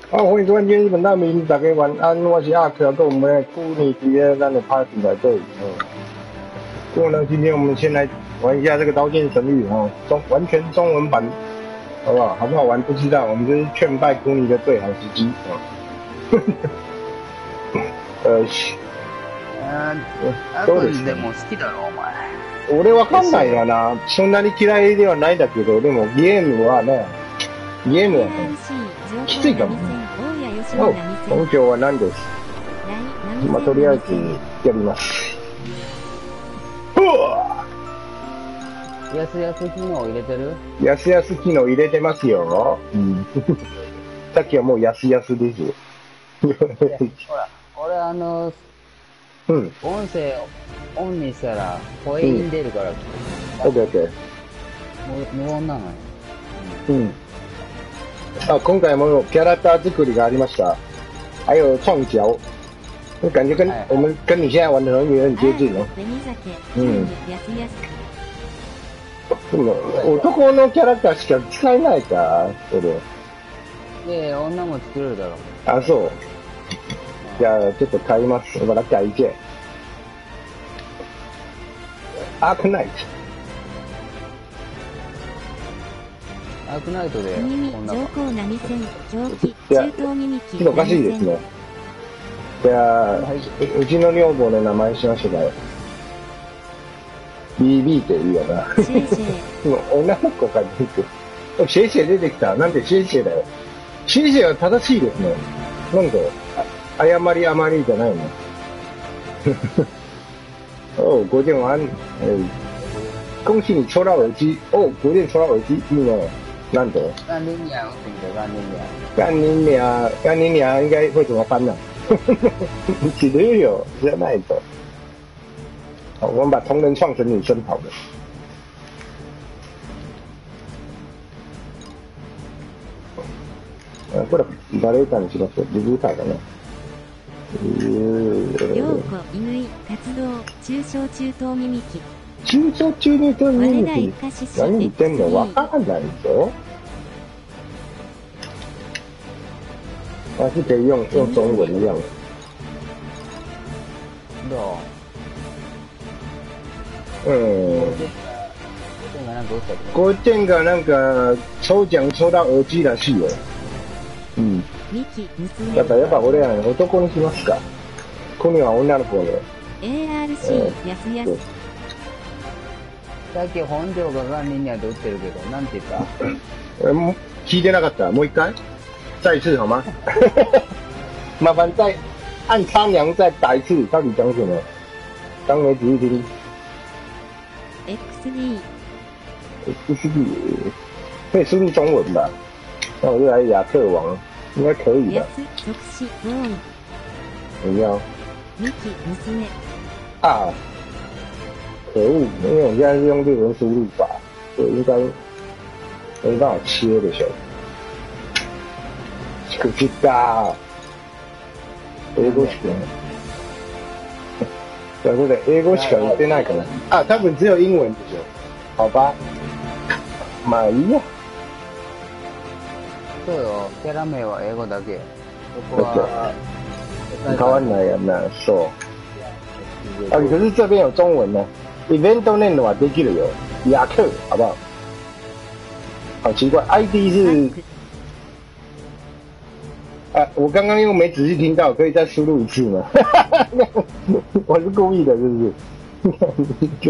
好，欢迎收看今天日本大明，大家晚安，我是阿克，跟我们的酷尼迪耶咱的 party 在这里。不过呢，今天我们先来玩一下这个《刀剑神域》哦，完全中文版，好不好？好不好玩不知道，我们这是劝败酷尼的最好时机啊。 どうですでも好きだろお前。 俺わかんないよな。そんなに嫌いではないだけど、でもゲームはね、ゲームはね、きついかも。本業は何です。まあ、とりあえずやります。 やすやす機能入れてる？ やすやす機能入れてますよ。うん、さっきはもうやすやすですよ。 ほら、俺うん。 音声オンにしたら声に出るから。 オッケーオッケー。 無音なのよ。 うん。啊，今回もキャラクター作りがありました。还有创角，感觉我们跟你现在玩的人有点接近哦。嗯。でも男のキャラクターしか使えないか、俺。 女も作れるだろう。 あ、そう。じゃあちょっと買います。我把它改一件。アークナイト。 アークナイトでこんな。 いや、ちょっとおかしいですね。じゃあ、うちの女房の名前しましょうかよ。BB って言うよな。女の子が出てくる。シェイシェイ出てきた。なんでシェイシェイだよ。シェイシェイは正しいですね。なんで誤りあまりじゃないの。哦，国建完，恭喜你抽到耳机哦！国建抽到耳机，いいね。难得。 干你娘！干你娘！ 干你娘！干你娘！应该会怎么翻呢？几个月有，知道那一种。好，我们把同人创成女生好了。これバレーターにしましょう。リブーターだね。 陽子、乾、活動、中小中等耳機。 中小中等耳機。何言ってんの？わからないぞ。还是可以用中文一样。 どうう？ 国建がなんか抽奖抽到耳機らしいよ。うん。やっぱ俺らね、男にしますか。こには女の子で。 ARC やすやす。 さっき本庄がガンニンニャで打ってるけど、なんて言った？聞いてなかった。もう一回？再一次好吗？麻烦再按苍凉再打一次，到底讲什么？刚没仔细听。XD 可以输入中文吧？那我就来亚克王。应该可以的。不要。啊！可恶！因为我现在是用日文输入法，所以应该没办法切的小。可是大。英語しか。对不对？英語しか言ってないから。啊，他们只有英文ですよ。好吧。まあいいや。 そうよ、キャラ名は英語だけ。そこは変わんないやな、そう。啊，可是这边有中文呢。event name はできるよ。雅克，好不好？好奇怪 ，ID 是。啊，我刚刚又没仔细听到，可以再输入一次吗？我是故意的，是不是？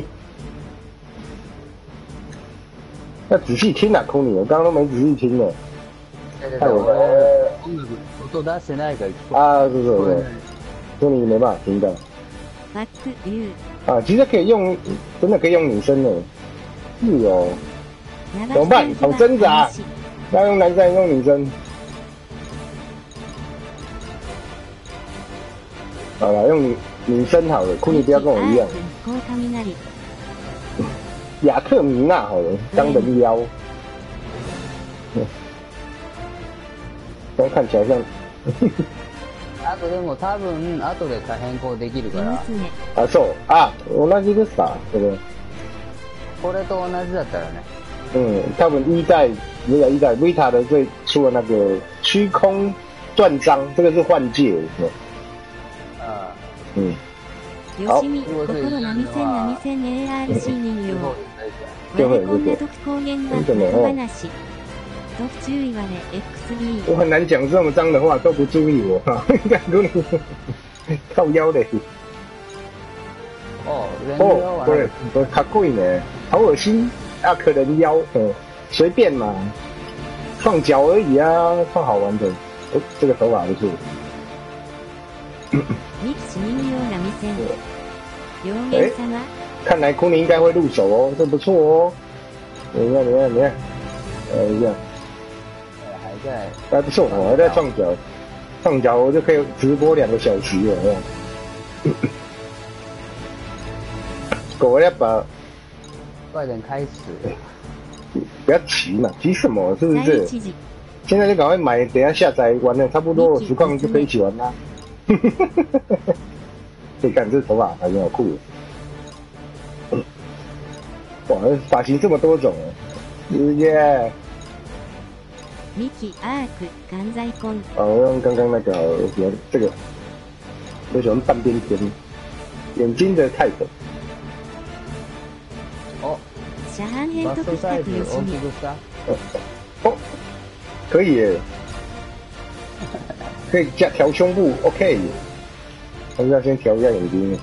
要仔细听啊，空你，我刚刚都没仔细听呢。 音出してないから啊，对对对，所以你没办法听到。啊，其实可以用，真的可以用女生的，是哦。怎么办？好挣扎，要用男生用女生。好了，用女生好了，库尼不要跟我一样。雅克米娜好了，当人妖。看起来像。 あとでも多分後で変更できるから。 あ、そう。あ、同じですか？这个。 これと同じだったらね。 多分一代Vita 的最出了那个虚空断章，这个是换届。嗯。 よしみ、心波線波線 ARC 人形。割れ込んだ時光源が丸話。都注意割れ XB。 我很难讲这么脏的话，都不注意我哈，如你靠腰的。 哦， 不是，卡贵呢，好恶心啊！可人妖，随便嘛，放脚而已啊，放好玩的。这个头发不错。 ミキシ人形波線。両面様。 看来库尼应该会入手哦，这不错哦。你看，一下。还不错，我还在创脚我就可以直播2个小时了。狗要把， 快点开始！ 不要急嘛，急什么？是不是？现在就赶快买，等一下下载完了，差不多实况就可以一起玩啦。你看这头发还挺好酷的。哇，发型这么多种，耶！ ミキアーク眼在コン。 用刚刚那个这个，我喜欢半边天，眼睛的泰粉。 哦， シャハン編得したくよしみ。 哦，可以耶，可以加调胸部 ，OK。还是要先调一下眼睛。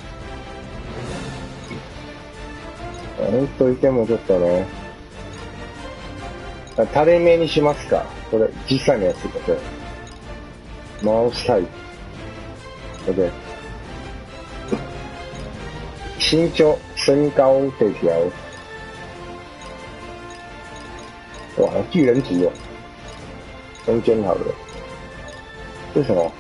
そういう点もちょっとね。垂れ目にしますか？これ、実際のやつこれ。マウスタイプ。OK。身長、身高这条。哇，巨人族哦。中间好了。这是什么？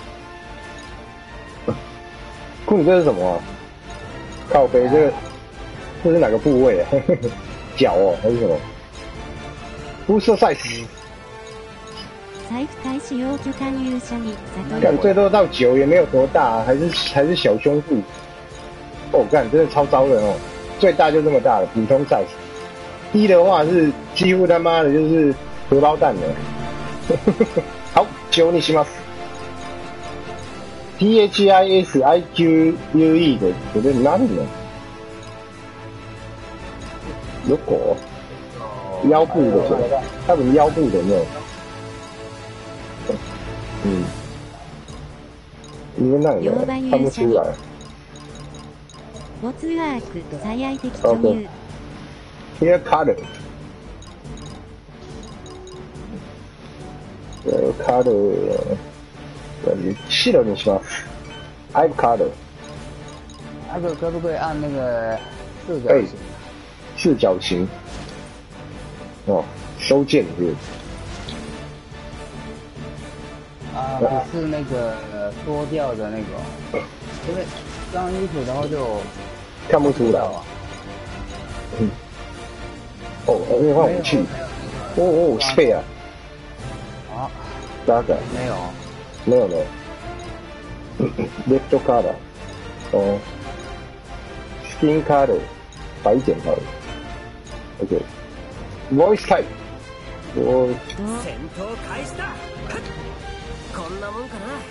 库里这是什么啊？靠背这是哪个部位啊？脚哦，还是什么？肤色size。 財布大使用許可入社に干最多到9也没有多大，还是小胸部。哦，干真的超糟的哦，最大就这么大了，普通 size。低的话是几乎他妈的就是荷包蛋了。好，9にします。THISIQUE 的，这是哪里呢？有狗，腰部的是吧？他们腰部的那种。因为那里看不出来。 没ツアーク最愛的女優。 Hair color。color。白にします。Eye color。 那个可不可以按那个四角形？ 四角形。哦，收件是。 啊，不是那个脱掉的那个，因为脏衣服然后就看不出来。哦，因为换武器。哦，Spare。 啊， 大概没有。 没有。Left color。哦。Skin color。白剪好了。OK。Voice type。我。 戦闘開始だ。こんなもんかな。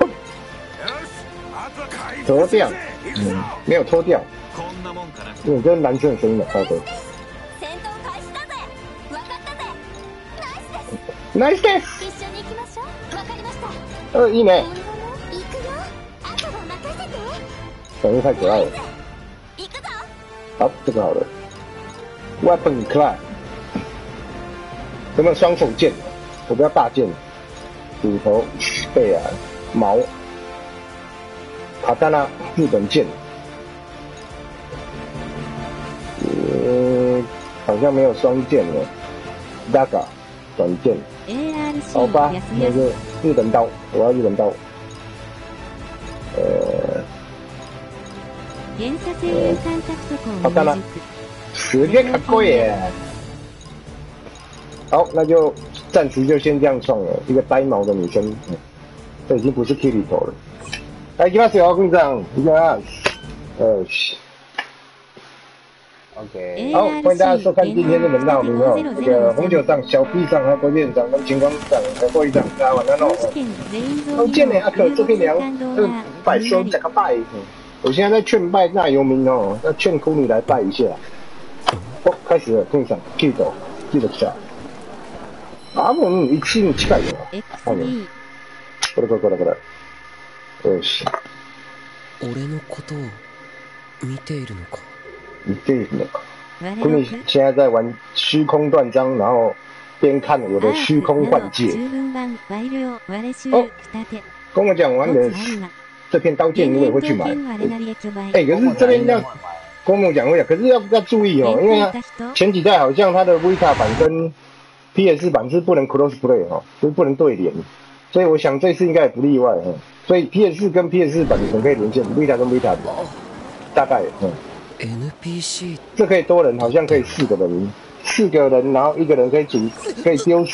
脱掉，没有脱掉。这是男生的声音的，对。Nice day。いいね。小鱼太可爱了。好，这个好了。Weapon class。有没有双手剑？我不要大剑。骨头、背啊、毛。卡丹娜，日本剑。好像没有双剑了。Daga， 短剑。好吧，那就日本刀，我要日本刀。好看了，すげえかっこいい。好，那就暂时就先这样创了，一个呆毛的女生，这已经不是 Kirito 了。来，行きますよ、軍さん。いきます。よし。 OK， 好，欢迎大家收看今天的门道名哦。这个红酒上、小 B 上、还有店长跟情况上、还有会长，大家晚安哦。好见呢，阿可这边聊，拜先讲个拜。我现在在劝拜大游民哦，要劝苦你来拜一下。哦，开始了，店长记得下。あ、もう1に近いよ。これ。よし。 俺のことを見ているのか。 見ているのか。苦你现在在玩虚空断章，然后边看我的虚空幻界。哦，跟我讲完的这片刀剑，你也会去买。哎，可是这边要跟我讲，可是要注意哦，因为前几代好像它的 Vita 版跟 PS 版是不能 crossplay 哈，就是不能对连，所以我想这次应该也不例外哈。所以 PS 跟 PS 版可以连线 ，Vita 跟 Vita 大概 NPC 这可以多人，好像可以4个人，然后一个人可以丢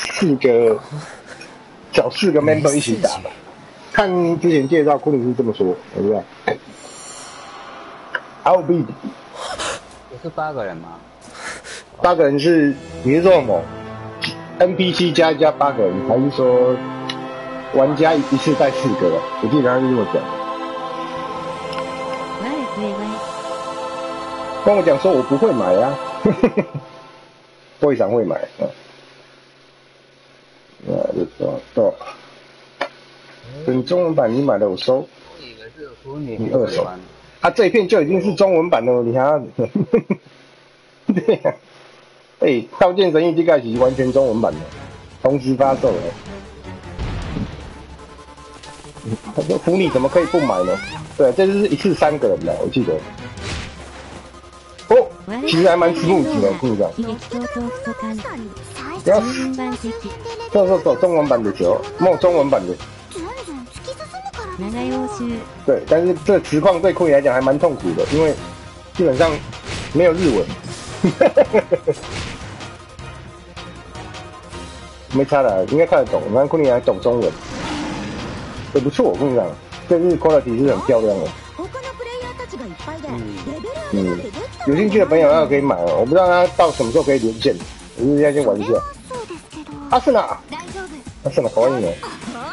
找4个 member 一起打吧。看之前介绍，库里是这么说，对不对 ？I'll be 不是8个人吗 ？8个人是你是说什么 ？NPC 加8个人，还是说玩家一次带4个？我记得他是这么讲。跟我讲说我不会买啊，非常会买啊。到，等中文版你买了我收。你2手。啊，这一片就已经是中文版了，你还要？对呀、啊。哎，刀剑神域这个是完全中文版的，同时发售的。他说福利怎么可以不买呢？对，这就是一次3个人的，我记得。哦，其实还蛮smooth的，我跟你讲。要走中文版的时候，没有中文版的。对，但是这个实况对库里来讲还蛮痛苦的，因为基本上没有日文。没差啦，应该看得懂。然后库里还懂中文，也不错。我跟你讲，这日 quality 是很漂亮的。有兴趣的朋友要可以买哦，我不知道他到什么时候可以连线，我就先玩一下。阿森纳，可爱呢。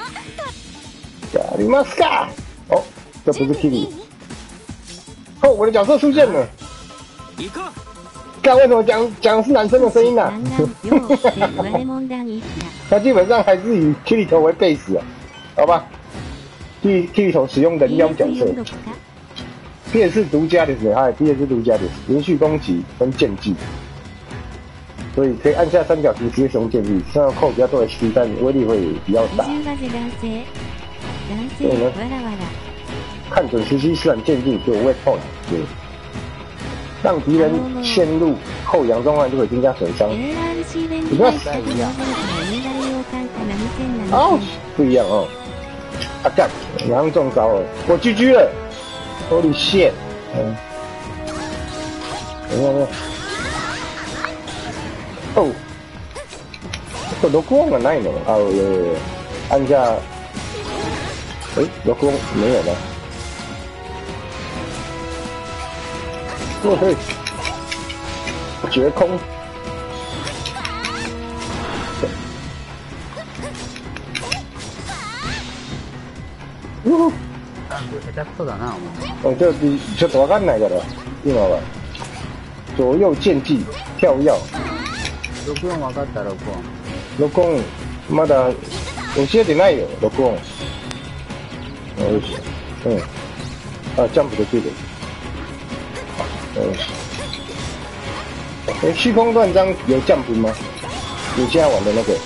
你妈傻！哦，这不是 Kitty。哦，我的角色出现了。看为什么讲是男生的声音呢、啊？他基本上还是以 Kitty 头为 base 啊，好吧？Kitty 头使用人妖角色。PS 独家的是，PS 独家的连续攻击跟剑技，所以可以按下3角形直接使用剑技，这样扣比较多的实但威力会比较大。所以呢，看准时机施展剑技就有 weapon， 对，让敌人陷入后仰状态就会增加损伤。你看，哦，不一样哦，啊干，马上中招了，我 GG 了。Holy shit！ 等一下，哦，这都光了，哪有？啊，有，按下，都光没有了。嘿，绝空。 下手だな、 お前。ちょっとわかんないから、今は。左右剑技、跳跃。 録音わかった、録音。 録音、まだ教えてないよ、録音。よし。あ、ジャンプできる。よし。虚空断章有降频吗？你现在玩的那个？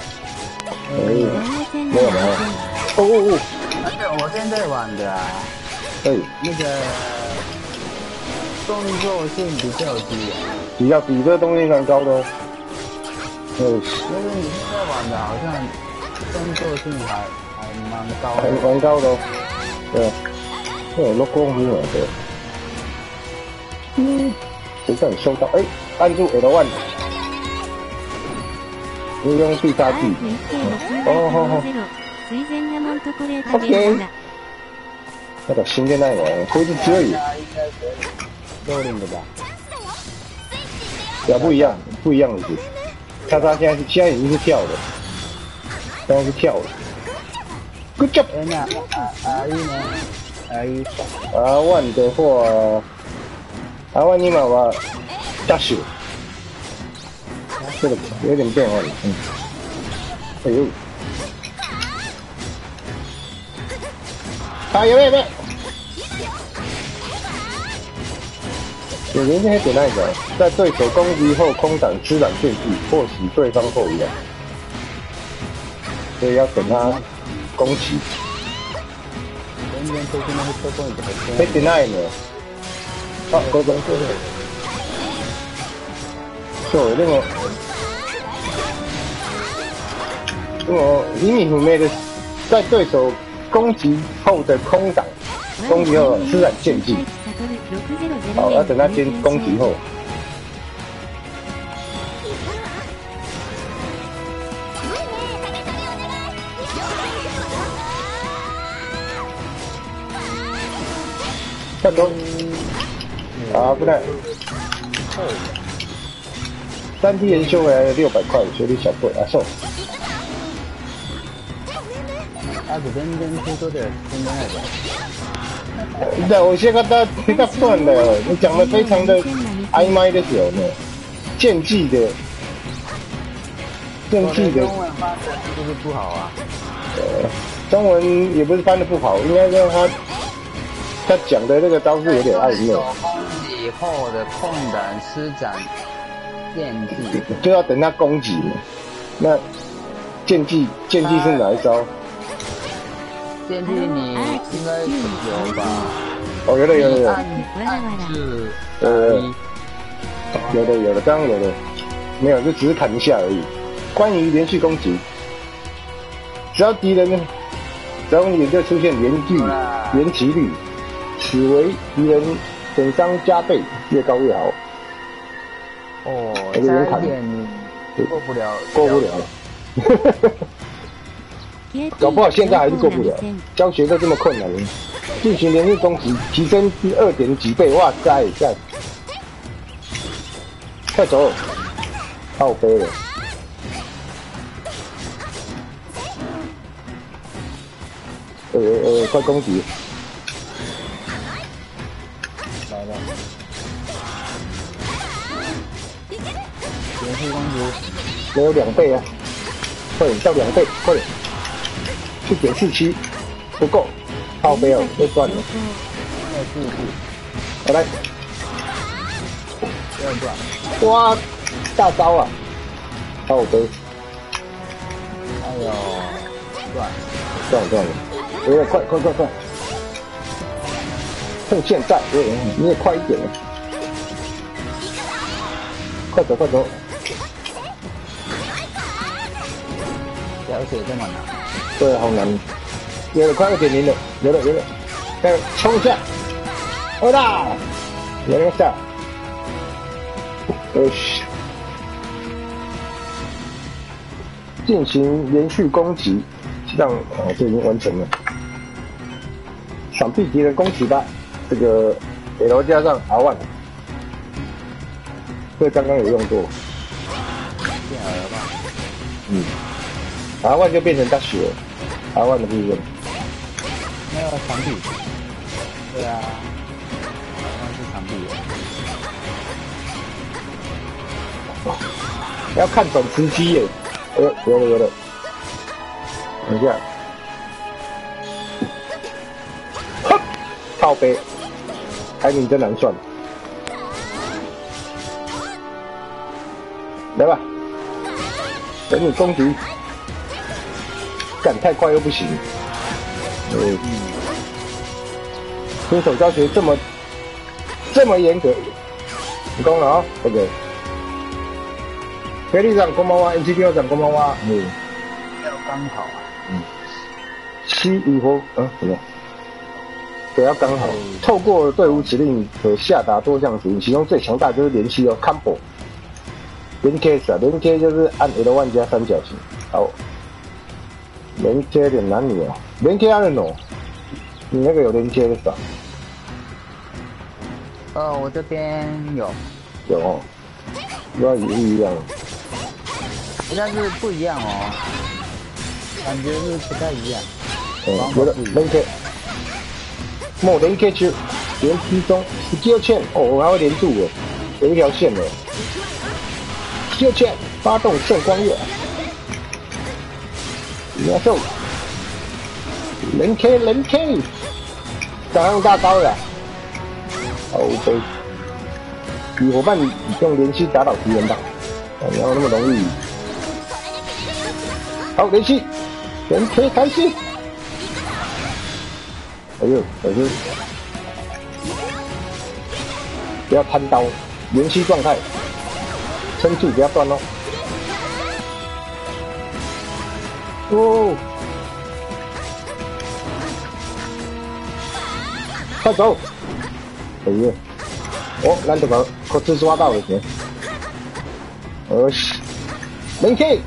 没有。哦。 我现在玩的那个动作性比较低， 这个动力蛮高的。 就是你现在玩的好像动作性还蛮高的， 蛮高的哦。对，录光机嘛，对。谁叫你收到？按住 L1， 你用必杀技。好。OK。なんか死んでないわ。こいつ強いよ。 ローリングだ。 呀，不一样，不一样的是，他现在已经是跳了，现在是跳了。Good job。 那R1呢？R1。 R1的话，R1你嘛话dash，这个有点变化了，哎呦，有没？有人先点那个，在对手攻击后空档施展剑技，迫使对方后移，所以要等他攻击。被点那个，高中对，那个厘米虎妹的，在对手攻击后的空档攻击后施展剑技。好，要等他先攻击后。看中啊，不太。3D 研修回来了600块，有点小贵啊，送。对，我先跟他断了，你讲的非常的暧昧的时候呢，剑技的， 中文翻的是不是不好啊？ 中文也不是翻的不好，应该说他讲的那个招式有点暧昧。 攻击后的空档施展剑技， 就要等他攻击嘛。那剑技是哪一招？ 剑技你应该有吧？ 哦，有的。有的，刚刚有的，没有，就只是砍一下而已。关于连续攻击，只要敌人就出现连击率，此为敌人损伤加倍，越高越好。 哦，差一点过不了。 搞不好现在还是过不了，教学都这么困难，进行连续攻击提升2点几倍，哇塞！快走，靠背了。快攻击！来了， 连续攻击， 没有2倍啊，快点到2倍，快点！1.47不够，靠背哦，就断了。好来，哇，大招啊！靠背， 哎呦， 断了，有点快，趁现在，你也快一点了，快走， 了解这么难。 对，好难。有了，快2.0了，有了，再冲一下，好啦，有了下，进行连续攻击，让这已经完成了。闪避敌人攻击吧，这个 L 加上 R1， 这刚刚有用过。 变耳了吧 ？R1 就变成大血了。R1 的部分， 那个长臂，对啊，好像是长臂。 要看短时机耶，有了，等一下，哼，靠背，排名真难算，来吧，等你攻击。干太快又不行，新手教学这么严格，成功了啊 ！OK， 飞利长こんばんは，NCT長こんばんは。 要刚好啊。 西与火什么？对，要刚好。透过队伍指令可下达多项指令，其中最强大就是连续哦 ，combo。连 case 啊，连 K 就是按 L1 加三角形，好。连接有点难你哦，连接按钮，你那个有连接的吧？ 我这边有哦， 不知道一不一样。 但是不一样哦，感觉是不太一样。 觉得连 K， 莫连 K 球，连踢中第二线哦，我还会连住哦，有一条线的。第二线发动圣光月，压轴，连 K 连 K， 打上大招了。OK， 与伙伴用连续打倒敌人吧，哪有那么容易？好，连续，连 K 开心。哎呦，小心！不要贪刀，连续状态，撑住，不要断哦。哦，快走！哎呀，哦，咱这个可是抓到了先。连 K。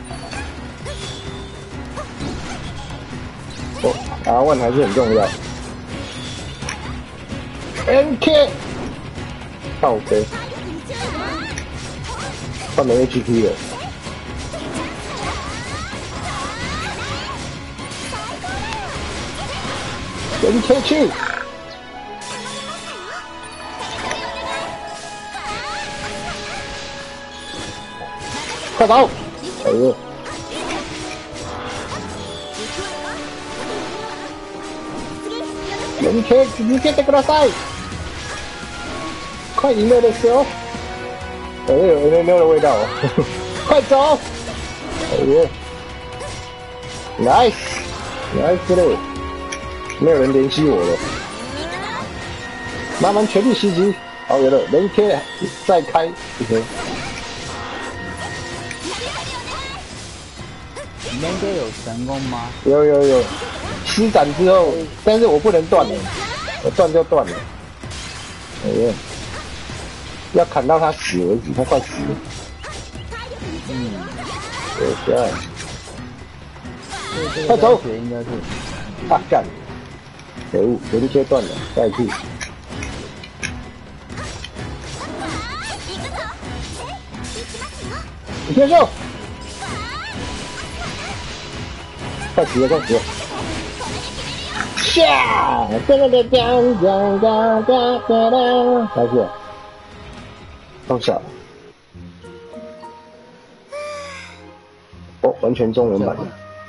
哦，R1还是很重要。NK， 靠背，换没 HP 了。NK 去，快走！哎呦。連 K 続けてください！快赢了的时候，哎呦，有没有的味道哦！快走！哎呦 ，nice 嘞！没有人联系我了，慢慢全力袭击。好，有了，连 K 再开，OK。 连 K 有成功吗？ 有。施展之后，但是我不能断了，我断就断了。哎呀，要砍到他死为止，他快死了。快走！ 应该是。 啊干！可恶，有一阶断了，再去。你接受！快死了，快死了！下，开始，放下。哦，完全中文版的。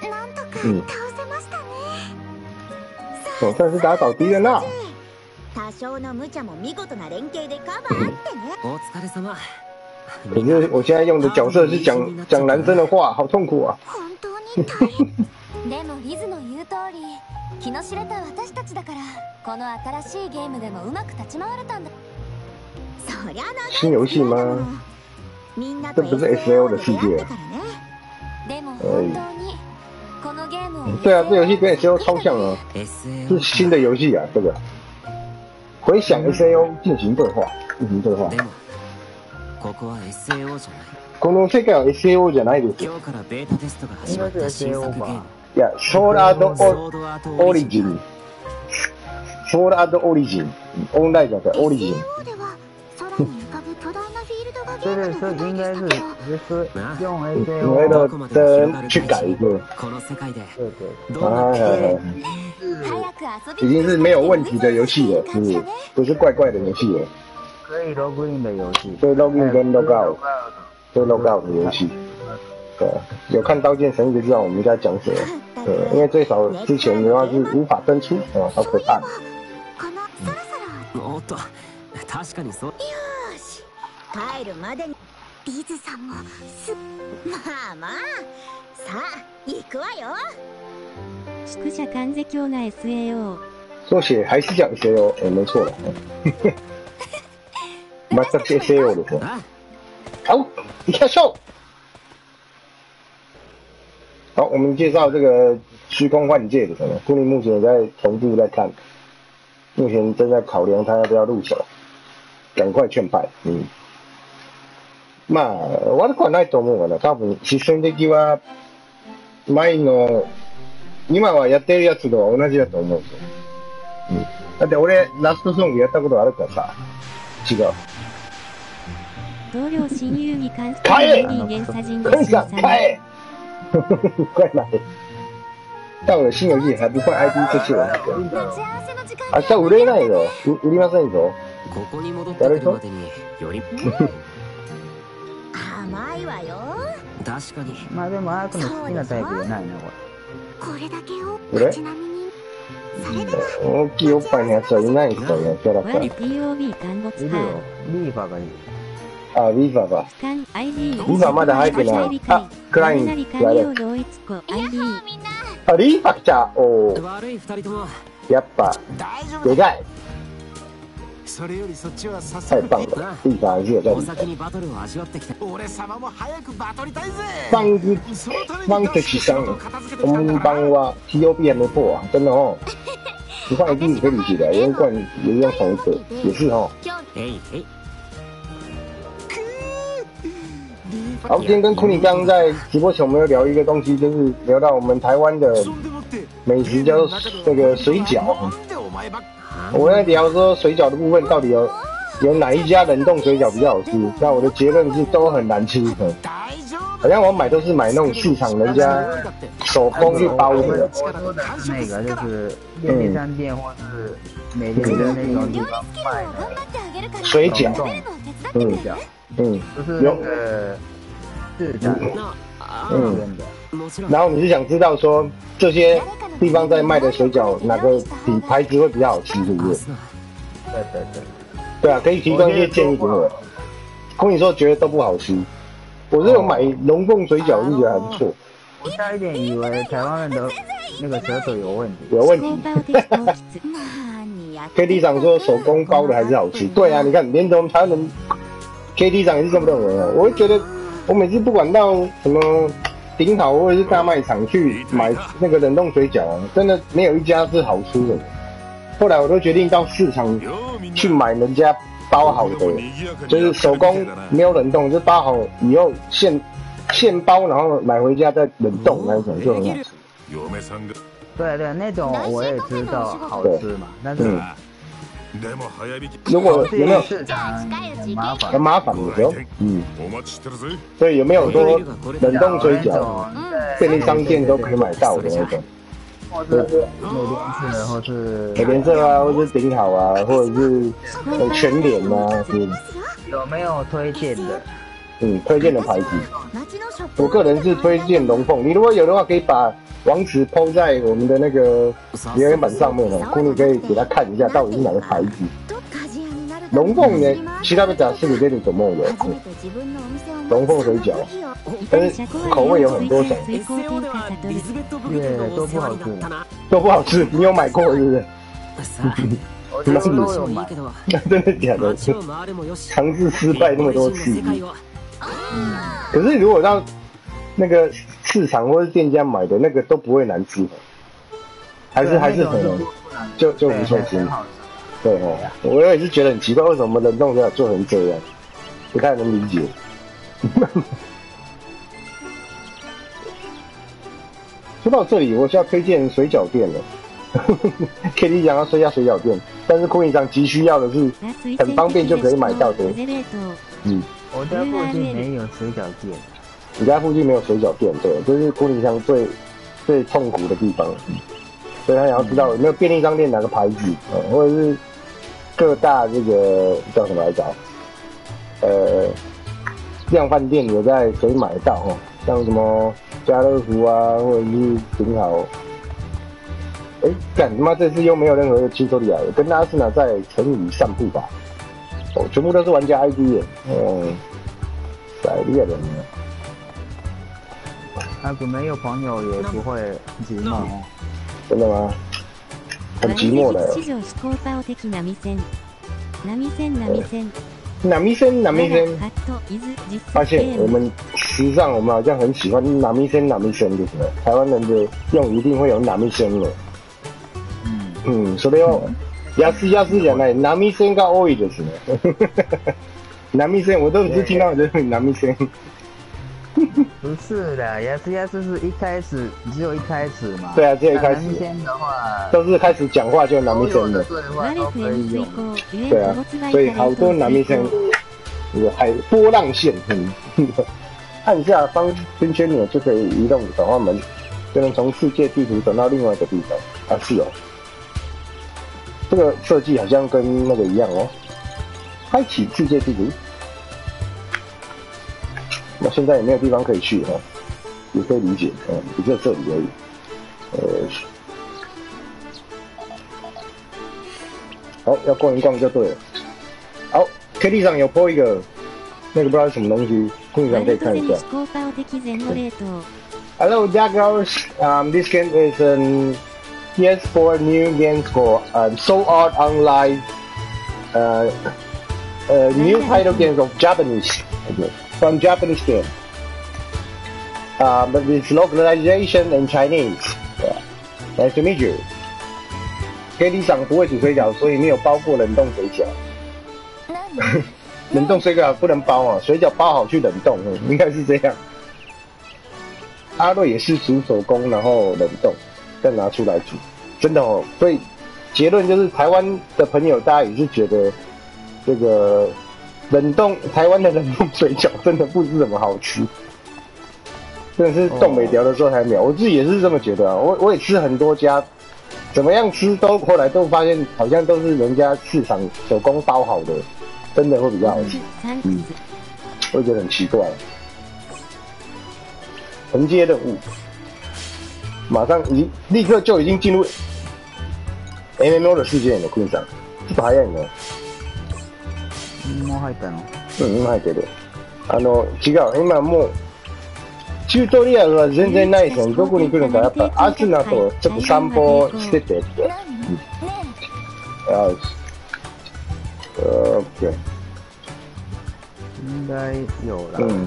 总算是打倒敌人了。可是我现在用的角色是讲男生的话，好痛苦啊。 でもリズの言う通り、気の知れた私たちだから、この新しいゲームでもうまく立ち回れたんだ。そりゃ新游戏吗？这不是 SL 的世界。 でも本当にこのゲームを。 对啊，这游戏跟 SL 超像啊，是新的游戏啊，这个。回想 SL 进行对话。この世界は SAO じゃないですよ。 应该是 SAO 吧。 いや、ソーラードオリジン。ソーラードオリジン。オンラインじゃなくてオリジン。 对，这应该是就是用 SAO 的去改一个。对。已经是没有问题的游戏了，不是怪怪的游戏了。 可以 login 的游戏。 对 ，login 跟 logout。对 logout 的游戏，对，有看《刀剑神域》就知道我们在讲什么。对，因为最少之前的话是无法登出，好可怕。 おっと、確かにそう。 よし、帰るまでにリズさんもまあ、さあ行くわよ。宿舎関絶叫な SAO。 缩写还是叫 SAO， 没错了。全く SAO ですね。好，你看秀。好，我们介绍这个虚空幻界的什么？库尼目前也在同步在看，目前正在考量他要不要入手，赶快劝派。まあ悪くはないと思うわな。多分システム的は前の今はやってるやつとは同じだと思うんですよ。だって俺ラストソングやったことあるからさ、違う。 同僚親友に関する買え人間差人快上 23 开！快买！到了新游戏还不换 ID 就去了。明日売れないぞ。売りませんぞ。 ここに戻ってくるまでにより甘いわよ。 確かにまあでもアークの好きなタイプじゃないなここれだけを俺ちなみにそれでは大きいおっぱいのやつはいないんですかね、キャラクタ我ー。 TOB 陥没れ。いるよ。リーファがいい。 あ、リーファが。 スカン ID リーファまだ入ってない。あ、クライン雷やれ神王。同一子 ID あ、リーファ来た。おー、 悪い二人ともやっぱ、 大丈夫でかい。 それよりそっちは早速太棒了，リーファ还是有在お理。 先にバトルを味わってきた俺様も早くバトりたいぜ帮子そのために帮得起上，我们帮我 TOB 还没破啊，真的哦。你换 ID 可以理解的，因为冠也用同一个，也是哦。 えいえい好，今天跟库尼刚在直播前我们有聊一个东西，就是聊到我们台湾的そんでもって美食叫做那个水饺。 なんでお前ばっ我在聊说水饺的部分到底有哪一家冷冻水饺比较好吃？那我的结论是都很难吃。 大丈夫好像我买都是买那种市场人家手工去包的。 我说的是那个，就是便利商店或是美联的那种地方卖的水饺，嗯嗯， 就是那个是的， なあ嗯。 もちろん然后你是想知道说这些地方在卖的水饺哪个牌子会比较好吃，是不是？ 对对对。 对啊，可以提供一些建议给我。跟你说觉得都不好吃，我是有买龙凤水饺，是觉得还不错。 我差一点以为台湾人的那个舌头有问题。 有问题。KT 长说手工包的还是好吃，对啊，你看连同台湾人 KT 长也是这么认为的。我会觉得我每次不管到什么顶好或者是大卖场去买那个冷冻水饺，真的没有一家是好吃的。后来我都决定到市场去买人家包好的，就是手工没有冷冻，就包好以后现包，然后买回家再冷冻那种就很好吃。 对对，那种我也知道好吃嘛，但是如果有没有市场麻烦很麻烦的时候，所以有没有说冷冻水饺便利商店都可以买到的那种？ 或是美联社，或是美联社啊，或是顶好啊，或者是全联啊， 有没有推荐的？ 推荐的牌子，我个人是推荐龙凤。你如果有的话，可以把网址 PO 在我们的那个留言板上面哦，库尼可以给他看一下到底是哪个牌子。龙凤呢，其他的讲是给你怎么的？龙凤水饺，但是口味有很多种， 都不好吃， 都不好吃。你有买过是不是？ 我都有买， 真的假的？尝试失败那么多次。可是如果到那个市场或是店家买的那个都不会难吃，还是很就不错吃。对哦，我也是觉得很奇怪，为什么冷冻水饺做成这样，不太能理解。说到这里，我是要推荐水饺店了。KT 讲要推一下水饺店，但是库尼长急需要的是很方便就可以买到的。 我家附近没有水饺店。 你家附近没有水饺店，对，这是库尼长最痛苦的地方。所以他想要知道有没有便利商店哪个牌子，或者是各大这个叫什么来着？量贩店有在可以买到哦，像什么家乐福啊，或者是顶好。干他妈这次又没有任何的亲手礼来了，跟阿斯纳在成语散步吧。全部都是玩家 ID 耶，在猎人呢。 那个没有朋友也不会寂寞哦。 真的吗？很寂寞的。ナミセン。发现我们时尚，我们好像很喜欢ナミセン，就是呢。台湾人的用语一定会有ナミセン的。それを安じゃない、ナミセンが多いですね。ナミセン，我都只听到就是ナミセン。 不是的，安是一开始只有一开始嘛。 对啊，只有一开始。 南先的话， 都是开始讲话就南米生的。 对话都可以用。 对啊，所以好多南米生。 那个波浪线，按下方圈圈钮就可以移动转换门，就能从世界地图转到另外一个地方。啊，是哦，这个设计好像跟那个一样哦。开启世界地图，那现在也没有地方可以去哈，也可以理解，也就这里而已。好，要逛一逛就对了。好 ，K D 上有 po 一个，那个不知道是什么东西，空上可以看一下。Hello, Jaggers. This game is an PS4 new game for Sword Art Online. New title games of Japanese, from Japanese game. But it's localization in Chinese. Nice to meet you. K D 上不会煮水饺，所以没有包过冷冻水饺。冷冻水饺不能包啊，水饺包好去冷冻，应该是这样。阿瑞也是煮手工，然后冷冻，再拿出来煮，真的哦。所以结论就是，台湾的朋友大家也是觉得这个台湾的冷冻水饺真的不是怎么好吃，真的是冻美条的时候才秒。我自己也是这么觉得啊，我也吃很多家。怎么样吃都后来都发现好像都是人家市场手工包好的，真的会比较好吃。我也觉得很奇怪。承接任务，马上立刻就已经进入 MMO 的世界了。คุณさん、ちょっと早いね。 もう入ったの？ もう入ってる。違う、今もう。チュートリアルは全然ないですね。どこに来るのか、やっぱアスナとちょっと散歩しててって。OK。 应该有了。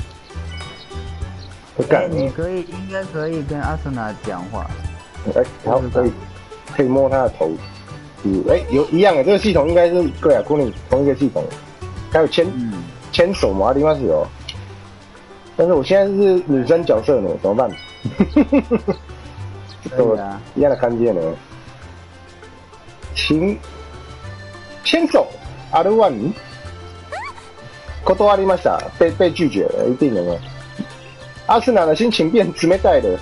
你应该可以跟阿森纳讲话。 好，可以摸他的头。有一样的，这个系统应该是对啊，跟你同一个系统。还有牵手嘛，地方是有。但是我现在是女生角色呢，怎么办？都一样的看见呢。牵手，阿鲁万，断りました，被拒绝了，一定的。阿斯纳的心情变冷たい的，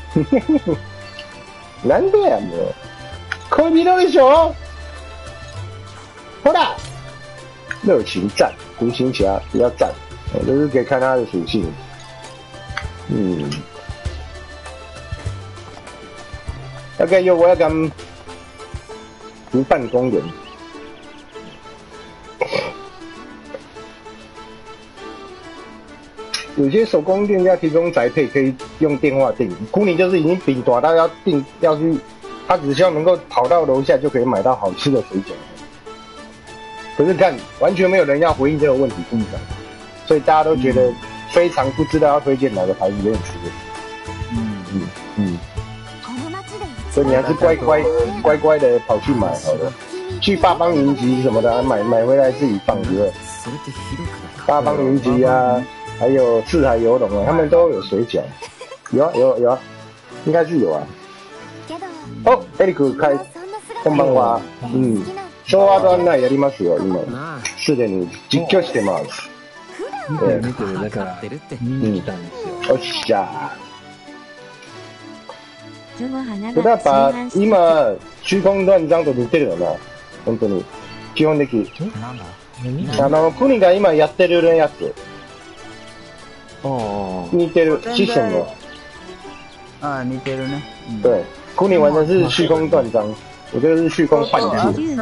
なんでやもう。恋人でしょ？ほら，热情赞，独行侠比较赞，就是可以看他的属性。大概有welcome湖畔公园。有些手工店家提供宅配，可以用电话订。库尼就是已经顶短到要去，他只需要能够跑到楼下就可以买到好吃的水饺。可是看完全没有人要回应这个问题，所以大家都觉得非常不知道要推荐哪个牌子给你吃的。所以你还是乖乖的跑去买好了，去八方云集什么的买回来自己放着。八方云集啊，还有四海游龙啊，他们都有水饺。有啊，应该是有啊。哦，エリク开，こんばんは。昭和ドアンナやりますよ今。すでに実況してます。 見てるだから見に来たんですよ。 おっしゃ。ただ今虚空乱章と似てるよな、本当に基本的。クニが今やってるやつ。似てるシステムの。似てるね。 对，クニ玩的是虚空断章。我这个是虚空幻境。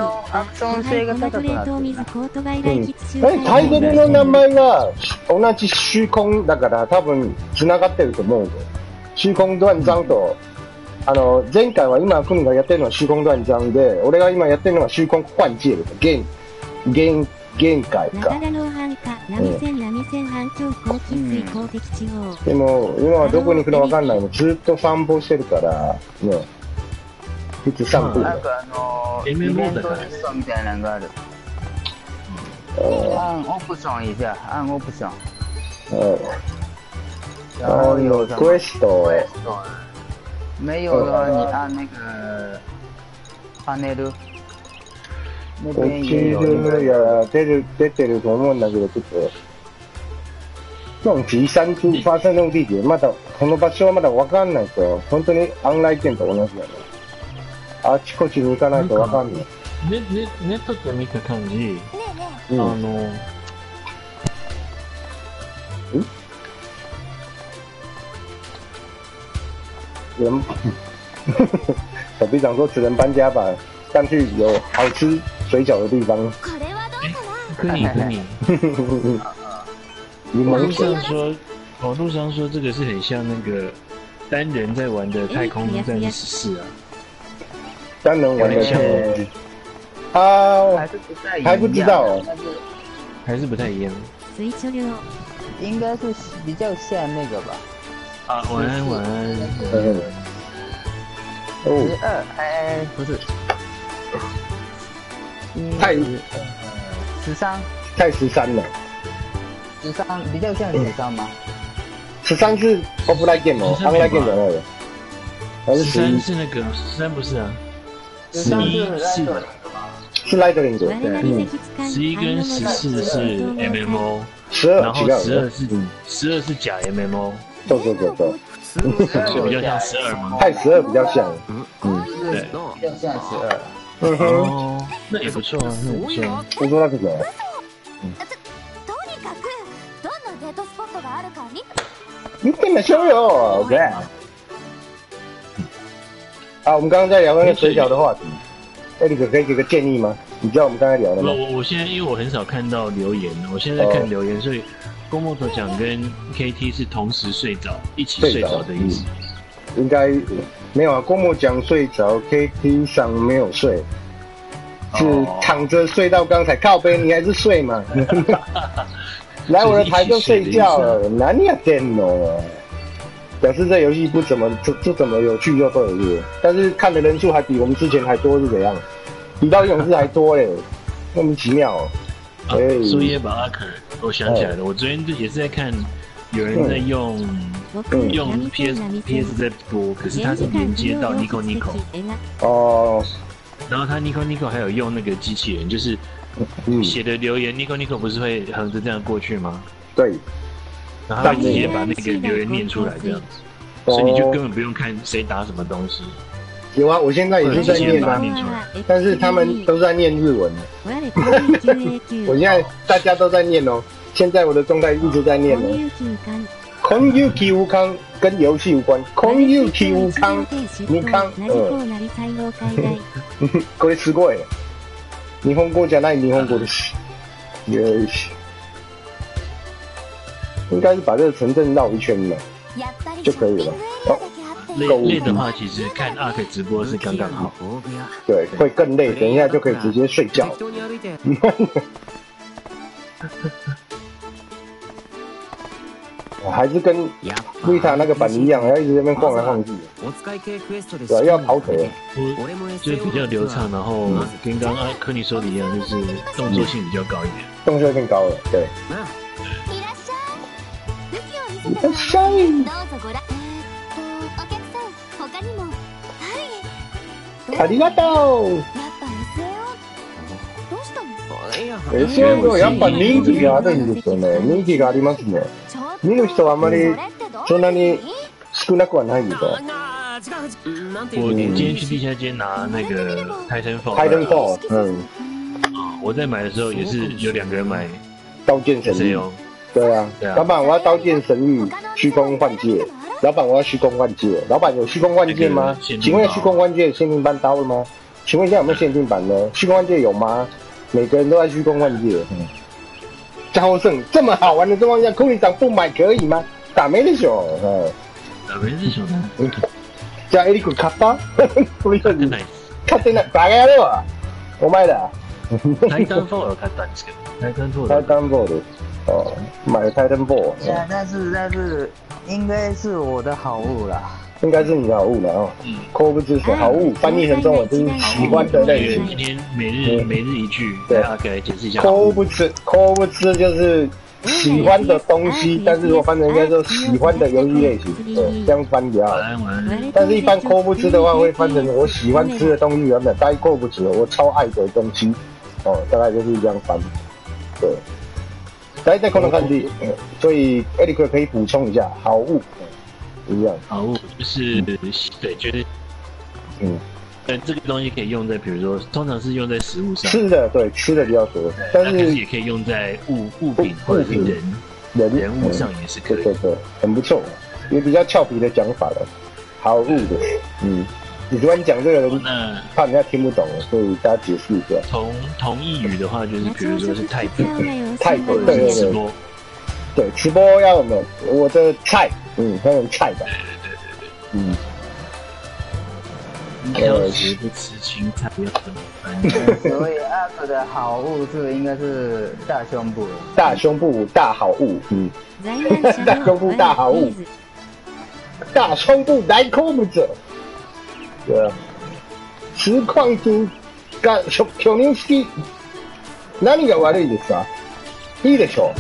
タイトルの名前が同じ虚空だから多分繋がってると思うよ。虚空断章と前回は今クニがやってるのは虚空断章で、俺が今やってるのは虚空幻境です。限界か。でも今はどこに行くのわかんないの。ずっと散歩してるからね。いつ散歩。 なんかイベントリストみたいなのがある。按オプション一下，按オプション。然后有什么 quest？ 没有的话，你按那个panel那边也有。 出てると思うんだけど、ちょっと那種実際に發生の地で、まだこの場所はまだわかんないと、本当に案内券と同じだね。あちこちに行かないとわかんない。 ネットで見た感じ、 人，小队长说只能搬家吧，上去有好吃水饺的地方。 可以。网络上说这个是很像那个单人在玩的太空战士14啊。 单人玩的太空啊，还不知道哦， 还是不太一样。 应该是比较像那个吧。 啊，晚安。 12，不是， 太 13， 太13了。 13比较像13吗 ？13是 offline game 哦 ，online game 的那个。还是 13是那个13不是啊？11 是 Lightning 的， 对，11跟14是 MMO， 然后12是假 MMO， 对， 所以比较像12吗？ 太12比较像， 对， 比较像12。 哦，那也不错啊，那也不错。 我说那个什么？你点了修哟 ，OK。啊，我们刚刚在聊那个水饺的话题，你可以给个建议吗？你知道我们刚才聊的吗？ 我现在因为我很少看到留言，我现在在看留言，所以公莫头奖跟 KT 是同时睡着，一起睡着的意思。 应该没有啊，公莫奖睡着 ，KT 上没有睡，是躺着睡到刚才靠背，你还是睡嘛？来我的台就睡觉了，哪里有电哦？表示这游戏不怎么有趣就对了，但是看的人数还比我们之前还多是怎样？比到勇士还多嘞，莫名其妙哦。 苏耶把阿克，我想起来了，我昨天也是在看，有人在用 PS 在播，可是他是连接到 Nico， 哦， 然后他 Nico 还有用那个机器人，就是写的留言 Nico 不是会横着这样过去吗？ 对。 然后他直接把那个留言念出来这样子，所以你就根本不用看谁打什么东西。 有啊，我现在也是在念啊，但是他们都在念日文。我现在大家都在念哦，现在我的状态一直在念哦。空有き无康跟游戏有关，空有き无康，無康，これすごい。日本語じゃない日本語です。よし。应该是把这个城镇绕一圈嘛，就可以了。 累的话，其实看 ARK 直播是刚刚好。 对，会更累，等一下就可以直接睡觉。还是跟维塔那个版一样，要一直在那边晃来晃去。对，要跑腿。 就是比较流畅，然后跟刚刚科尼说的一样，就是动作性比较高一点。 动作性高了，对。いらっしゃい。ありがとう。SAO はやっぱ人気があるんですよね。人気がありますね。見る人はあまりそんなに少なくはないみたい。 我今天去地下街拿那个 Titanfall， 我在买的时候也是有2个人买刀剑神域。对啊，老板，我要刀剑神域虚空幻界。老板，我要虚空幻界。老板有虚空幻界吗？请问虚空幻界限定版刀了吗？请问一下有没有限定版呢？虚空幻界有吗？每个人都在虚空幻界。招胜这么好玩的状况下，库里长不买可以吗？打没得手， 打没得手呢。 じゃあエリック買った？とりあえず買ってない。バカ野郎は。お前だ。 タイタンフォール買ったんですけど。タイタンフォール。哦，买了 Titanfall。 但是应该是我的好物啦。 应该是你的好物了哦。抠不知是好物，翻译成中文就是喜欢的类型。 今天每日一句，对啊，给来解释一下。 抠不吃就是喜欢的东西，但是如果翻成应该说喜欢的游戏类型，对，这样翻比较好。但是一般抠不吃的话，会翻成我喜欢吃的东西，原本该抠不吃，我超爱的东西，哦，大概就是这样翻，对。 大家可能看的，所以艾利克可以补充一下，好物一样。 好物就是对，就是这个东西可以用在，比如说，通常是用在食物上。 吃的对，吃的比较多，但是也可以用在物品或者是人物上也是可以。 对，很不错，也比较俏皮的讲法了。好物的，你突然讲这个人，怕人家听不懂，所以大家解释一下。 同义语的话，就是比如说是泰国， 对， 吃播， 对，吃播要有没有我的菜，那种菜的， 对，挑食不吃青菜要怎么办？ 所以 UP 的好物是应该是大胸部， 大胸部大好物，大胸部大好物，大胸部大好物者。对啊，实况组が巨乳好き。何が悪いですか？いいでしょ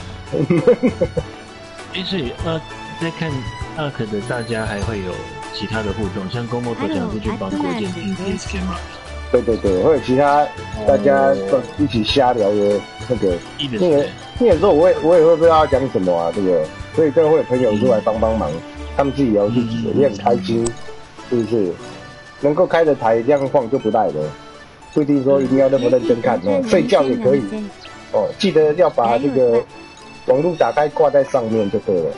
所以在看ARK 的大家还会有其他的互动，像公莫头讲是去帮国建订 PSK 嘛？ 对，会有其他大家一起瞎聊的那个，因为有时候我也会不知道要讲什么啊，这个，所以会有朋友出来帮忙，他们自己聊自己的，也很开心，是不是？能够开着台这样晃就不赖了，不一定说一定要那么认真看哦，睡觉也可以哦，记得要把这个网络打开挂在上面就对了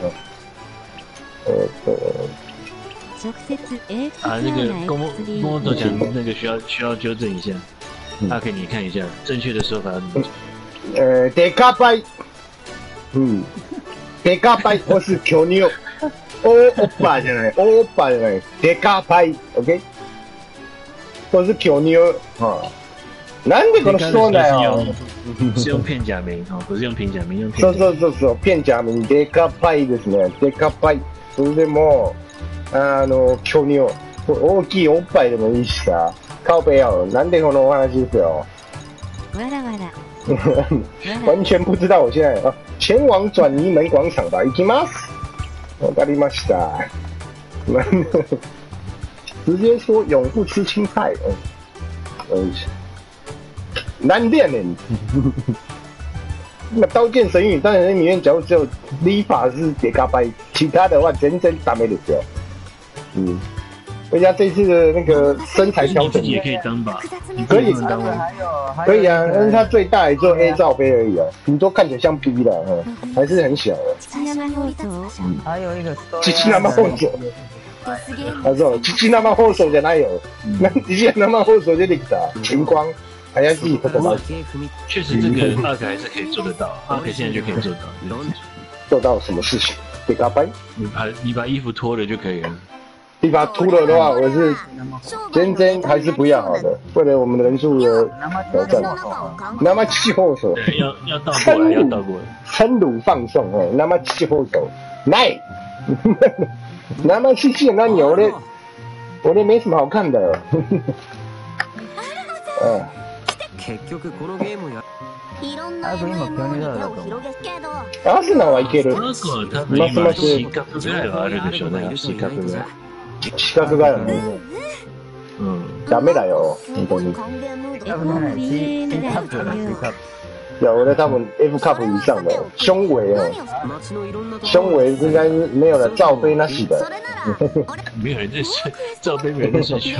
那个公莫头讲那个需要纠正一下，可以你看一下正确的说法怎么讲？ デカバイ，デカバイ或是巨乳。欧巴じゃない、欧巴じゃない、デカバイ ，OK， 或是巨乳啊。なんでこの人だよ？ 是用片假名不是用平假名，用そう、片假名デカバイですね。デカバイ。それでも巨乳、大きいおっぱいでもいいしさ、靠背よ。なんでこのお話ですよ？完全不知道，我现在前往转移门广场吧，行きます。わかりました。直接说永不吃青菜，难练呢。那刀剑神域当然里面假如只有理发师给嘎掰，其他的话全真打没得掉。人家这次的那个身材调整也可以当吧？ 可以当吗？ 可以啊，但是它最大也就 A 罩杯而已啊，顶多看起来像 B 的，还是很小的。 还有一个父生放送。そう、父生放送じゃないよ。父生放送出てきた情况，还要自己做到。 确实，这个ARK还是可以做得到，ARK现在就可以做到。 做到什么事情？给嘎掰？ 你把衣服脱了就可以了。 你把它秃了的话，我是真还是不要好的，为了我们的人数的挑战。那么气候手， 要倒过来，要倒过来。 称乳放送那么气候手，来，那么气气那牛的，我的没什么好看的。アスナはいける。 今四角ぐらいはあるでしょうね。四角ぐらい。 四角があるね。ダメだよ、本当に。いや，我的他们 F cup 以上的胸围胸围应该是没有了，罩杯那洗的。 没有人在睡，罩杯没人在睡胸。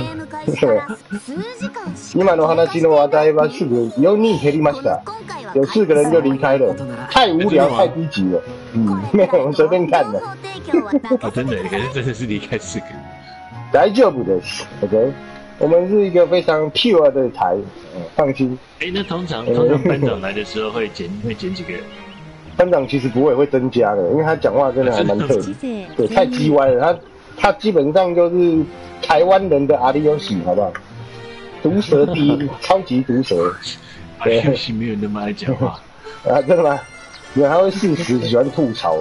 今の話の話題はすぐ4人減りました。有4个人就离开了，太无聊，太低级了。没有，我随便看的。 真的，可是真的是离开4个。 大丈夫です ，OK。我们是一个非常 pure 的台，放心。 那通常班长来的时候会减几个人？ 班长其实不会增加的，因为他讲话真的还蛮特别，对，太叽歪了。他基本上就是台湾人的阿里有喜，好不好？毒舌第一，超级毒舌。 阿里有喜没有那么爱讲话啊？真的吗？因为他会适时喜欢吐槽。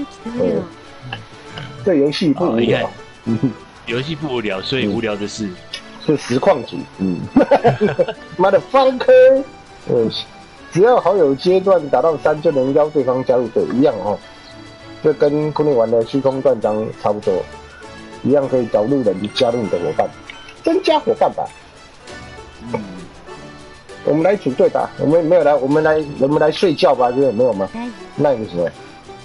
这游戏不无聊， 游戏不无聊，所以无聊的是。 是实况组，妈的方科，只要好友阶段达到3就能邀对方加入队，一样就跟跟你玩的虚空断章差不多，一样可以找路人加入你的伙伴，增加伙伴吧。 我们来组队吧，我们没有来，我们来睡觉吧，这个没有吗？那不行。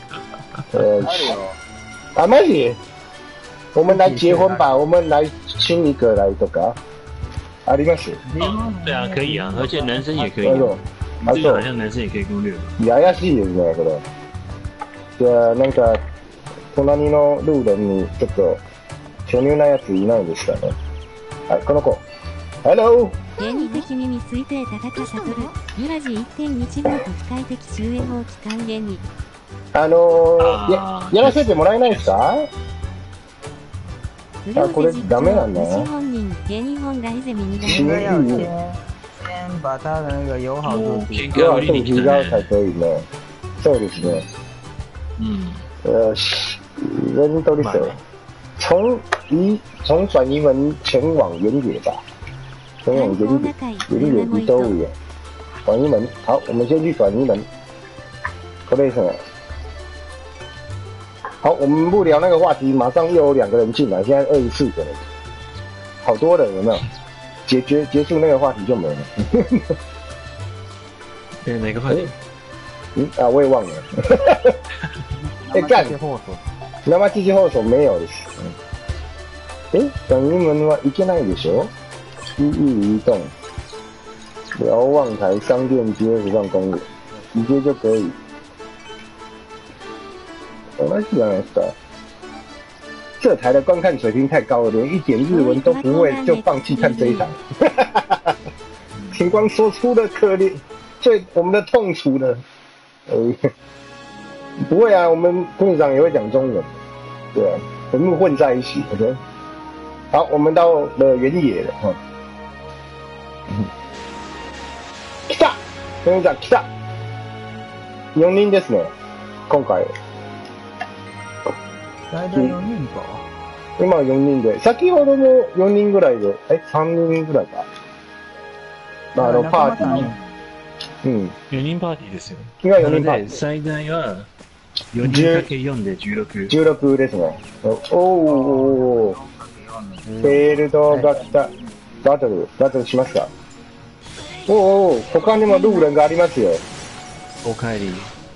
マジ？我们来结婚吧，我们来亲一个来とか。あります？ 对啊，可以啊，而且男生也可以。这个好像男生也可以攻略。 ややしいですね、これ。じゃあなんか隣のルールにちょっと巨乳なやついないですかね。はい、この子。Hello。 原理的に見ついて高か悟る。ユラジ 1.1 秒と不快的中英法機関原理。 やらせてもらえないですか？啊，これダメなんだ。 先把他的那个友好度提高才可以呢。そうですね。人都是谁？从转移门前往原野吧。前往原野移动物园。转移门，好，我们先去转移门。これ什么？好，我们不聊那个话题，马上又有2个人进来，现在24个人，好多人有没有？结束那个话题就没了。 哪个话题？ 我也忘了。干！那么这些后手没有です。转移门はいけないでしょ？区域移动，瞭望台、商店街、湖上公园，直接就可以。同じじゃないですか。这台的观看水平太高了，连一点日文都不会就放弃看这一场。秦光说出了可怜，我们的痛楚了。不会啊，我们部长也会讲中文。对啊，全部混在一起。OK。好，我们到了原野了。来た。部長来た。4人ですね。今回。 大体4人か。 今4人で、先ほども4人ぐらいで、3人ぐらいか。パーティー。 4人パーティーですよ。 今4人パーティー。 最大は4人かけ4で16。 16ですね。おー。フェールドが来た。バトルしますか？おー、他にもルールがありますよ。 おかえり。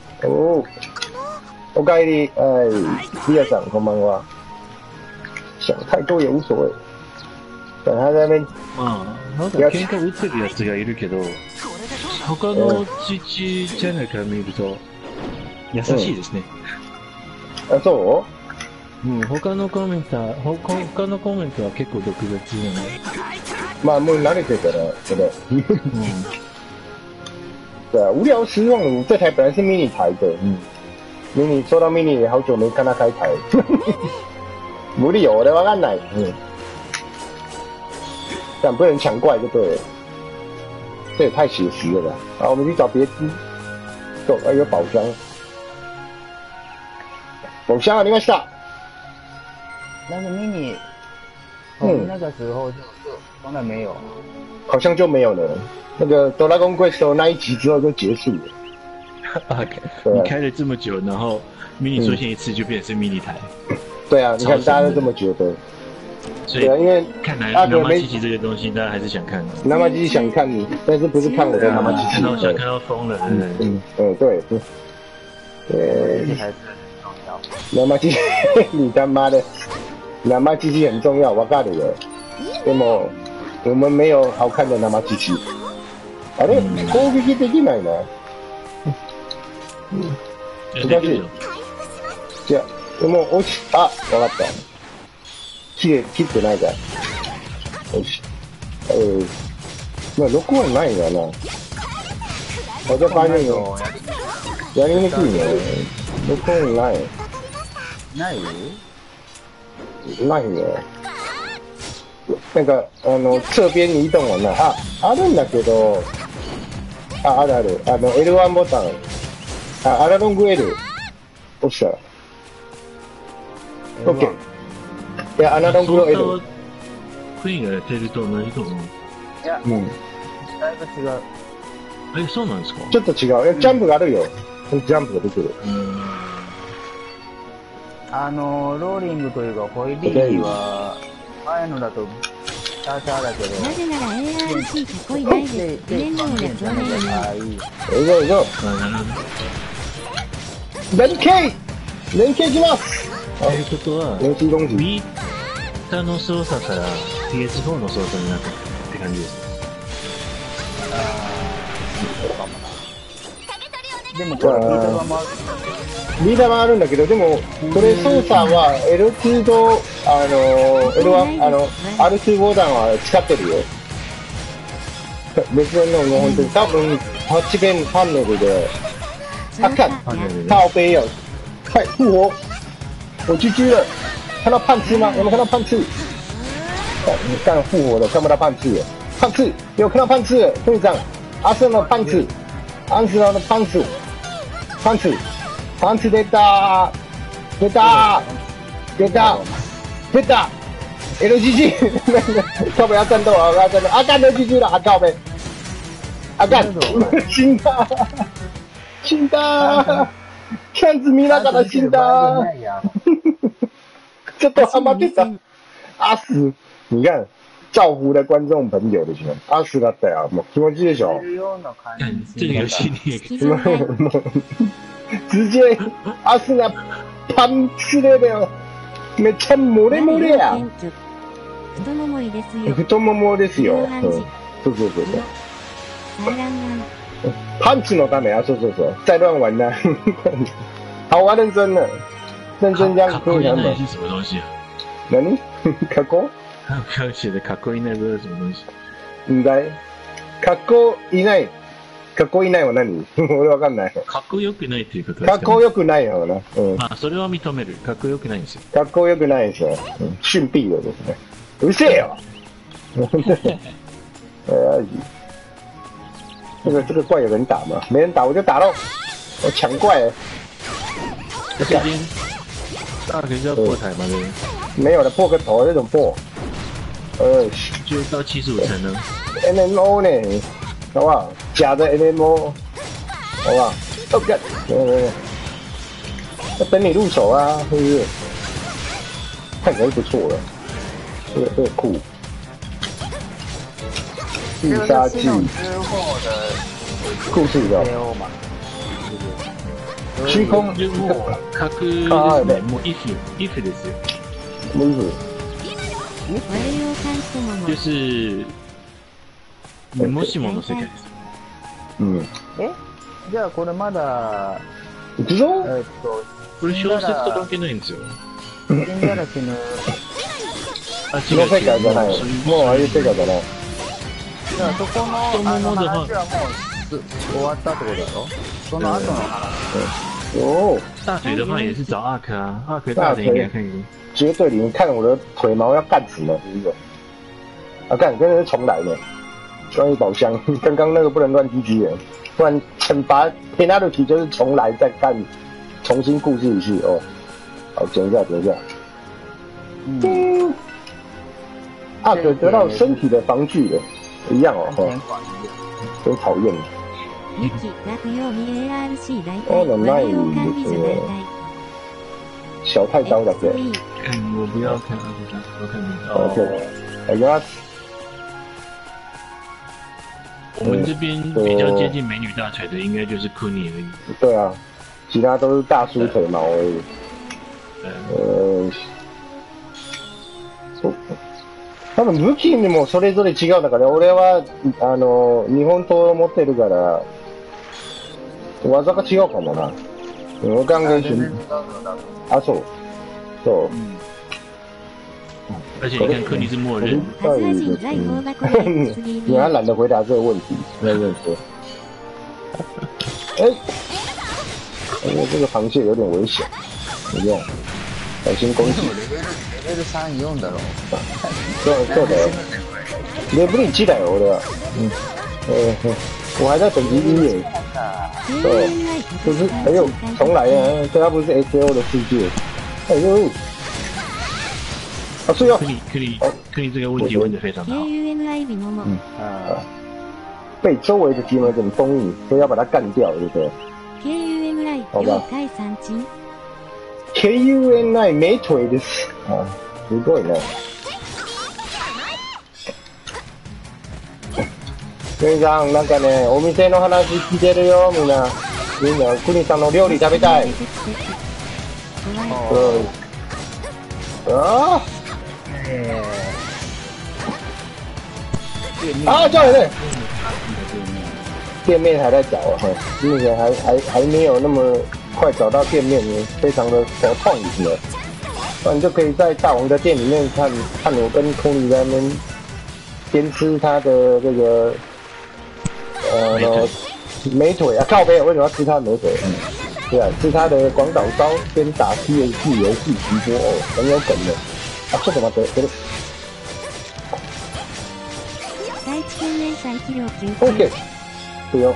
おかえり。リアさん、こんばんは。想太多也無所謂。他在那边。 なんか喧嘩打ってるやつがいるけど、他のチャンネルから見ると、優しいですね。 あ、そう？ 他のコメントは結構毒舌なので。 まあ、もう慣れてるから、这个。对啊，无聊失望了。这台本来是迷你台的。迷你说到迷你，好久没看他开台。無理よ、俺わかんない。但不能抢怪就对了。这也太写实了吧。好，我们去找别枝。走，有宝箱。宝箱ありました。 那个迷你，从那个时候就从来没有。 好像就没有了。那个哆啦 A 梦那一集之后就结束了。 你开了这么久，然后迷你出现一次就变成是迷你台。 对啊，你看大家都这么觉得。 对啊，因为看来南妈机器这个东西，大家还是想看的。 南妈机器想看你，但是不是看我的南妈机器？ 想看到疯了。 对。南妈机器，你他妈的，南妈机器很重要，我告诉你了。でも我们没有好看的南妈机器。あれ攻撃できないな。難しい。じゃあ、もう落ち、わかった。切ってないから。よし。まあ、録音ないんだな。我就发现有やりにくいね。録音ない。ないね。なんか、侧边移動はない。あるんだけど、ある。L1 ボタン。アナログ L 押したら。OK。いや、アナログの L。 クイーンがやってると同じと思う。 いや、だいぶ違う。 そうなんですか？ ちょっと違う。ジャンプがあるよ。ジャンプが出てる。 ローリングというか、ホイビーは、前のだと、 シャーシャーだけど。 なぜなら ARC かっこいないです。連合で少年に。 ああ、いい。 以上以上。連携連携いきます。 ということは、 練習動機。 ビータの操作から PS4 の操作になったって感じです。 でもこれビータが回る。 ビータ回るんだけど、でも、これ操作は L2 と、L1、R2 ボタンは使ってるよ。別のも本当に多分、タッチペンパネルで、啊看，靠背哦，快复活！我GG了，看到胖次吗？有没有看到胖次？哦，你干复活了，看不到胖次了。胖次，有看到胖次了，队长，阿胜的胖次，阿胜的胖次，胖次，胖次出た，出た，出た，出た ，LGG， 靠背要战斗啊，要战斗，啊干 LGG 了，啊靠背，啊干，新的。死んだキャンズ見ながら死んだちょっとハマってた。アス、你看、造福了观众朋友ですよ。アスだったよ。もう気持ちいいでしょ。 这个游戏你也直接アスがパンチでよ。めっちゃモレモレや。 太ももですよ。 太ももですよ。そうそうそうそう。パンチのため啊，说，再乱玩呢，好玩认真的，认真这样可以玩的。 是什么东西啊？ 何？格好？ 不要写的格好いない不知道什么东西。 应该格好いない。格好いないは何？俺わかんない。 かっこよくないっていうことですか、ね。 かっこよくないよな。うん。 まあそれは認める。かっこよくないんですよ。 かっこよくないですよ。逊毙了ですね。うるせえよ。这个怪有人打吗？没人打我就打喽，我抢怪了。 这边大可以要破台吗？ 没有了，破个头那种破。 就到75层了。 MMO 呢？好不好？假的 MMO， 好不好？哦干，要等你入手啊，是不是？看起来不错了，这个酷。必杀技，故事的虚空もう格もうifですよ。 もう就是もしもの世界です。 うん。 じゃあこれまだいくぞ。 これ小説と関係ないんですよ。 死んだら死ぬ。 あ、違う。 の世界じゃない。もうああいう世界じゃない。 だからそこの話はもう終わったってことだろ？その後の話。 哦。 大腿的话也是找阿克啊，阿克大腿应该可以。 绝对零，看我的腿毛要干死了，是不是？啊，干，真的是重来了。专业宝箱，刚刚那个不能乱击击了，不然惩罚 penalty 就是重来再干，重新故事一次哦。好，等一下。阿克得到身体的防具了。一样哦，真讨厌。哦，那小太刀的对。 我不要看阿克，我看你。 OK， 哎呀， 我们这边比较接近美女大腿的，应该就是库尼而已。 对啊，其他都是大叔腿毛而已。多分武器にもそれぞれ違うんだから、俺は日本刀を持ってるから技が違うかもな。我刚刚啊，そう。 而且你看科尼是默认。 你还懒得回答这个问题，认真说。这个螃蟹有点危险，怎么样？小心攻击。 レベル3、4だろ。 そうだよ。レベル1だよ、俺は。我还在等级1耶。对，就是重来啊！这它不是 XO 的世界。所以要科尼这个问题问得非常好。 被周围的敌人封印，所以要把它干掉，对不对？好吧。KUNI 没腿です。すごいね。 店長、なんかね、お店の話聞いてるよ、みんな。クニさんの料理食べたい。啊！啊，叫人呢？店面还在找啊，目前还没有那么快找到店面，非常的头痛的。不然就可以在大王的店里面看我跟空里在那边边吃他的这个美腿啊，靠背，为什么要吃他的美腿？对啊，吃他的广岛烧边打 PS 游戏直播哦，很有梗的。あ、ちょっと待って、これ。OK。いいよ。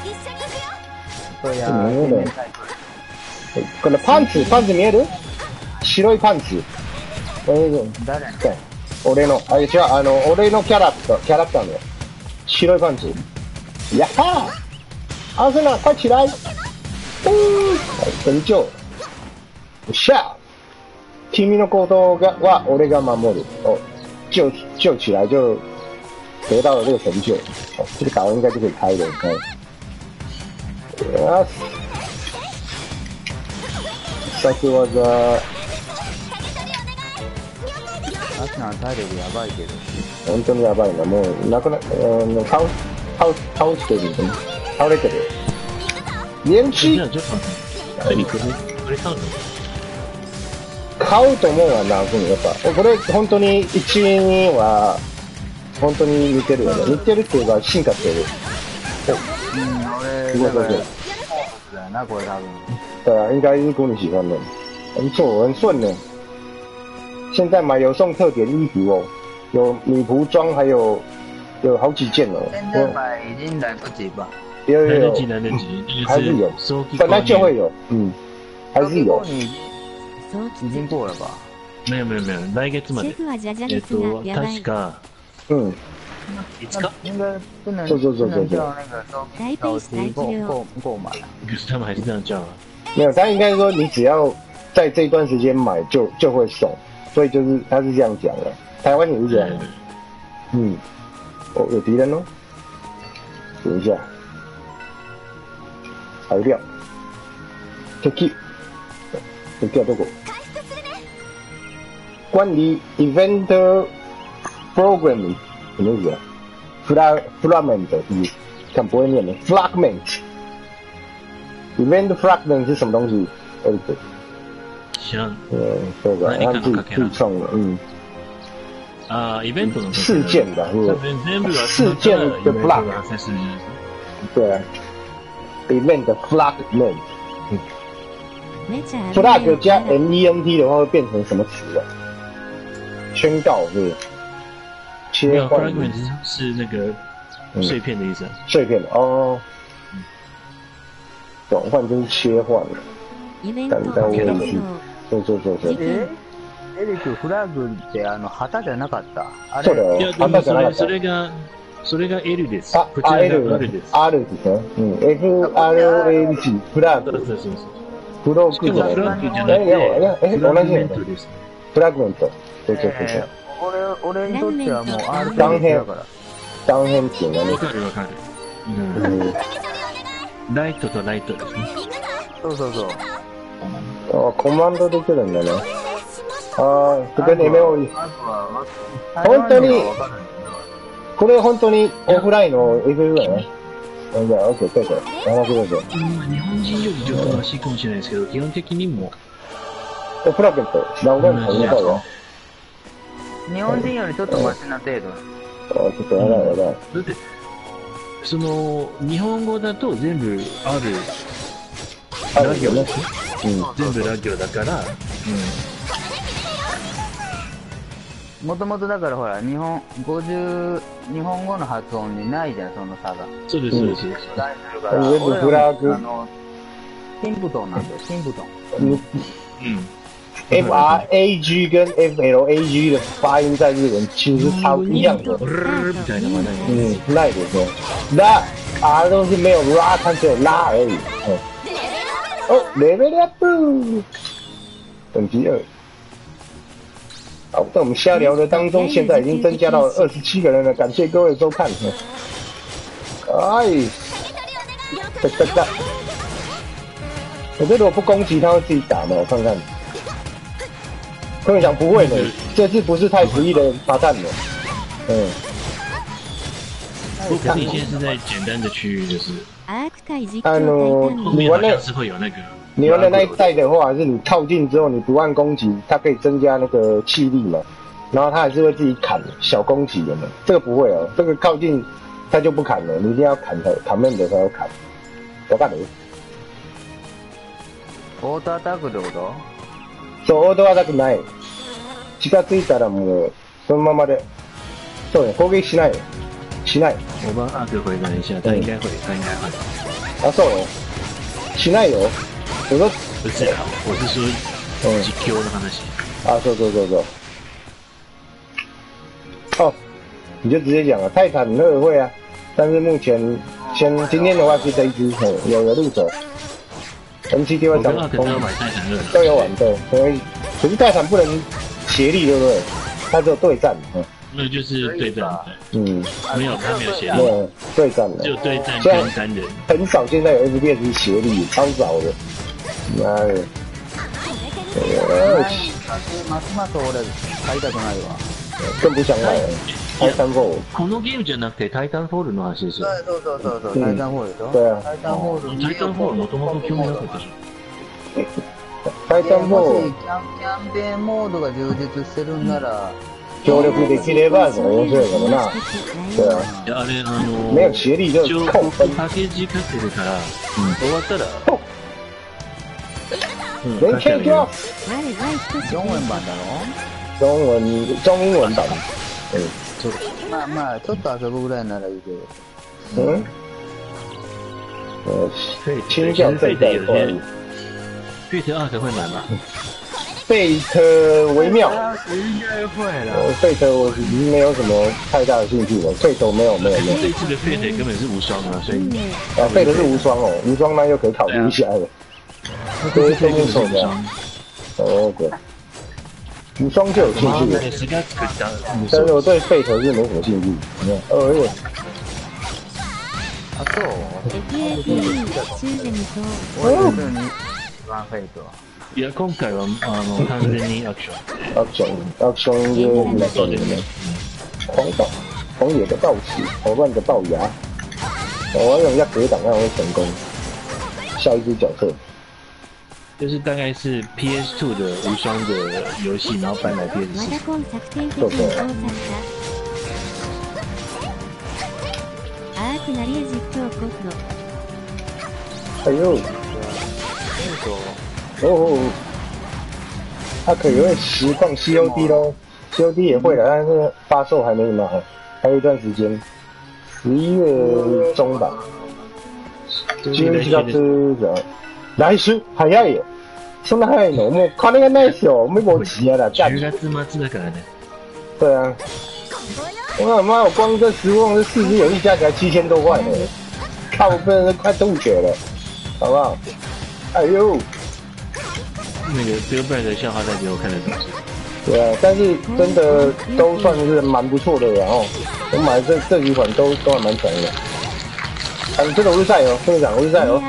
このパンツ見える？白いパンツ。 誰？ 俺の、あ、違う、俺のキャラクターの白いパンツ。やったー！アスナ、快起来！成就。よっしゃ！君の行動は俺が守る。哦，救起来就得到了这个成就。哦，这个打完应该就可以开了。啊，さっきはアスナの体力やばいけど。 本当にやばいな。もうなくな倒してる。倒れてる。連击。買うと思うわな、やっぱ。これ、本当に、1、2は、本当に似てるよね。似てるっていうか、進化してる。 俺、だから、だよな、これ多分。 对啊，应该是姑你喜欢的。很错，很顺的。现在买有送特点衣服哦，有女仆装，还有好几件哦。 现在买已经来不及吧？ 有， 来得及， 还是有，本来就会有，还是有。 已经过了吧？ 没有，来月まで。確か。いつか？ 应该不能。 做。 叫那个早期购买。 可是他们还是这样叫啊。 没有，他应该说你只要在这段时间买就会送，所以就是他是这样讲的。台湾也是这样。哦，有敌人哦。等一下，材料。敵はどこ？关于 event programming 什么意思啊 ？fragment 看不会念的 fragment。event fragment 是什么东西？ 像对吧？他自己创的， イベントの事件的，事件的 flag， 对啊 ，event fragment。flag 加 ment 的话会变成什么词啊？宣告是不是？切换 fragment 是那个碎片的意思。 碎片哦，转换就是切换了。单位是，そう。 エリックフラグって旗じゃなかった。 そうだよ。旗じゃなかった。 それが L です。 こちらが R です。R ですね。FRAG フラグ。フロークじゃない。 フラグじゃなくて、フラグメントです。 フラグメント。そう。 俺にとってはもう R 断片っていうのね。 わかる。ライトとライトですね。 そう。 コマンドできるんだね。これ MO 本当に、これ本当にオフラインの FF だね。じゃあ、OK、どうぞ。 日本人よりちょっと詳しいかもしれないですけど、基本的にも。 フラグメント、何回も始めたよ。 日本人よりちょっとマシな程度。 ちょっとやばい。 だって、日本語だと全部ラ行ですね。全部ラ行だから、 もともとだからほら、日本語の発音にないじゃん、その差が。 そうです。 フラグ。 ティンプトンなんだよ、ティンプトン。 FRAG 跟 FLAG 的发音在日文其实是超一样的。那也是。那 R 都是没有拉，它只有拉而已。level up， 等级2。好，在我们瞎聊的当中，现在已经增加到了27个人了，感谢各位收看。 哎，哒。我这如果不攻击，他会自己打吗？我看看。他们讲不会的，这次不是太实力的发弹了。嗯。 不过你现在是在简单的区域，就是。 你玩的是会有那个。 你玩的那一代的话，是你靠近之后，你不按攻击，它可以增加那个气力嘛。然后它还是会自己砍小攻击的嘛。这个不会哦，这个靠近它就不砍了，你一定要砍面的才要砍。我干你。 オートアタックってこと？ そう、オートアタックない。近づいたらもう、そのままで。そうね、攻撃しない。しない。 我帮阿哥回答一下，他应该会，他应该会。 あ、そう。しないよ。我说不是啊，我是说実況の話。 啊，そう。哦，你就直接讲了，泰坦2会啊，但是目前今天的话是这一只，有入手。MCD 会涨，都有玩对，可是泰坦不能协力，对不对？它只有对战， 那就是对战， 嗯， 他没有协力， 对战的， 只有对战跟单人， 很少现在有 FPS 协力，超少的，妈的，更不想买了。タイタンフォール。 このゲームじゃなくてタイタンフォールの話ですよ。 そう。タイタンフォールでしょ。 对啊。 タイタンフォールもともと興味なかったでしょ。 タイタンフォール。 キャンペーンモードが充実してるんなら。 協力できれば面白いかもな。对啊。 いやあれ没有协力就扣分。 パッケージかけるから、終わったら。 連携いきます。 4円版だろ？ 中英文版。 まあちょっと遊ぶぐらいならいいけど。 清教这一代的话 ，Fate 2会买吗 ？Fate 微妙， 应该会了。 Fate 我没有什么太大的兴趣了。Fate 没有。 这次的 Fate 根本是无双啊，所以 Fate 是无双哦，无双那又可以考虑一下了。这是不错的。OK。无双就有兴趣了，但是我对Fate是没什么兴趣。 そう。 いや今回は完全にアクションゲーム的狂野的暴起，狂乱的龅牙。我要用一下格挡让我成功。下一只角色。 就是大概是 PS2 的无双的游戏，然后搬来 PS4。 哎呦！它可以会实况 COD 咯 ，COD 也会了，但是发售还没什么，还有一段时间，11月中吧。11月来週早いよ。そんな早いの？もう金がないですよ。没有钱了， 10月末だからね。 对啊。我妈，我光这实况这4只游戏加起来7000多块呢，靠背快吐血了，好不好？哎呦！ 那个 Billboard 的笑话再给我看得懂。 对啊，但是真的都算是蛮不错的，然后我买这几款都还蛮强的。这个うるさいよ、ふみさんうるさいよ。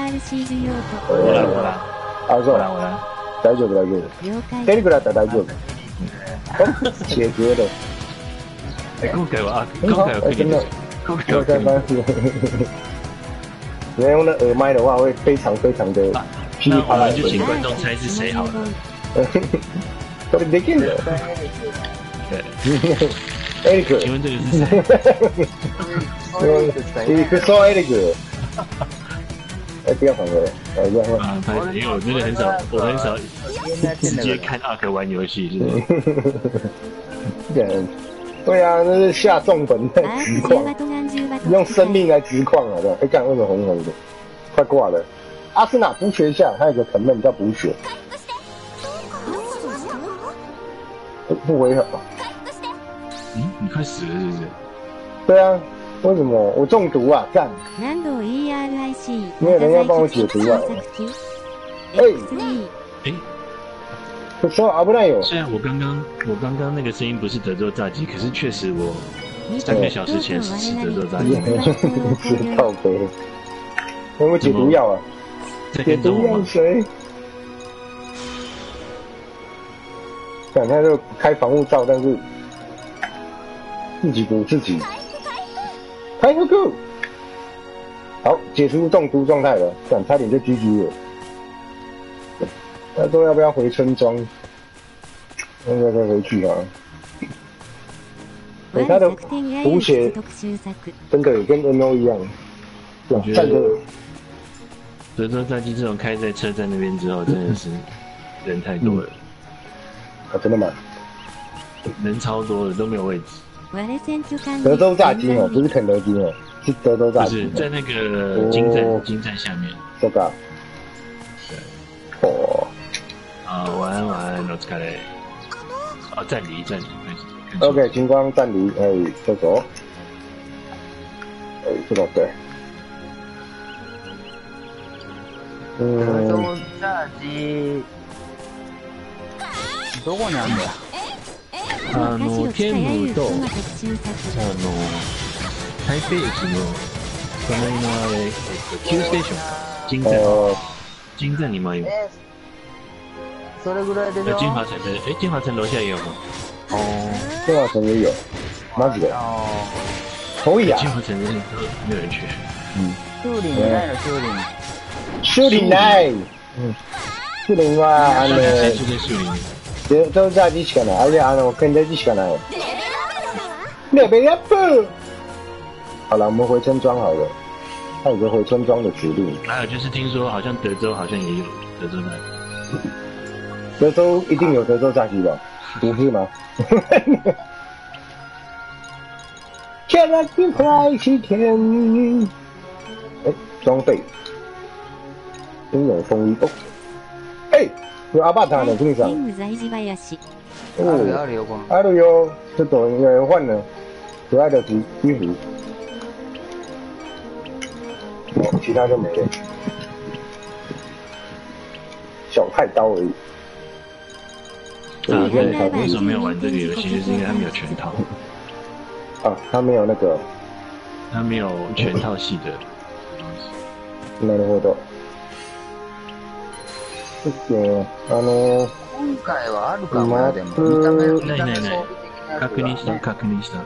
あ、そう。大丈夫。テレクラったら大丈夫。解决了。 今回は真的。今回は你用那耳麦的话，会非常的噼里啪啦。 那我们就请观众猜是谁好了。 これできるの？ 对。 エリク。 请问这个是谁？ 你说エリク。不要反过来，不要换。 因为我真的很少直接看ARK玩游戏，是不是？对啊，那是下重本在直况，用生命来直况啊！对，干为什么红红的？快挂了。阿斯纳补血一下，还有个藤蔓叫补血，不违和。 你快死了是不是？ 对啊。为什么我中毒啊？干！没有人要帮我解毒啊！ 可是我刚刚那个声音不是德州炸鸡，可是确实 3个小时前是吃德州炸鸡， 吃靠背。有没有解毒药啊？解毒药谁？看他就开防护罩，但是自己补自己。开个够。好，解除中毒状态了，看差点就 GG 了。那都要不要回村庄？要不要再回去啊？他的补血真的也跟 NO 一样，站着。 德州炸鸡这种开在车站那边之后，真的是人太多了。 啊，真的吗？ 人超多的，都没有位置。 德州炸鸡哦，不是肯德基哦，是德州炸鸡。 不是在那个金站下面。 这个。对。哦。 啊，晚安，お疲れ。啊，暂离。 OK， 金光暂离，走走。这个对。 德州炸鸡どこにあるんだよ。 天武と台北駅の隣のあれQステーションか金站にも有。 それぐらいでしょ。 金华城的金华城楼下也有吗？ 金华城也有，マジで。可以啊。 金华城那边没有人去。 修理ないの修理。 修理ない。修理は德州炸鸡しかない。あれ肯德基しかない。レベルアップ。好了，我们回村庄好了。他有个回村庄的指令。 还有就是听说好像德州好像也有德州炸鸡。 德州一定有德州炸鸡吧？不是吗？天啊，真快是天！装备，真有风衣哦！有阿巴塔的队长。あるよ。ちょっと有人换了可爱的衣服。其他就没了。小太刀而已。 为什么没有玩这个游戏？就是因为它没有全套。 啊，它没有那个。 它没有全套系的东西。 なるほど。今回はあるかもでも見た目確認した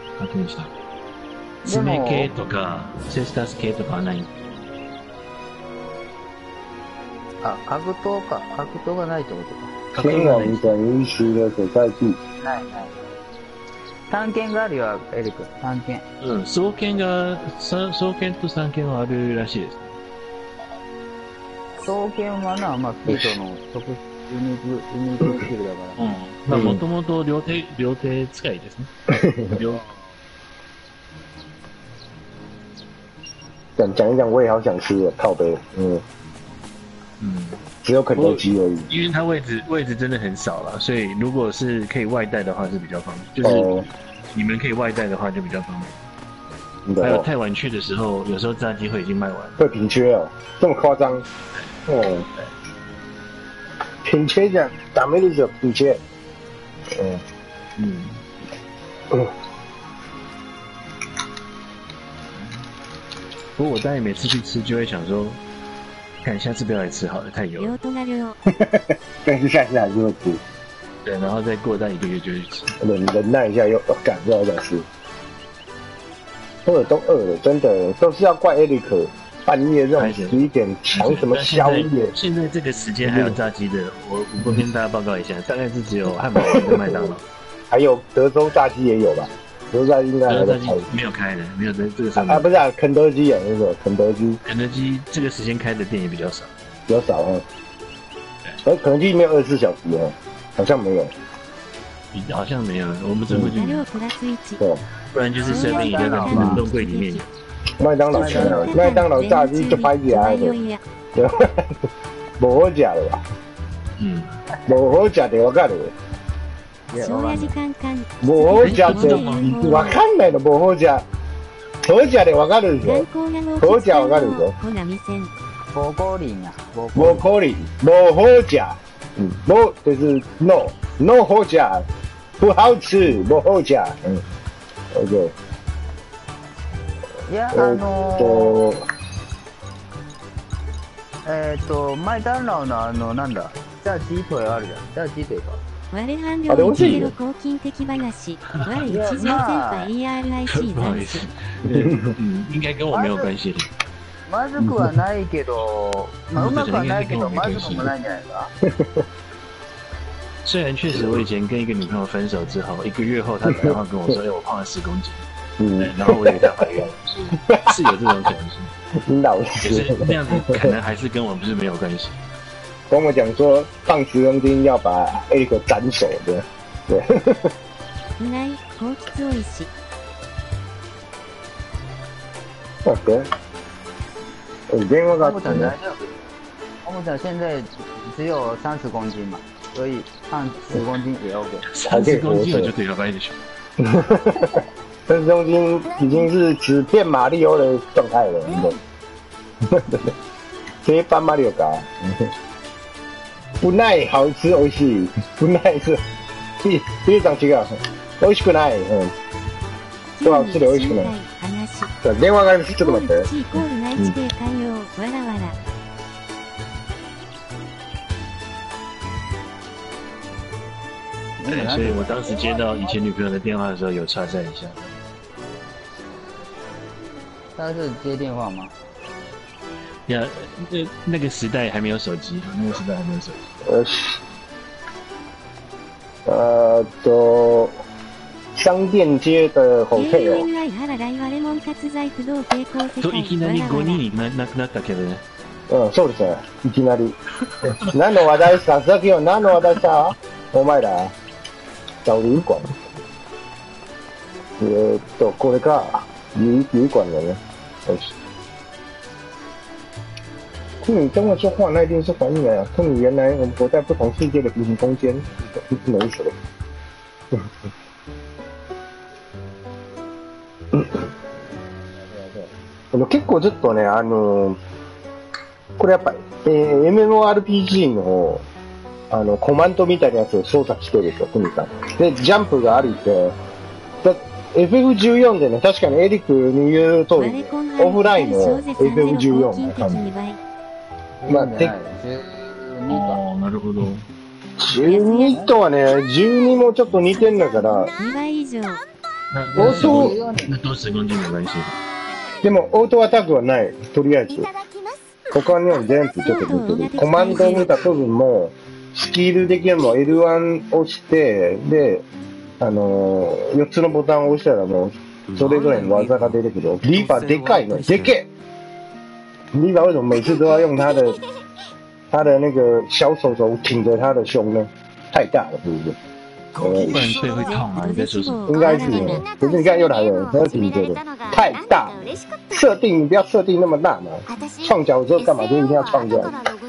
爪系とかセスタス系とかはない。 あ、格闘がないってことか。 天网等于许的所在地。 ない。探検があるよ、エリク。探検。 双剣と三剣はあるらしいです。 双剣はな、まあ、ピートの特殊ユニークスキルだから。 まあ、もともと両手使いですね。 讲一讲，我也好想吃靠背。只有肯德基而已。 因为它位置真的很少了，所以如果是可以外带的话是比较方便。就是你们可以外带的话就比较方便。还有太晚去的时候，有时候炸鸡会已经卖完。 会平缺哦，这么夸张？平缺这样，打没多久平缺。 不过我大概每次去吃就会想说，看下次不要来吃好了，太油了。 但是下次还是会吃。 对，然后再过大1个月就会吃。 忍耐一下又赶又要再吃。都饿了，真的都是要怪 Eric 半夜这种11点抢什么宵夜。 现在这个时间还有炸鸡的，我跟大家报告一下，大概是只有汉堡王跟麦当劳， 还有德州炸鸡也有吧？德州炸鸡应该还在开， 没有开的，没有在这个上面。 不是肯德基有那个肯德基这个时间开的店也比较少， 肯德基没有24小时哦，好像没有， 好像没有，我们真会去。 对。 不然就是7-11的冷冻柜里面有。 麦当劳炸鸡就拍起来的，对，不好吃的吧？不好吃的わかる？不好吃的わかんないの不好吃。好吃的わかるでしょ？好吃わかるでしょ？ 不可能啊！ 不可能，不好吃。不就是 no 好吃，不好吃，不好吃。 OK。 いや、麦当劳のなんだ、炸鸡腿あるじゃん。炸鸡腿か。 我半量につける抗菌的話。我一条先輩 ERIC 不好意思，应该跟我没有关系的。 まずくはないけど、まあうまくはないけど、まずくもないんじゃないか。 虽然确实我以前跟一个女朋友分手之后，1个月后她打电话跟我说：“哎，我胖了10公斤。”然后我以为她怀孕了，是有这种可能性。 老可是师那样子可能还是跟我不是没有关系。 跟我讲说，胖10公斤要把 A 个斩首的，对。 うない、高吉おいし。 OK。電話があってね。 欧姆讲现在只有30公斤嘛，所以胖10公斤也 OK。 30公斤我就得要掰的去。 30公斤已经是只变马里奥的状态了，直接搬马里奥嘎。不耐好吃美味しい。不耐是非常違う。美味しくない。不好吃的美味しくない。電話があります。ちょっと待って。 对，所以我当时接到以前女朋友的电话的时候，有插在一下。 他是接电话吗？ 呀，那个时代还没有手机，那个时代还没有手机。 商店街的 hotel。 といきなり5人いなくなったけどね。 そうですね。いきなり。何の話題したさっきは何の話題したお前ら。找旅馆。これか。旅馆了呢。听你这么说话，那一定是怀孕了呀！看你原来我们活在不同世界的平行空间，没水。結構ずっとね、これやっぱ、MMORPG の、コマンドみたいなやつを操作してると、ふみさん。で、ジャンプがあるって、FF14 でね、確かにエリックに言う通り、オフラインの FF14 な感じ。まあ、 12か。 なるほど。 12とはね、12もちょっと似てんだから、 2倍以上。 那多10公斤没关系。 でも、オートアタックはない。とりあえず。他には全部ちょっと似てる。コマンドを見た部分も、スキルできるのは L1 押して、で、4つのボタンを押したらもう、それぞれの技が出てくる。リーバーでかい呢，でけリーバー为什么每次都要用他的那个小手手挺着他的胸呢？太大了，是不是？ 不然背会痛啊！你在说什么？ 应该是，可是你看又来了，他挺着的，太大。设定你不要设定那么大嘛，创角的时候干嘛就一定要创这样？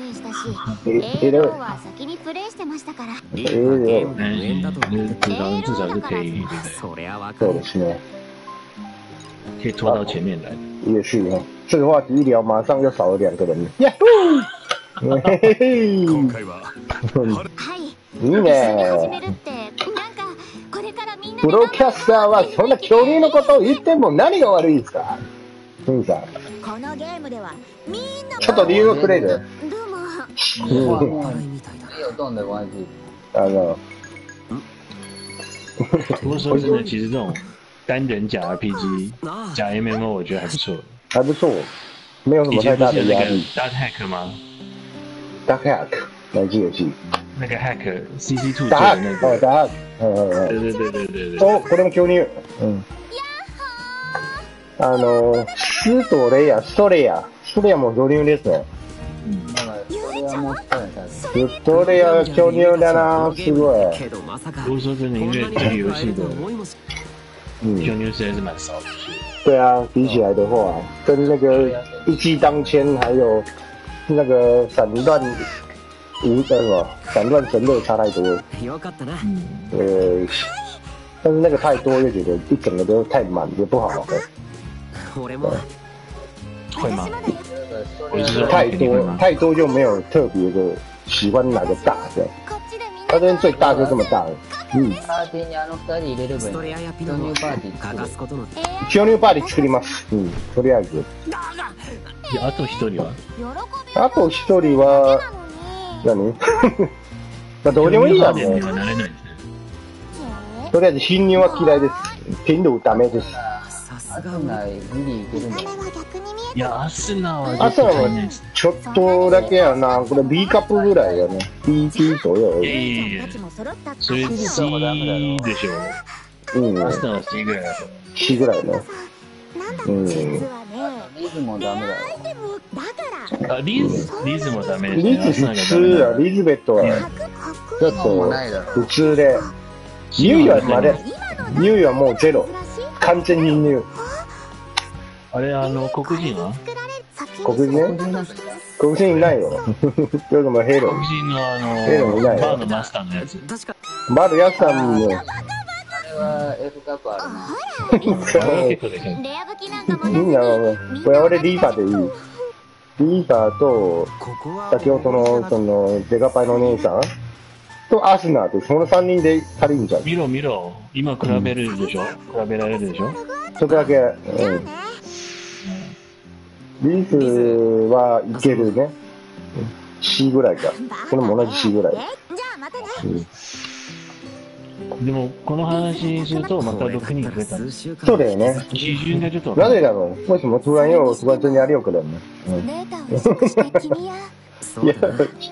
至少是可以，对不对？ 对的是呢， 可以拖到前面来。 也是哈，这个话题一聊，马上就少了2个人。呀呼！嘿嘿嘿！いいね。プロキャスターはそんな恐竜のことを言っても何が悪いですか？ふみさん。ちょっと理由をくれる。 没有动的关系。 不过说真的，其实这种单人假 RPG 假 MMO 我觉得还不错。 还不错，没有什么太大的压力。 Dark Hack 吗 ？Dark Hack 哪支游戏？ 那个 Hack CC2 做的那个。 Dark。 对。 そう、これも恐竜。ストレアも恐竜ですね。ストレア恐竜だな、すごい。 不过说真的，因为这个游戏的恐竜实在是蛮少的。 对啊，比起来的话，跟那个一骑当千还有那个散乱神乐差太多了。但是那个太多又觉得一整个都太满，也不好玩。 会吗？ 太多就没有特别的喜欢哪个大的。他这边最大就这么大了。 パーティーにあの二人入れればいい。 ストレアやピノも導入パーティー欠かすことの潮流パーティー作ります。うん、とりあえず。 いやあと一人はあと一人は、何まあどうでもいいやガーデンねにはなれないですね。 とりあえず侵入は嫌いです。ピンドダメです。 さすあとがないギリいけるんだよ。 いやアスナは朝は足りないですね。 ちょっとだけやな。これ B カップぐらいやね。B 左右。 いやいやいやそれ C でしょ。 うん。 アスナは C ぐらいだと。 C ぐらいね。うん。 実はねリズもダメだよ。 だからあリズもダメですリね。 ズ普通や。リズベットはちょっと普通で。ニューはまで。ニューはもうゼロ。完全にニュー。 あれ黒人は？ 黒人？黒人いないよ。よくもヘロ。 黒人のヘロいないよ。 バーのマスターのやつ。 確かバルヤさんも。 あれは F カップあるな。 結構でかい。 レア武器なんかもいいな、これ俺リーファーでいい。リーファーと、 ここは先ほどの、デカパイの姉さんとアスナーで、その3人で足りんじゃん。ち見ろ。今比べるでしょ？比べられるでしょ？ ょっとだけ、うん。リーフはいけるね。C ぐらいか。これも同じ C ぐらい。 じゃあまたねでもこの話するとまた6人増えた。 そうだよね。 基準がちょっとなぜだろう？为什么突然又突然增加6个人呢？ データを薄くして君やいや、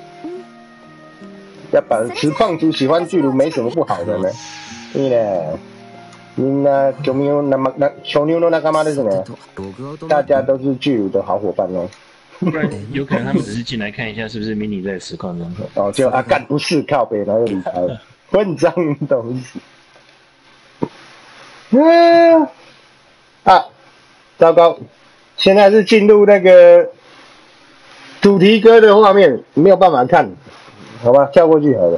やっぱ吃胖猪喜欢巨乳没什么不好的ね。いいね。みんな巨乳の仲間ですね。大家都是巨乳的好伙伴哦。 不然有可能他们只是进来看一下是不是迷你在实况中。 哦，就干不是靠北，然后就离开了，混账东西。啊，糟糕！现在是进入那个主题歌的画面，没有办法看，好吧，跳过去好了。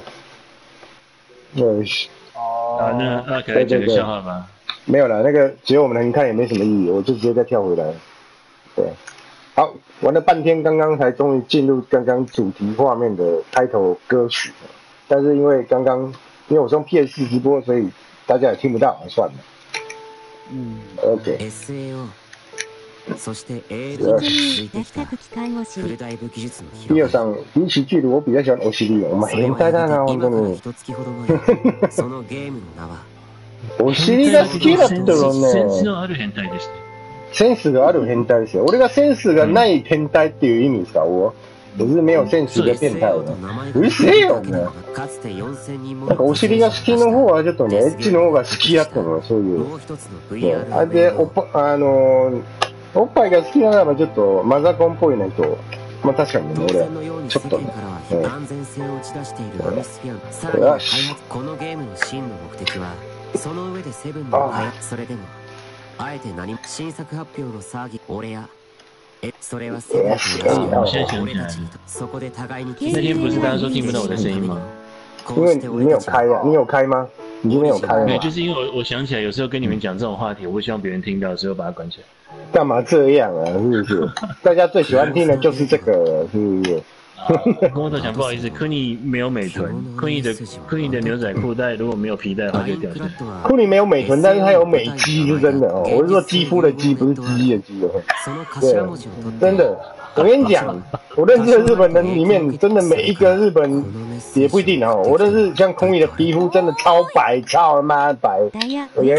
啊，那可以讲个笑话吗？ 没有了，那个只有我们能看也没什么意义，我就直接再跳回来。对，好，玩了半天，刚刚才终于进入刚刚主题画面的开头歌曲，但是因为因为我是用 PS4 直播，所以大家也听不到，算了。OK。 SAO そして AL が続いてきたフルダイブ技術の第二上，比起巨乳，我比较喜欢欧西利。お前変態だな、本当に。 一月ほど前そのゲームの名はお尻が好きだったのセンスね。 のある変態でした。 センスがある変態ですよ。俺がセンスがない変態っていう意味ですか？我是没有センスが变態。うるせえよ、ね。 かつて4000人もなんかお尻が好きの方はちょっとね、エッチの方が好きだったのよ、そういう。 もう一つのね VR あれでおっぱいが好きならばちょっとマザコンっぽいねと、まあ確かにね、 当然のように世ちょっとね間からは非安全性を打ち出しているアミスピアンさらには開発このゲームの真の目的はその上でセブンの開発それでもあえて何も新作発表の騒ぎ俺やそれはセブンと同じ俺たちにとそこで互いに気づ那いて天不是大家说听不到我的声音吗？ 因为你没有开啊，你有开吗？你没有开对， 吗？ 就是因为我想起来，有时候跟你们讲这种话题，我不希望别人听到，所以我把它关起来。 干嘛这样啊？是不是？大家最喜欢听的就是这个，是不是？ 跟我讲不好意思，科尼没有美臀，科尼的牛仔裤带如果没有皮带的话就掉下来。 库里没有美臀，但是它有美肌，是真的哦。我是说肌肤的肌，不是鸡的鸡哦。对，真的。我跟你讲，我认识的日本人里面，真的每一个日本也不一定哦。我认识像空翼的皮肤真的超白，超他妈白。我觉得，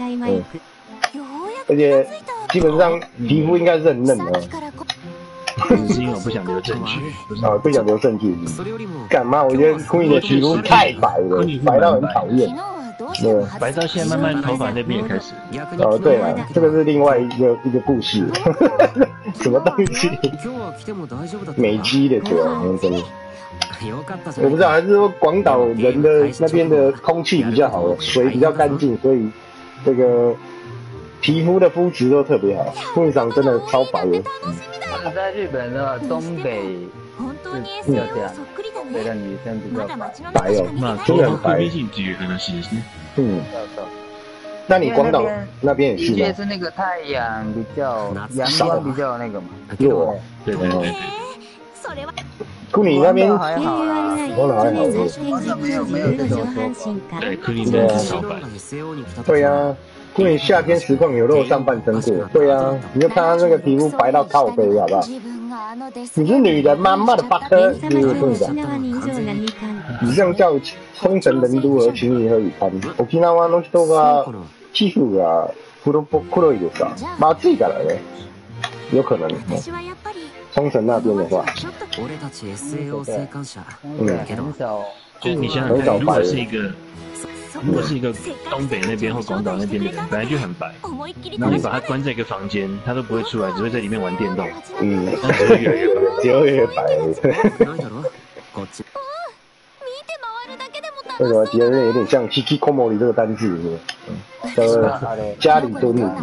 而且基本上皮肤应该是很嫩的。 只是因为我不想留证据。 啊，不想留证据。干嘛？我觉得空翼的皮肤太白了，白到很讨厌。对， 白到现在慢慢头发那边也开始。 哦，对了，这个是另外一个故事，什么东西？美肌的对吧？真的，我不知道，还是说广岛人的那边的空气比较好，水比较干净，所以这个皮肤的肤质都特别好。会长真的超白的。 在日本的东北是这样，东北的女生比较白哦， まあ真的很白。 美人っていう話ですね。 嗯，那你广岛那边也是吗？ 是那个太阳比较阳光比较那个嘛。 弱。 对对对对。 库里那边还好啦， 我哪还好？ 对，库里真的很少白。 对啊，库里夏天实况有露上半身过。对啊，你就看他那个皮肤白到靠背，好不好？你是女人吗？妈的巴克，你有这样以上叫冲绳人都和情理何以堪？沖縄の人が皮膚が黒いですか？まずいからね。有可能。冲绳那边的话， 就是你想想看，如果是一个东北那边或广岛那边的人，本来就很白，然后你把他关在一个房间，他都不会出来，只会在里面玩电动，那只会越来越白， 只会越白。为什么觉得有点像 hikikomori 这个单字？家里蹲女。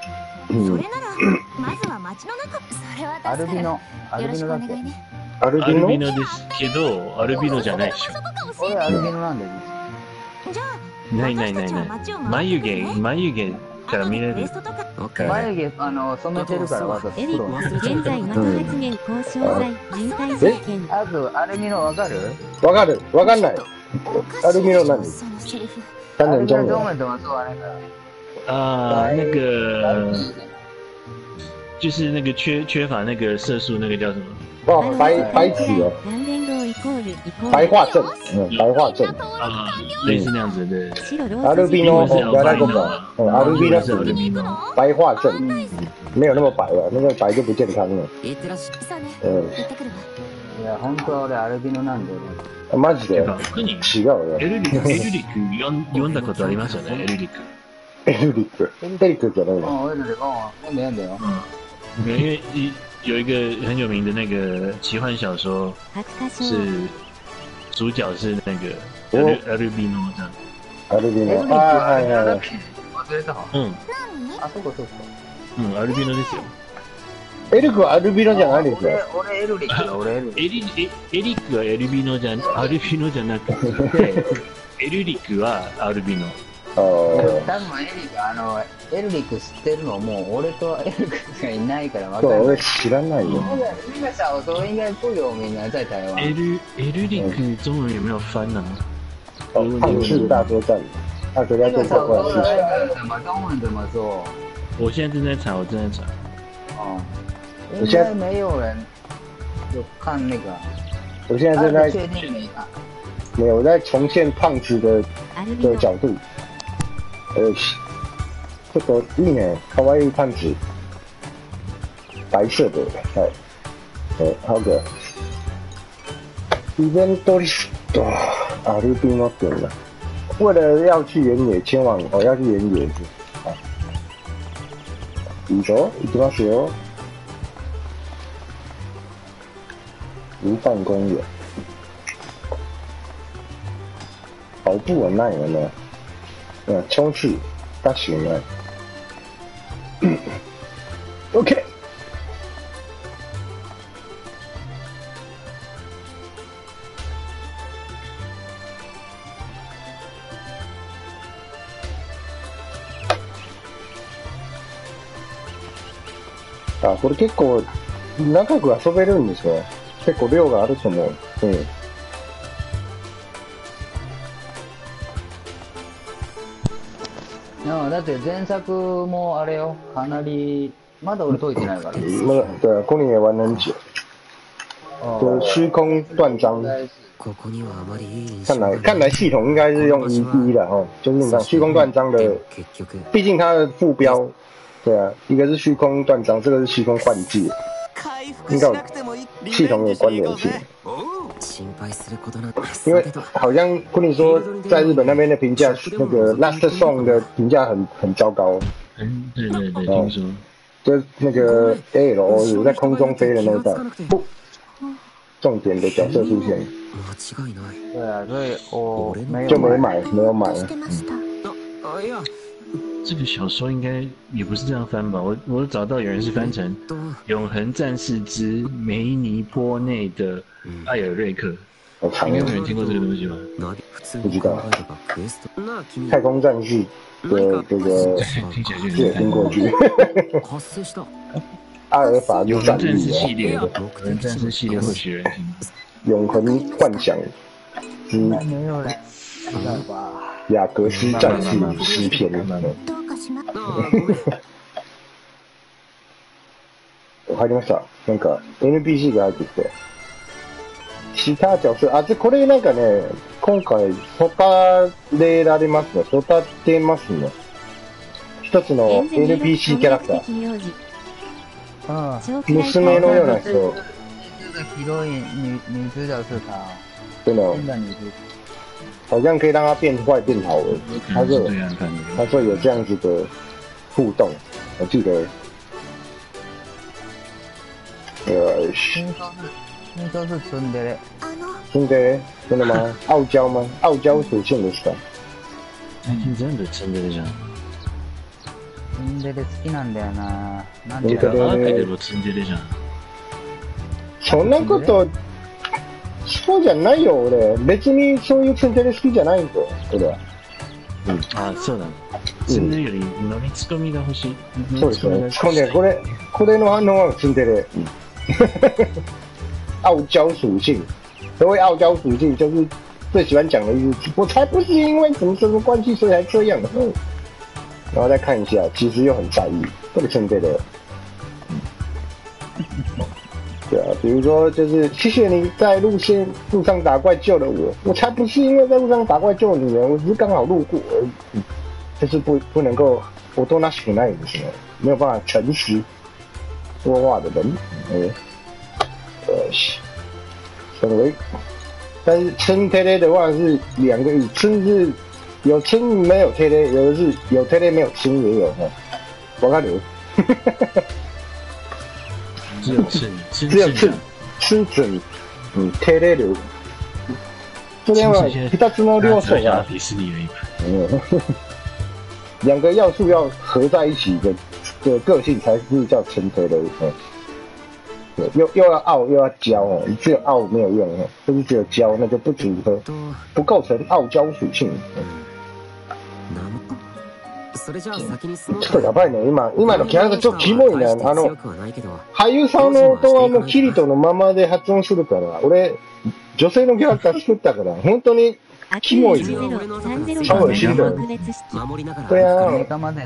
アルビノだっけ？ アルビノですけど、アルビノじゃないでしょ。 俺アルビノなんだよ。 ない。眉毛から見れる。 眉毛染めてるからわざと黒。 現在の発言交渉罪人体実験。 あとアルビノわかる？ わかんない。アルビノ何？三人中文怎么做啊？ 那个就是那个缺乏那个色素，那个叫什么？ 哦，白子哦，白化症，白化症啊，类似那样子的。 阿鲁比诺，不要太过分。阿鲁比诺是白化症，没有那么白了，那个白就不健康了。 いや本当は俺アルビノなんだよね。 マジで？違うよ。 エルリック読んだことありますよね？エルリック。 エルリックじゃないの？ エルリック読んだよ。 因为有一个很有名的那个奇幻小说，是主角是那个アルビノ这样。 アルビノ。 忘れた。あ、そうか。 アルビノですよ。 エリックはアルビノじゃないですよ。 俺エルリック。 エリックはアルビノじゃなくて、エルリックはアルビノ。 多分エルリック知ってるのもう俺とエルリックがいないから分かんない。 俺知らないよ。 那个小说应该不有名啊，在台湾。 エルリック中文有没有翻呢？ 胖式大作战，大家做怪怪的事情。 中文怎么做？ 我现在正在查。 哦，应该没有人有看那个。 我现在正在确定没看。 没有，我在重现胖子的角度。这个いいね、可愛いパンツ，白色的，好的。イベントリストアルビノ店了。为了要去原野，前往要去原野是。いいぞ、行きますよ。如范公园。跑步很耐了呢。冲刺，大行了。OK。あ、これ結構長く遊べるんですよ。結構量があると思う。 だって前作もあれよ、かなりまだ俺解いてないから。 对，コニー也玩很久。虚空断章。看来系统应该是用1的哦，就是那虚空断章的，毕竟它的副标，对啊，一个是虚空断章，这个是虚空幻技，应该有系统有关联性。因为好像跟你说，在日本那边的评价，那个 Last Song 的评价很糟糕。 对，听说。 就是那个 L 有在空中飞的那一段，重点的角色出现。 对啊，所以我就没有买。 这个小说应该也不是这样翻吧？我找到有人是翻成《永恒战士之梅尼波内的艾尔瑞克》，应该有人听过这个东西吗？ 不知道。太空战士的这个听起来也听过去。阿尔法就永恒战士系列，永恒战士系列或许有人听。 永恒幻想之没有了，知道吧？ 雅格斯战士诗篇。わかりました。なんか NPC が入ってきて。其他角色、これなんかね、今回育てられますね。育てますね。一つの NPC キャラクター。娘のような人。 ヒロイン女主角是她， 真的，好像可以让他变坏变好了。他说有这样子的互动，我记得。 听说是ツンデレ。 ツンデレ真的吗？傲娇吗？傲娇属性ですか？ 全部ツンデレじゃん。 ツンデレ好きなんだよな。なんでアーケードもツンデレじゃん。 そんなこと、そうじゃないよ、俺。別にそういうツンデレ好きじゃないんだよ、俺は。 そうだ。ツンデレより飲みつこみが欲しい。 そうですね。これの反応はツンデレ。傲娇属性，所谓傲娇属性就是最喜欢讲的意思。我才不是因为什么关系所以才这样的。然后再看一下，其实又很在意这个称对的。对啊，比如说就是谢谢你在路上打怪救了我，我才不是因为在路上打怪救你呢，我只是刚好路过而已。就是不能够我多拿许那有的时候没有办法诚实说话的人。成为，但是称 T T 的话是两个语，称是有称没有 T T， 有的是有 T T 没有称也有哈。我看你， 只有称， 称准T T 流。这边嘛，2つの要素啊，两个要素要合在一起的个性才是叫称 T T 又要傲又要娇哦，只有傲没有用哦，就是只有娇那就不符合，不构成傲娇属性。ちょっとやばいね、今のキャラがちょっとキモいね。俳優さんの音はもうキリトのままで発音するから、俺、女性のキャラクター作ったから、本当にキモいね。超恶心的。对啊， ネカマだ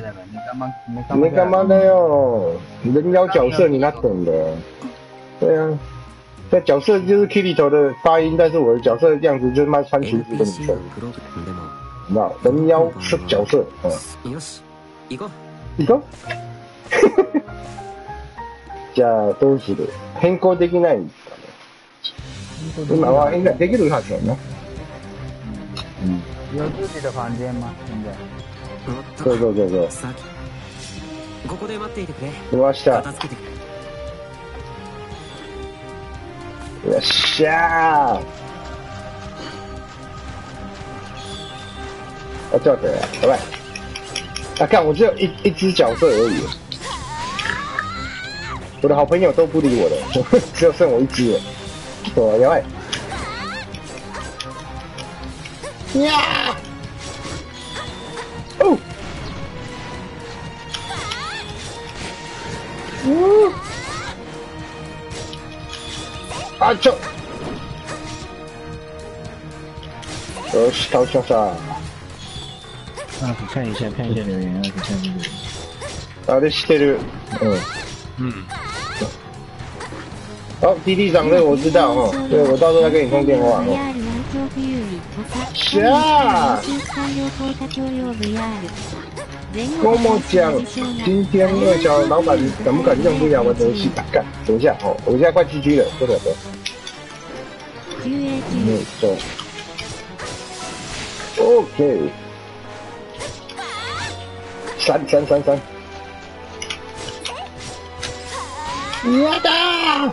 よ。人妖角色你那懂的。对啊，这角色就是 Kirito 的发音，但是我的角色的样子就是穿裙子的女生。那人妖是角色，行こう。じゃあどうする？変更できないんですかね。今は应该できるはずだな。 有自己的房间吗？现在？ そう。 ここで待っていてくれ。 来ました。よっしゃー！ちょっと待って，拜。看我只有一只角色而已，我的好朋友都不理我了，只有剩我一只了。やばい。呀！哦！よし、倒しました。 看一下留言，看这个。 あれしてる。弟弟长这个我知道哦，对，我到时候再跟你通电话哦。下。郭沫讲，今天问小老板敢不敢用不了我的游戏？干，等一下哦，我现在快GG了，对。对。OK。3。やだ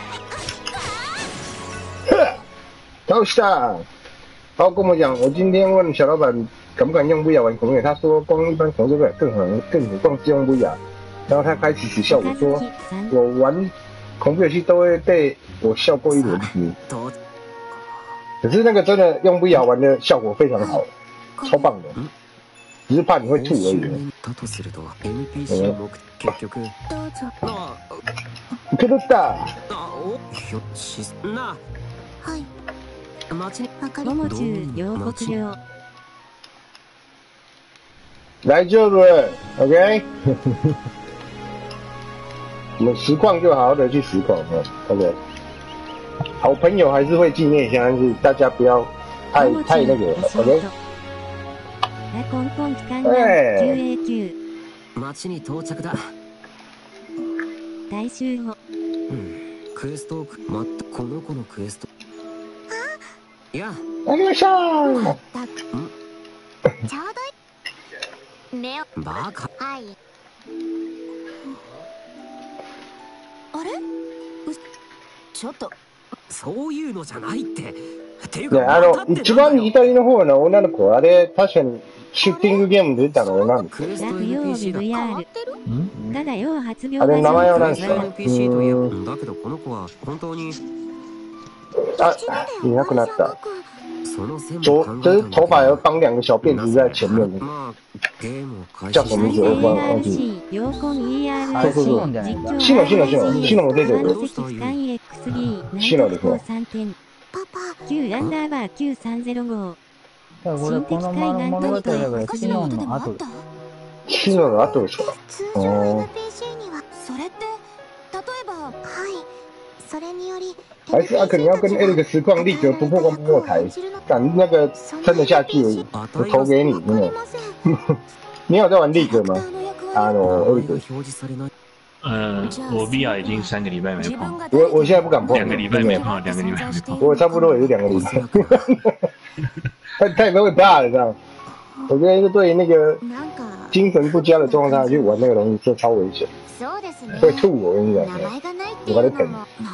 ー！倒した！好，跟我讲，我今天问小老板敢不敢用不雅玩孔雀，他说光一般孔雀更何况是用不雅。然后他开始取笑我说，我玩恐怖游戏都会被我笑过一轮子。可是那个真的用不雅玩的效果非常好，超棒的。只是怕你会吐而已。狂った。 はい。 町にわかりました。両国領。 来就了 ，OK 。我们实况就好好的去实况，OK。好朋友还是会纪念一下，但是大家不要太那个 ，OK。 哎。 町に到着だ。 大集合。 クエストをこの子のクエスト。いや。 ありました。 ちょうどバカ。 はい。あれ？ちょっと。 そういうのじゃないって。っていうね、 か、 一番左の方の女の子、あれ、確かに、シューティングゲームで出たのなんですか？ ただよ、発表あれ、名前は何ですか？ だけどこの子は本当に。 あ、いなくなった。就是头发要绑两个小辫子在前面的，叫什么名字我忘记。そうそうそう。シノも出てる。シノですね。 9アンダーバー9305。 これこの物語だからシノの後です。 シノの後ですか？ それって例えばはいそれにより。 还是阿肯，你要跟 Eric 实况力格不破关不破台，敢那个撑得下去，我投给你，真的。你有在玩力格吗？Eric。 我 VR 已经3个礼拜没碰。 我现在不敢碰。2 个礼拜没碰，2个礼拜没碰。 我差不多也是2个礼拜。太会怕了，这样。我觉得对那个精神不佳的状态去玩那个东西，这超危险，会吐我跟你讲。我把它等。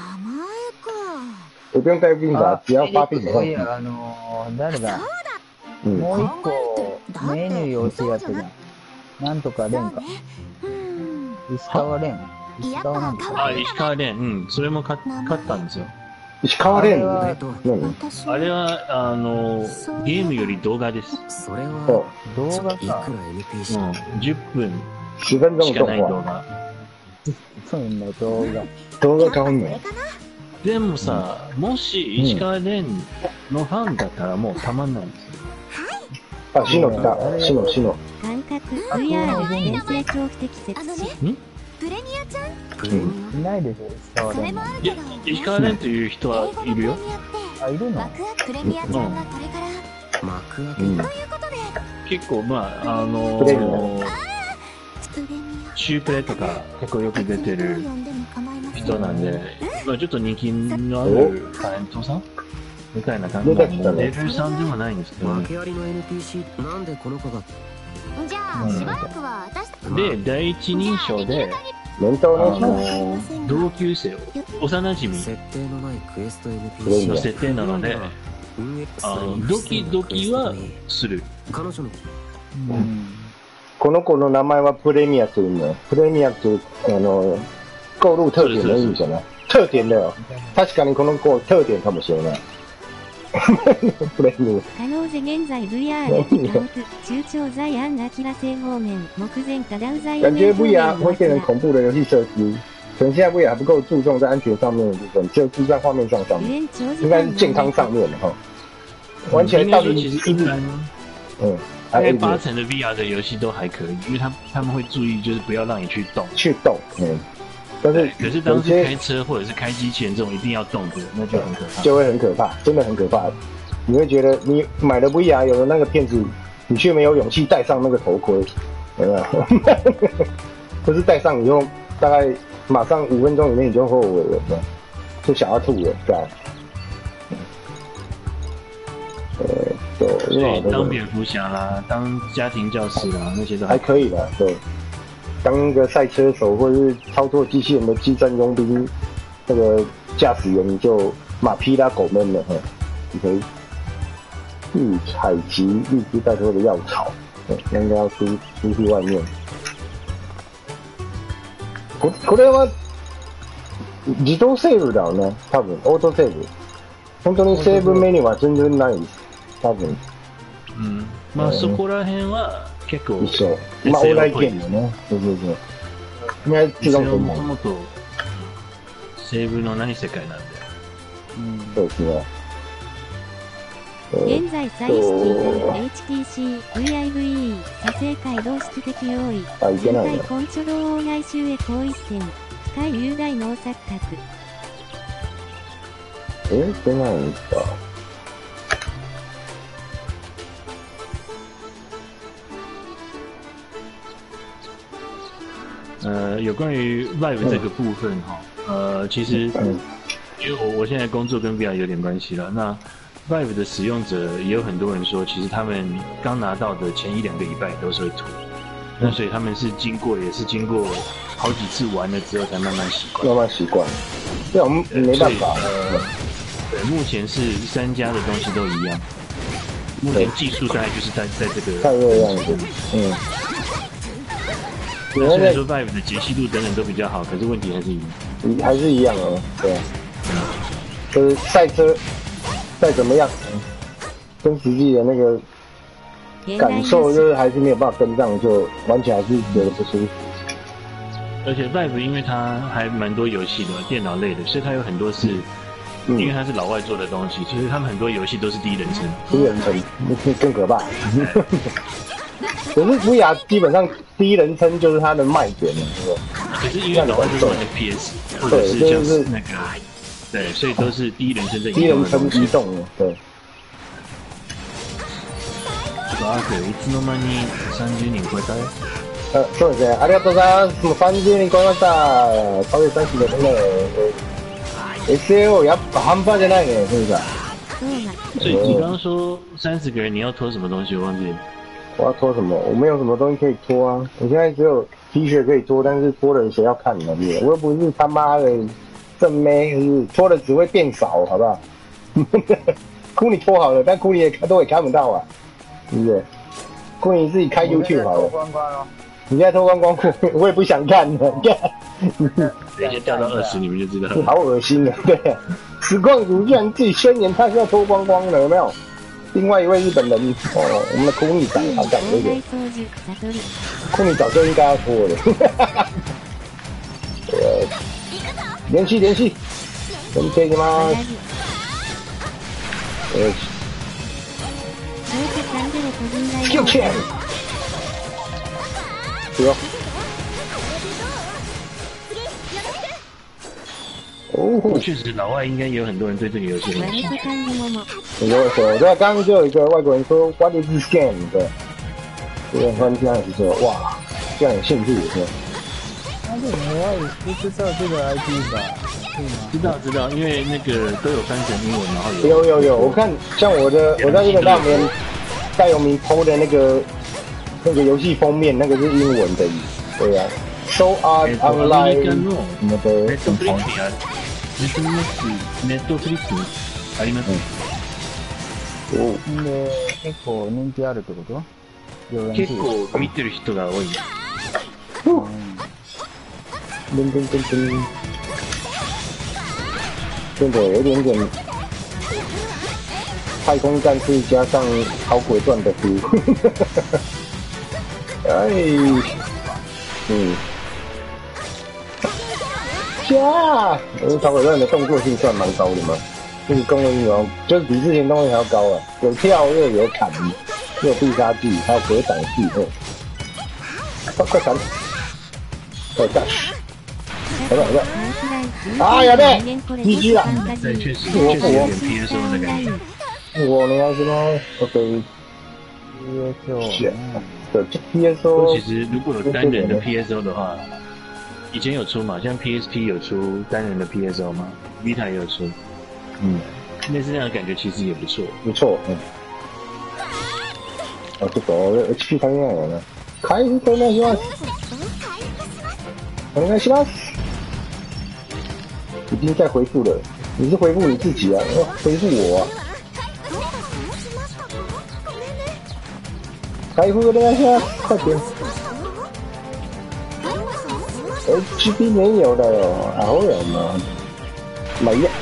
我不用带病吧，只要发病的话。 誰だ？もう一個メニュー用紙やってた。なんとか蓮か。石川蓮。石川なんだ。 あ、石川蓮。それも買ったんですよ。 石川蓮？ あれはゲームより動画です。 それは動画か。 10分しかない動画。 そうなんだ、動画。 動画買うんの？ でもさ、もし石川蓮のファンだったらもうたまんないんですよ。 あ、シノ来た。シノ。 感覚 VR 連成長期適切し。プレミアちゃん？いないでしょ、石川蓮。 いや、石川蓮という人はいるよ。 あ、いるの？ プレミアちゃんがこれから幕開け。 ということで結構シュープレとか結構よく出てる人なんで、まあちょっと人気のあるタレントさんみたいな感じで、モデルさんではないんですけどね。 なんでこの子が。 じゃあしばらくは私で、第一人称で、同級生を、幼馴染設定のないクエスト NPC の設定なので、ドキドキはする。 彼女の。 この子の名前はプレミアというの。プレミアという购入特典の意味じゃない。特典だよ。確かにこの子特典かもしれない。プレミア。 可能ぜ現在 VR 中長在安アキラ正方面目前ただう在感觉 VR 会变成恐怖的游戏设施。可能现在 VR 还不够注重在安全上面的部分，只有注重在画面上应该是健康上面的哈。完全到底其实一般，大概80%的 VR 的游戏都还可以，因为他们会注意就是不要让你去动。但是可是当是开车或者是开机器人这种一定要动的，那就很可怕。 就会很可怕，真的很可怕。你会觉得你买了 VR 有了那个片子，你却没有勇气戴上那个头盔，有没有？或是戴上以后，大概马上5分钟以内你就后悔了，就想要吐了，这样。 所以当蝙蝠侠啦，当家庭教师啦，那些都还可以的，对。当一个赛车手或者是操作机器人的机战佣兵，那个驾驶员就马匹拉狗闷了哈。你可以去采集预知拜托的药草，那应该要出去外面。これは自動セーブだよね、多分オートセーブ。本当にセーブメニューは全然ないです、多分。 まあそこら辺は。結構一緒。まあオーライゲームよね。そう。应该自動もともとセーブのない世界なんで。 そうですね。 現在再式に HTC VIVE 撮影会動式的用意全体コンチョロー外周へ後一線深い雄大脳錯覚出ないんですか。 有关于 Vive 这个部分哈，其实因为我现在工作跟 VR 有点关系了，那 Vive 的使用者也有很多人说，其实他们刚拿到的前1-2个礼拜都是会吐，那所以他们是经过好几次玩了之后才慢慢习惯。 慢慢习惯，对，我们没办法。 对，目前是3家的东西都一样，目前技术大概就是在这个太热样子， 虽然说 Vive 的解析度等等都比较好，可是问题还是一样哦，对，就是赛车再怎么样，跟实际的那个感受就是还是没有办法跟上，就玩起来是觉得不舒服。 而且 Vive 因为它还蛮多游戏的，电脑类的，所以它有很多是，因为它是老外做的东西，其实他们很多游戏都是第一人称。 第一人称更可怕。可是 VR 基本上第一人称就是它的卖点了，对不对？ 可是因为老外都是玩 FPS 或者是像是那个，对，所以都是第一人称在移动的东西。 第一人称移动的，对。 いつの間に30人超えたよ。 そうですね。ありがとうございます。もう30人超えました。超越30人ね。SAO やっぱ半端じゃないね，是不是？ 所以你刚刚说30个人，你要拖什么东西？我忘记了。 我要拖什么？我没有什么东西可以拖啊！我现在只有 T 恤可以拖，但是拖了谁要看呢？对不对？我又不是他妈的正妹，拖了只会变少，好不好？库你拖好了，但库你都也看不到啊，对不对？库你自己开 YouTube 好了。你现在脱光光裤，我也不想看了。 等一下掉到20，你们就知道了。 好恶心啊！对，实况主居然自己宣言他是要脱光光的，有没有？另外一位日本人哦，我们的库尼长好讲这个，库尼早就应该要脱了。连续，跟这个吗？就欠。对哦。 哦，确实，老外应该也有很多人对这个游戏很喜欢。 很多人说，对，刚刚就有一个外国人说 "What is this game？" 对，有人突然这样子说，哇，这样有兴趣是。 他这国外不知道这个 IP 吧？ 知道，因为那个都有翻成英文，然后有，我看像我在日本大面戴有明 PO 的那个游戏封面，那个是英文的，对啊 ，Show Art Online 什么的。 ネットフリックあります。 で、結構人気あるってこと？ 結構見てる人が多い。 真的有点点太空战士加上好鬼传的 feel。超鬼传的动作性算蛮高的嘛，这个攻略性就是比之前动作还要高啊，有跳跃，有砍，又有必杀技，还有格挡技，快闪！快 dash！ 好的，啊，やべえ！GG 了。 对，确实有点 PSO 的感觉。 我应该是吗 ？OK。对 ，PSO。 其实如果有单人的 PSO 的话，以前有出嘛，像 PSP 有出单人的 PSO 嘛 ，Vita 也有出。类似这样的感觉其实也不错。 不错，あ、ちょっとHP 足りないよね。回復お願いします。お願いします。已经在回复了，你是回复你自己啊，回复我啊。回复お願いします，快点。HP 没有了哟，好有吗？没了。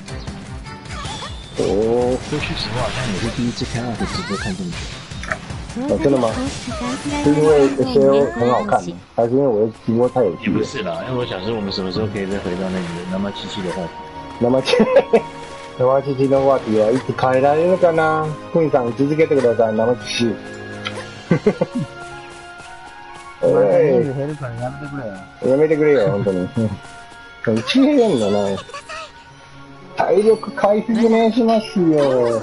说句实话，好像也是第一次看2个直播看这么久。 哦，真的吗？是因为 SAO 很好看，还是因为我的直播太有趣了？ 也不是啦，因为我想说我们什么时候可以再回到那个生七七的话题。 生七七の話題はいつ変えられるかな。ふみさん続けてください、生七七。 減るからやめてくれよ。 やめてくれよ、本当に。一年やんのな。体力回復お願いしますよ。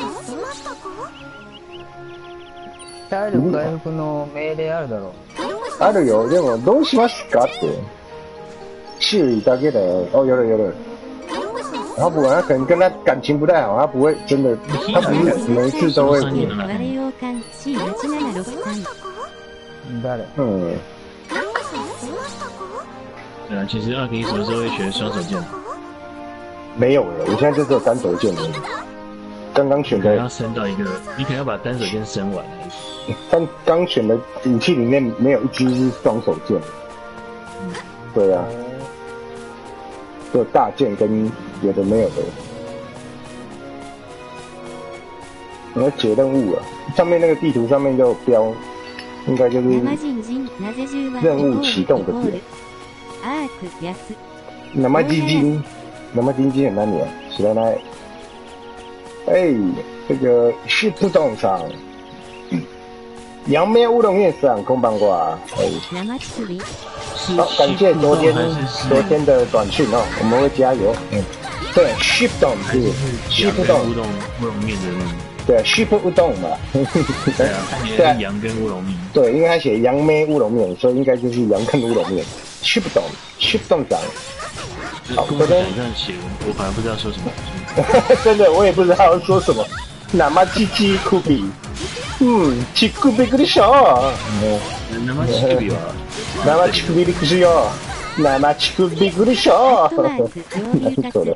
体力回復の命令あるだろう。 あるよ。でも、どうしますかって。注意だけだよ。哦，有了。他不管，他可能跟他感情不太好，他不会真的，他不是每一次都会。 誰？ 嗯。 对啊，其实二 K 什么时候会学双手剑？ 没有了，我现在就只有单手剑而已。刚刚选的要升到一个，你可能要把单手剑升完。 但刚选的武器里面没有一支是双手剑。对啊，就大剑跟有的没有的。你要解任务啊，上面那个地图上面就有标，应该就是任务启动的点。生晶很难念，知らない。哎，这个是不动上。杨梅乌龙面上空棒挂，好，感谢昨天的短讯哦，我们会加油。对 ，ship 动是 ship 动乌龙面的那种。 对 ，ship 乌冬嘛。 对啊，羊跟乌龙面。 对，因为他写杨梅乌龙面，所以应该就是羊跟乌龙面。ship 动长。 好，昨天这样写，我反而不知道说什么。 真的，我也不知道说什么。生七七酷比。乳首びっくりした。 生乳首は生乳首びっくりした。生乳首びっくりした。何それ。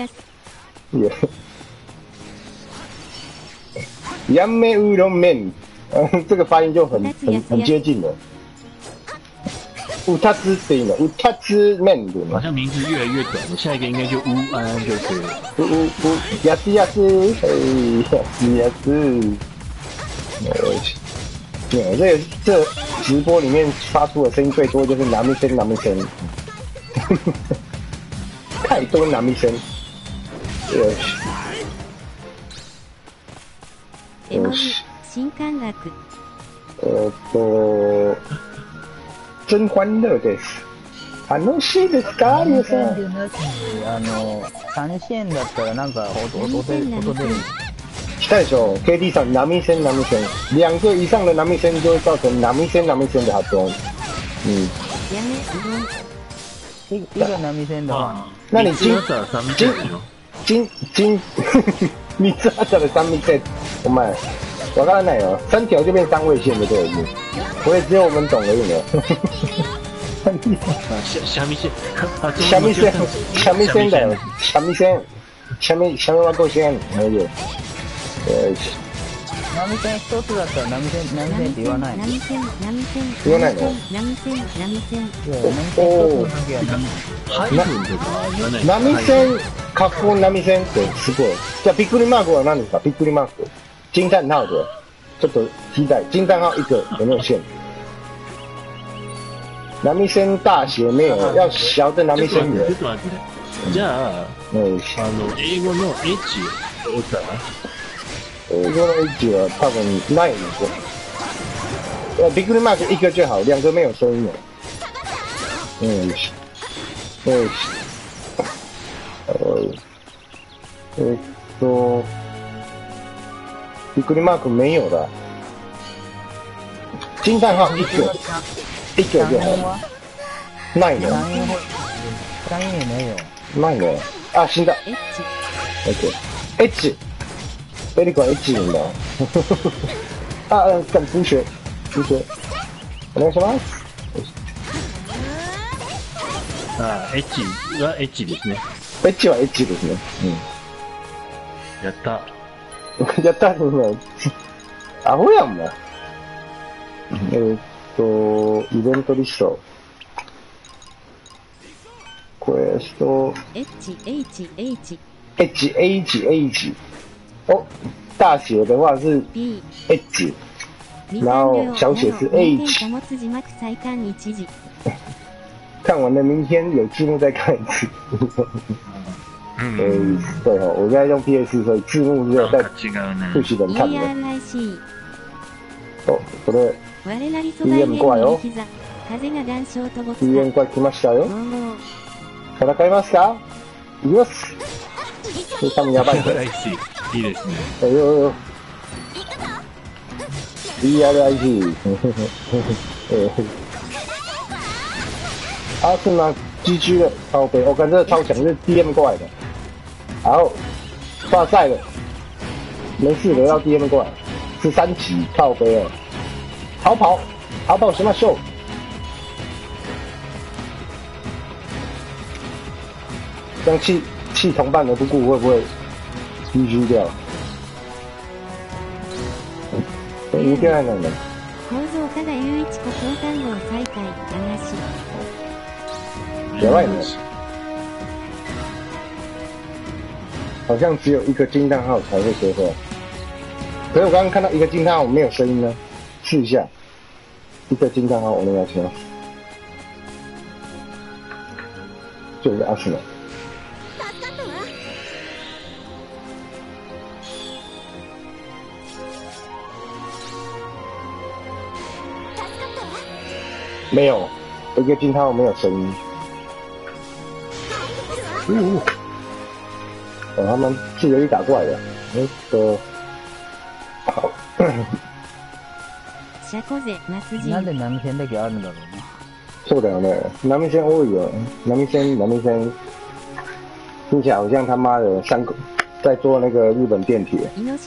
杨梅乌龙面，这个发音就很接近了。乌塔兹对呢，乌塔兹面对吗？ 好像名字越来越短了，下一个应该就乌安安就可以了。 亚斯，亚斯。这直播里面发出的声音最多就是南咪声，太多南咪声。 新感覚。 真欢乐です。楽しいですか、皆さん。 3線だったらなんか音出る。 来たでしょ KD さん、南線，2个以上的南線就会造成南線的発音。 一个南線的话， 那你金3つあったら3線，お前。我刚才哪有3条就变3位线的对不对？我也只有我们懂而已呢。 虾米线的，虾米は5線。 波線一つだったら波線って言わないの？ 言わないの？波線、括弧波線ってすごい。じゃあびっくりマークは何ですか？びっくりマーク。惊叹号的，ちょっと期待。惊叹号一个有没有线？波線大写没有，要小的波線的。 じゃあ、英語の H を打ったら？ 英語の H は多分ないの。びっくりマーク一个就好，2个没有声音的。びっくりマーク没有了。惊叹号一个就好。ないの？ないの？あ、死んだ。H。贝利管 H んだ。干同学。お願いします。 H は H ですね。 H は H ですね。 やった。 やったね。アホやんもん。イベントリスト。クエスト。H。哦，大写的话是 H。 然后小写是 H。看完了，明天有字幕再看一次。对哦，我现在用 PS， 所以字幕只有在复习本看的。哦，これ DM 怪よ。DM 怪来ましたよ。戦いますか？いきます。多分やばい。 いいですね。 DRIG。阿是拿 GG 的超飞，我感觉超强是 DM 过来的。好，大赛了，没事的，要 DM 过来，13级靠飞哦。逃跑什么秀？这样弃同伴的不顾会不会 GG 掉？一定要能。野外的，好像只有一个惊叹号才会说话。可是我刚刚看到一个惊叹号没有声音呢，试一下，一个惊叹号我能要听，就是阿斯诺。没有，一个惊叹号没有声音。他们是有一打怪的，好。 なんで波線だけあるんだろうな。 そうだよね，波線多いよ，波線，听起来好像他妈的在做那个日本电铁。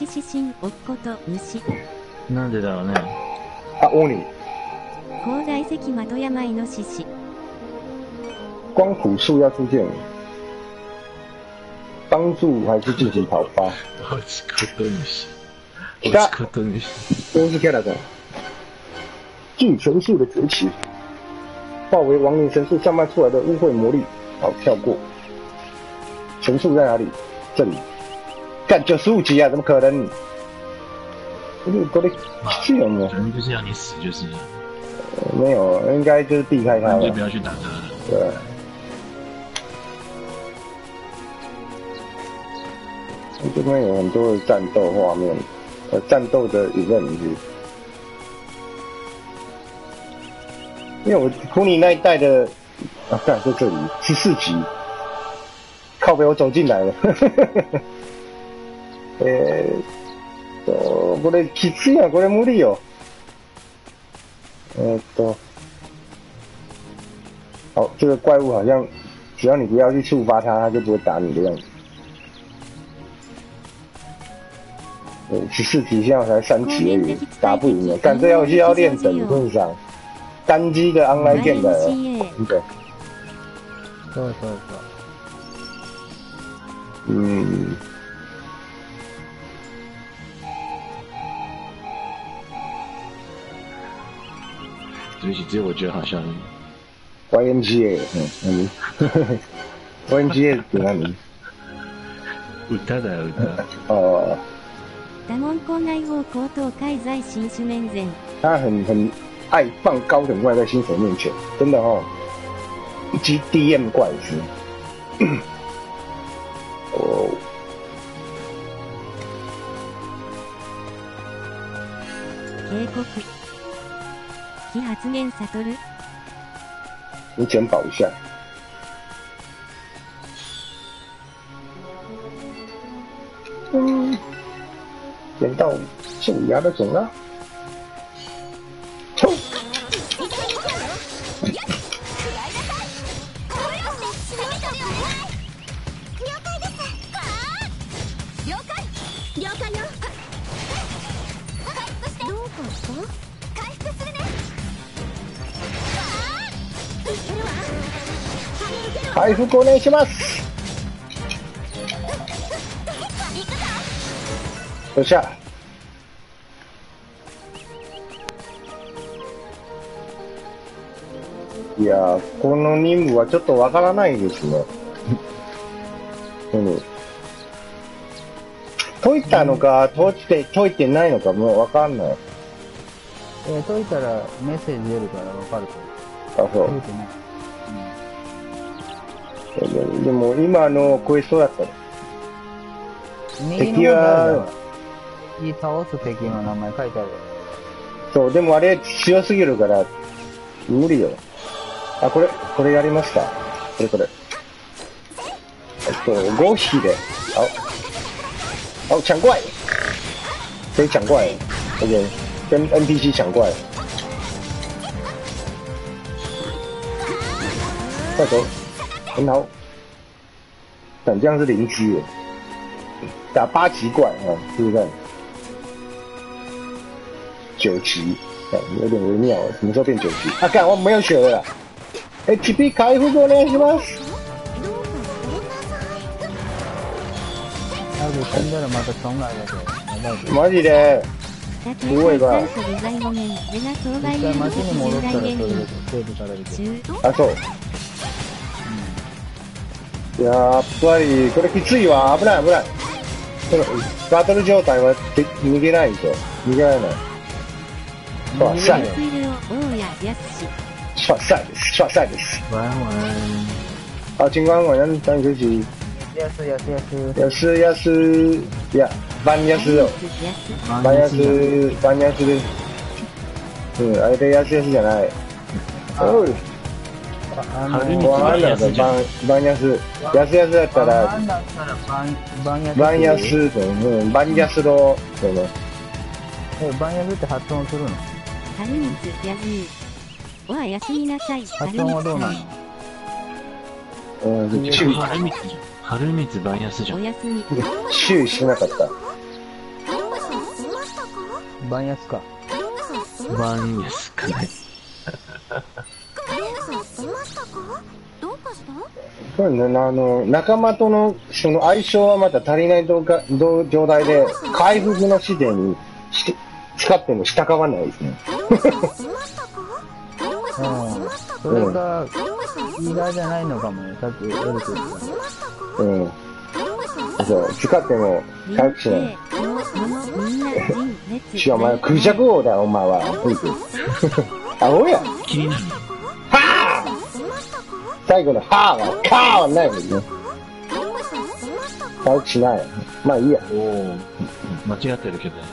なんでだろうね。 啊，乌尼。光谱数要出现，帮助还是进行讨伐？ 我是ことにし。 都是 Canada。巨神术的崛起，化为亡灵神术散发出来的污秽魔力。好，跳过。神术在哪里？这里。干95级啊，怎么可能？过来是有没有？ 反正就是要你死就是了。 没有，应该就是避开他了。 就不要去打他了。 对。这边有很多的战斗画面，战斗的event。因为我库尼那一代的看在这里14级，靠北我走进来了。これきついな、これ無理よ。好，这个怪物好像只要你不要去触发它，它就不会打你的样子。14级现在才3级而已，打不赢了。但这游戏要练等路上，单机的 online game 的，对。 そう。 对不起，只有我觉得好像。 YMCA，YMCA って何？ 歌だよ歌。 他很爱放高等怪在新手面前，真的哦。DM 怪师。你捡宝一下。捡到兽牙的种了，冲！回復お願いします。よっしゃ。いや、この任務はちょっとわからないですね。解いたのか解いてないのかもうわかんない。 解いたらメッセージ出るから分かると。あ、そう。でも今のクエストだったら。敵は、 倒す敵の名前書いてある。 そう、でもあれ強すぎるから、無理よ。あ、これやりました。これ。5匹で。抢怪！可以抢怪 ，OK， 跟 NPC 抢怪。快走，很好。但这样是0级，打8级怪啊，是不是？9级，有点微妙，什么时候变9级？啊，干，我没有血了啦。HP 回復お願いします。 死んだらまた損害だけど。 マジで。すごいわ。 一回町に戻ったらそれでセーブされるけど。 あ、そう。やっぱりこれきついわ。危ない。バトル状態は逃げないと。逃げられない。耍帅です。 晚安。 好，警官晚上早点休息。 やすやバンヤスです。あれでやすじゃない。おい。バンヤスだったら、バンヤスの、 バンヤスって発音するの？ 春光やずおやすみなさい。 発音はどうなの？ 春光バンヤスじゃん。 注意してなかった。 バンヤスか。 バンヤスかね。 これね、仲間とのその相性はまた足りない状態で、回復の視点に使っても従わないですね。 それが意外じゃないのかもね、さっきエルク言ってた。そう、使っても回復しない。しかもお前、クジャク王だよ、お前は。アホや。 気になる。 はぁ！最後のはぁは、カーはないもんね。回復しない。まあいいや。 間違ってるけどね。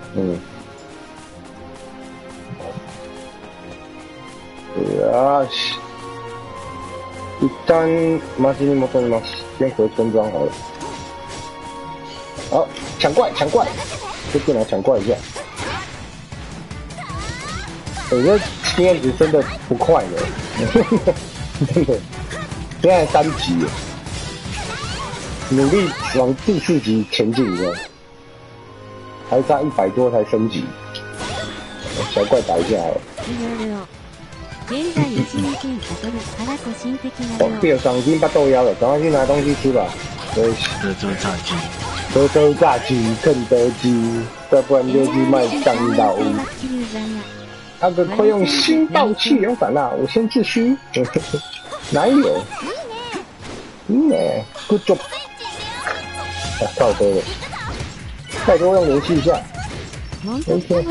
よーし。一旦町に戻ります。先回村庄好了。好，抢怪！这电脑抢怪一下。我这经验值真的不快的，真的。现在3级，努力往第4级前进的，还差100多才升级。小怪打一下好了。第二场已经把豆腰了，赶快去拿东西吃吧。 德州炸鸡， 肯德基，再不然就去卖酱刀。那个快用新爆气流反啦！我先自虚。哪有？good job。靠背了，太多用联系一下。OK。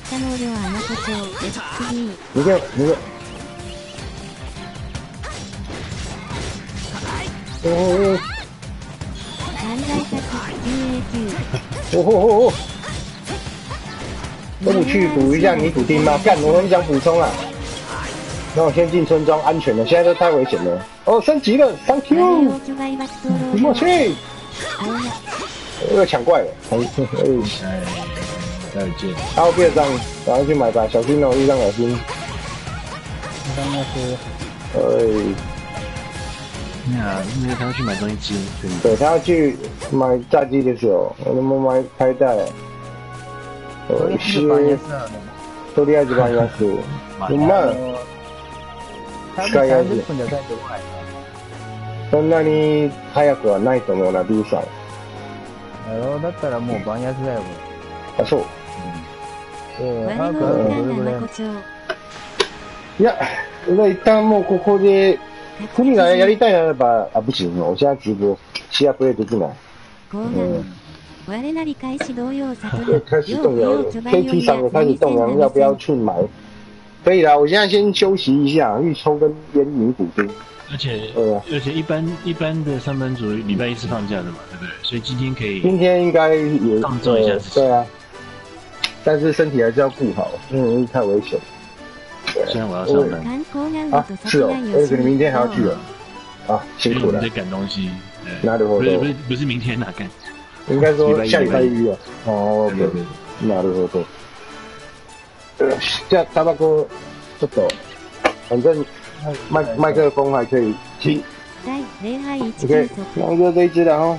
你看。哦！都不去补一下泥土丁吗？干，我很想补充啊。那我先进村庄，安全了。现在都太危险了。哦，升级了 ，Thank you。我去，又抢怪了。 再见。 后边上，赶快去买吧，小心哦，路上小心。 因为他要去买东西吃， 对，他要去买炸鸡的时候，我们买开袋。 とりあえずバンヤスなのね。 とりあえずバンヤス。うまい。 使いやすい。30分じゃ帰ってこない。 そんなに早くはないと思うな、B さん。 だったらもうバンヤスだよ、これ。あ、そう。 早くどれぐらい？ いや、一旦もうここで、国がやりたいならば、不行，我现在直播，其他不会できない。 开始动摇了 ，KT 上也开始动摇，要不要去买？可以啦，我现在先休息一下，预抽跟烟云补丁。 而且一般的上班族礼拜一是放假的嘛，对不对？所以今天可以。 今天应该也放纵一下自己。 对啊，但是身体还是要顾好，因为太危险。 虽然我要上班。 啊，是哦，你明天还要去哦。啊，辛苦了。 在赶东西。 なるほど。 不是明天哪赶？ 应该说下礼拜一啊。哦，对对。なるほど。じゃあタバコちょっと，反正麦克风还可以听。OK， 那就这一支了哈。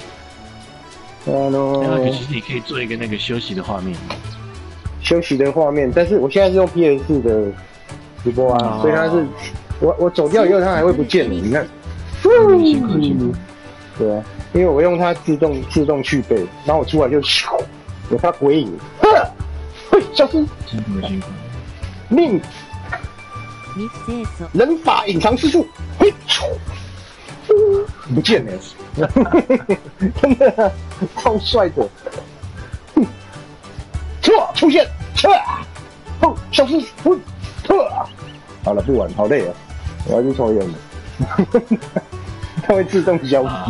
其实你可以做一个那个休息的画面。 休息的画面，但是我现在是用 PS4 的直播啊，所以它是我走掉以后它还会不见了，你看。 辛苦。 对啊，因为我用它自动去背，然后我出来就有它鬼影。嘿，消失！ 辛苦。 命！人法隐藏之术，嘿，不见了，真的超帅的。出现，消失，好了，不玩，好累啊，我要去抽烟了。它会自动消失。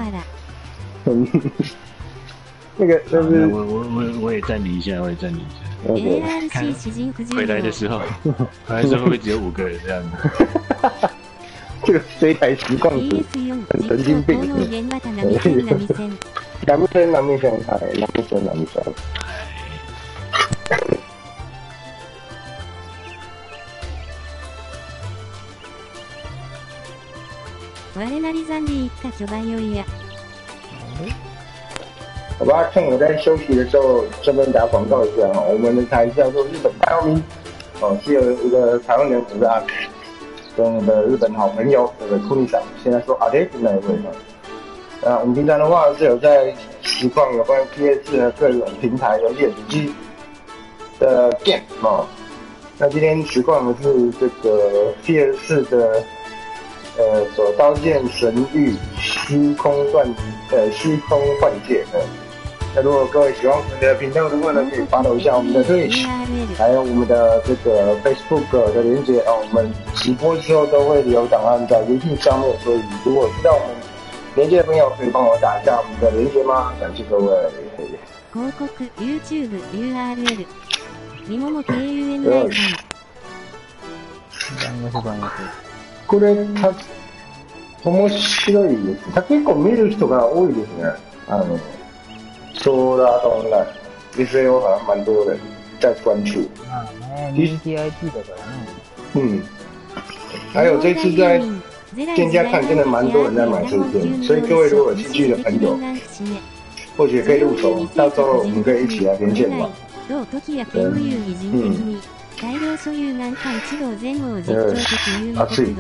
那个就是， 我也暂停一下，看回来的时候会不会只有5个人这样子？ 这个这一台实况组很神经病。南面相台，南面相。 我なり山で行った巨大酔いや。 好吧，趁我在休息的时候，顺便打广告一下我们的台叫做日本排号名，是有一个台湾人我是阿凯，跟我的日本好朋友这个库尼桑，现在说阿雷是哪一位呢？我们平常的话是有在实况有关 PS 的各种平台游戏主机的 game 那今天实况的是这个 PS 的走刀剑神域虚空幻界那如果各位喜欢我们的频道的话呢，可以follow一下我们的 Twitch， 还有我们的这个 Facebook 的连结我们直播之后都会留档案在 YouTube 上面，所以如果知道我们连结的朋友，可以帮我打一下我们的连结吗？感谢各位。 広告 YouTube URL リモモ KUN ライこれ面白いです。結構見る人が多いですね。ソーラードオンライン SAO 好像蛮多人在关注。 人気 IP だからね。 还有这次在店家看，真的蛮多人在买这一件，所以各位如果有兴趣的朋友，或许可以入手，到时候我们可以一起来连线嘛。暑い。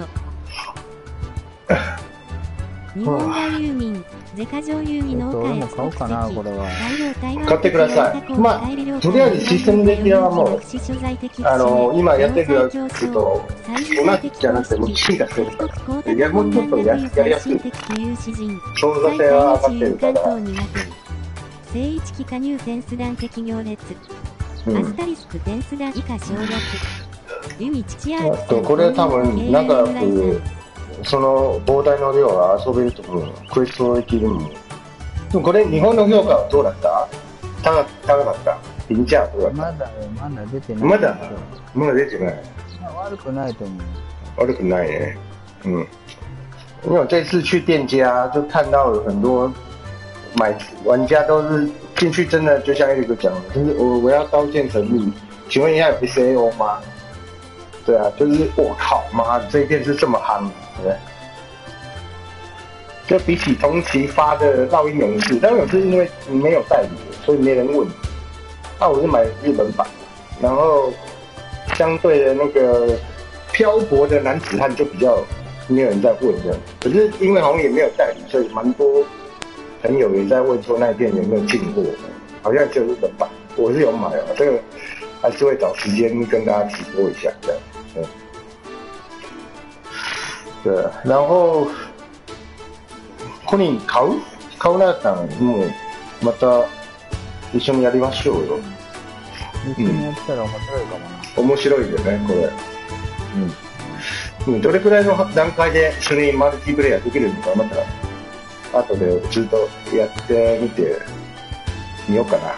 日本大遊民、ゼカ上遊民農家や買おうかな、これは。 買ってください。まあ、とりあえずシステム的はもう、今やってるやつと同じじゃなくて、もう進化してるから。いや、もうちょっとやりやすい。操作性は上がってるから。 聖一期加入テンス団的行列。アスタリスクテンス団以下省略。弓父アーツ。 これ多分、長く、その膨大な量が遊べると思う。クエストできるのも。でもこれ日本の評価はどうだった？高かった？評価はどうだった？ まだ出てない。 まだ出てない。 悪くないと思う。 悪くないね。因为我这次去店家就看到有很多玩家都是进去真的就像一个讲的，就是我要刀剑神域，请问一下有 SAO 吗？对啊，就是我靠妈的这一件是这么夯，对不对？就比起同期发的烙印勇士，烙印勇士因为没有代理，所以没人问。我是买日本版，然后相对的那个漂泊的男子汉就比较没有人在问这样。可是因为好像也没有代理，所以蛮多朋友也在问说那一件有没有进货，好像只有日本版，我是有买这个还是会找时间跟大家直播一下这样。对，然后ここに買うなったらもうまた一緒にやりましょうよ。 一緒にやったら面白いかもな。 面白いよね、これ。どれくらいの段階で一緒にマルチプレイヤーできるのか、また後でずっとやってみてみようかな。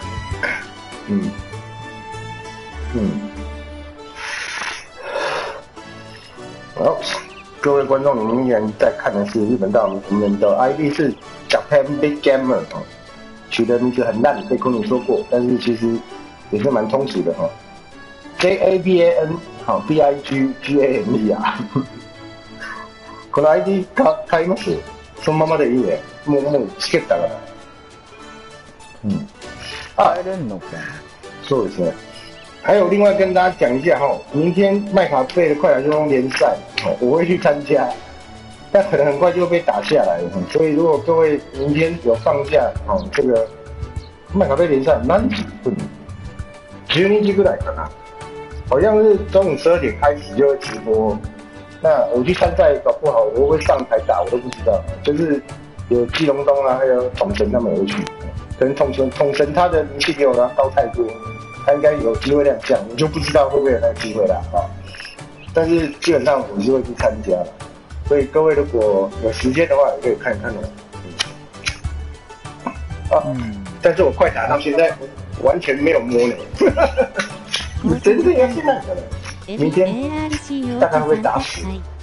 好，各位观众，你们依然在看的是日本道明，我们的 ID 是 Japan Big Gamer 取的名字很烂，被昆凌说过，但是其实也是蛮通俗的JABAN BIGGAME 啊。この ID 買います？そのままでいいね。もうつけたから。 買えれんのか。 そうですね。还有另外跟大家讲一下明天麦卡贝的快打旋风联赛我会去参加，但可能很快就会被打下来了。所以如果各位明天有放假这个麦卡贝联赛何時？12時ぐらいかな，好像是中午12点开始就会直播。那我去参赛，搞不好我会上台打，我都不知道。就是有基隆东啊，还有统神他们会去，可能统神他的名气比我高太多，他应该有机会亮相，我就不知道会不会有那个机会啦但是基本上我是会去参加，所以各位如果有时间的话，也可以看看但是我快打到现在完全没有摸呢，真的要现在的了。明天大概会打死，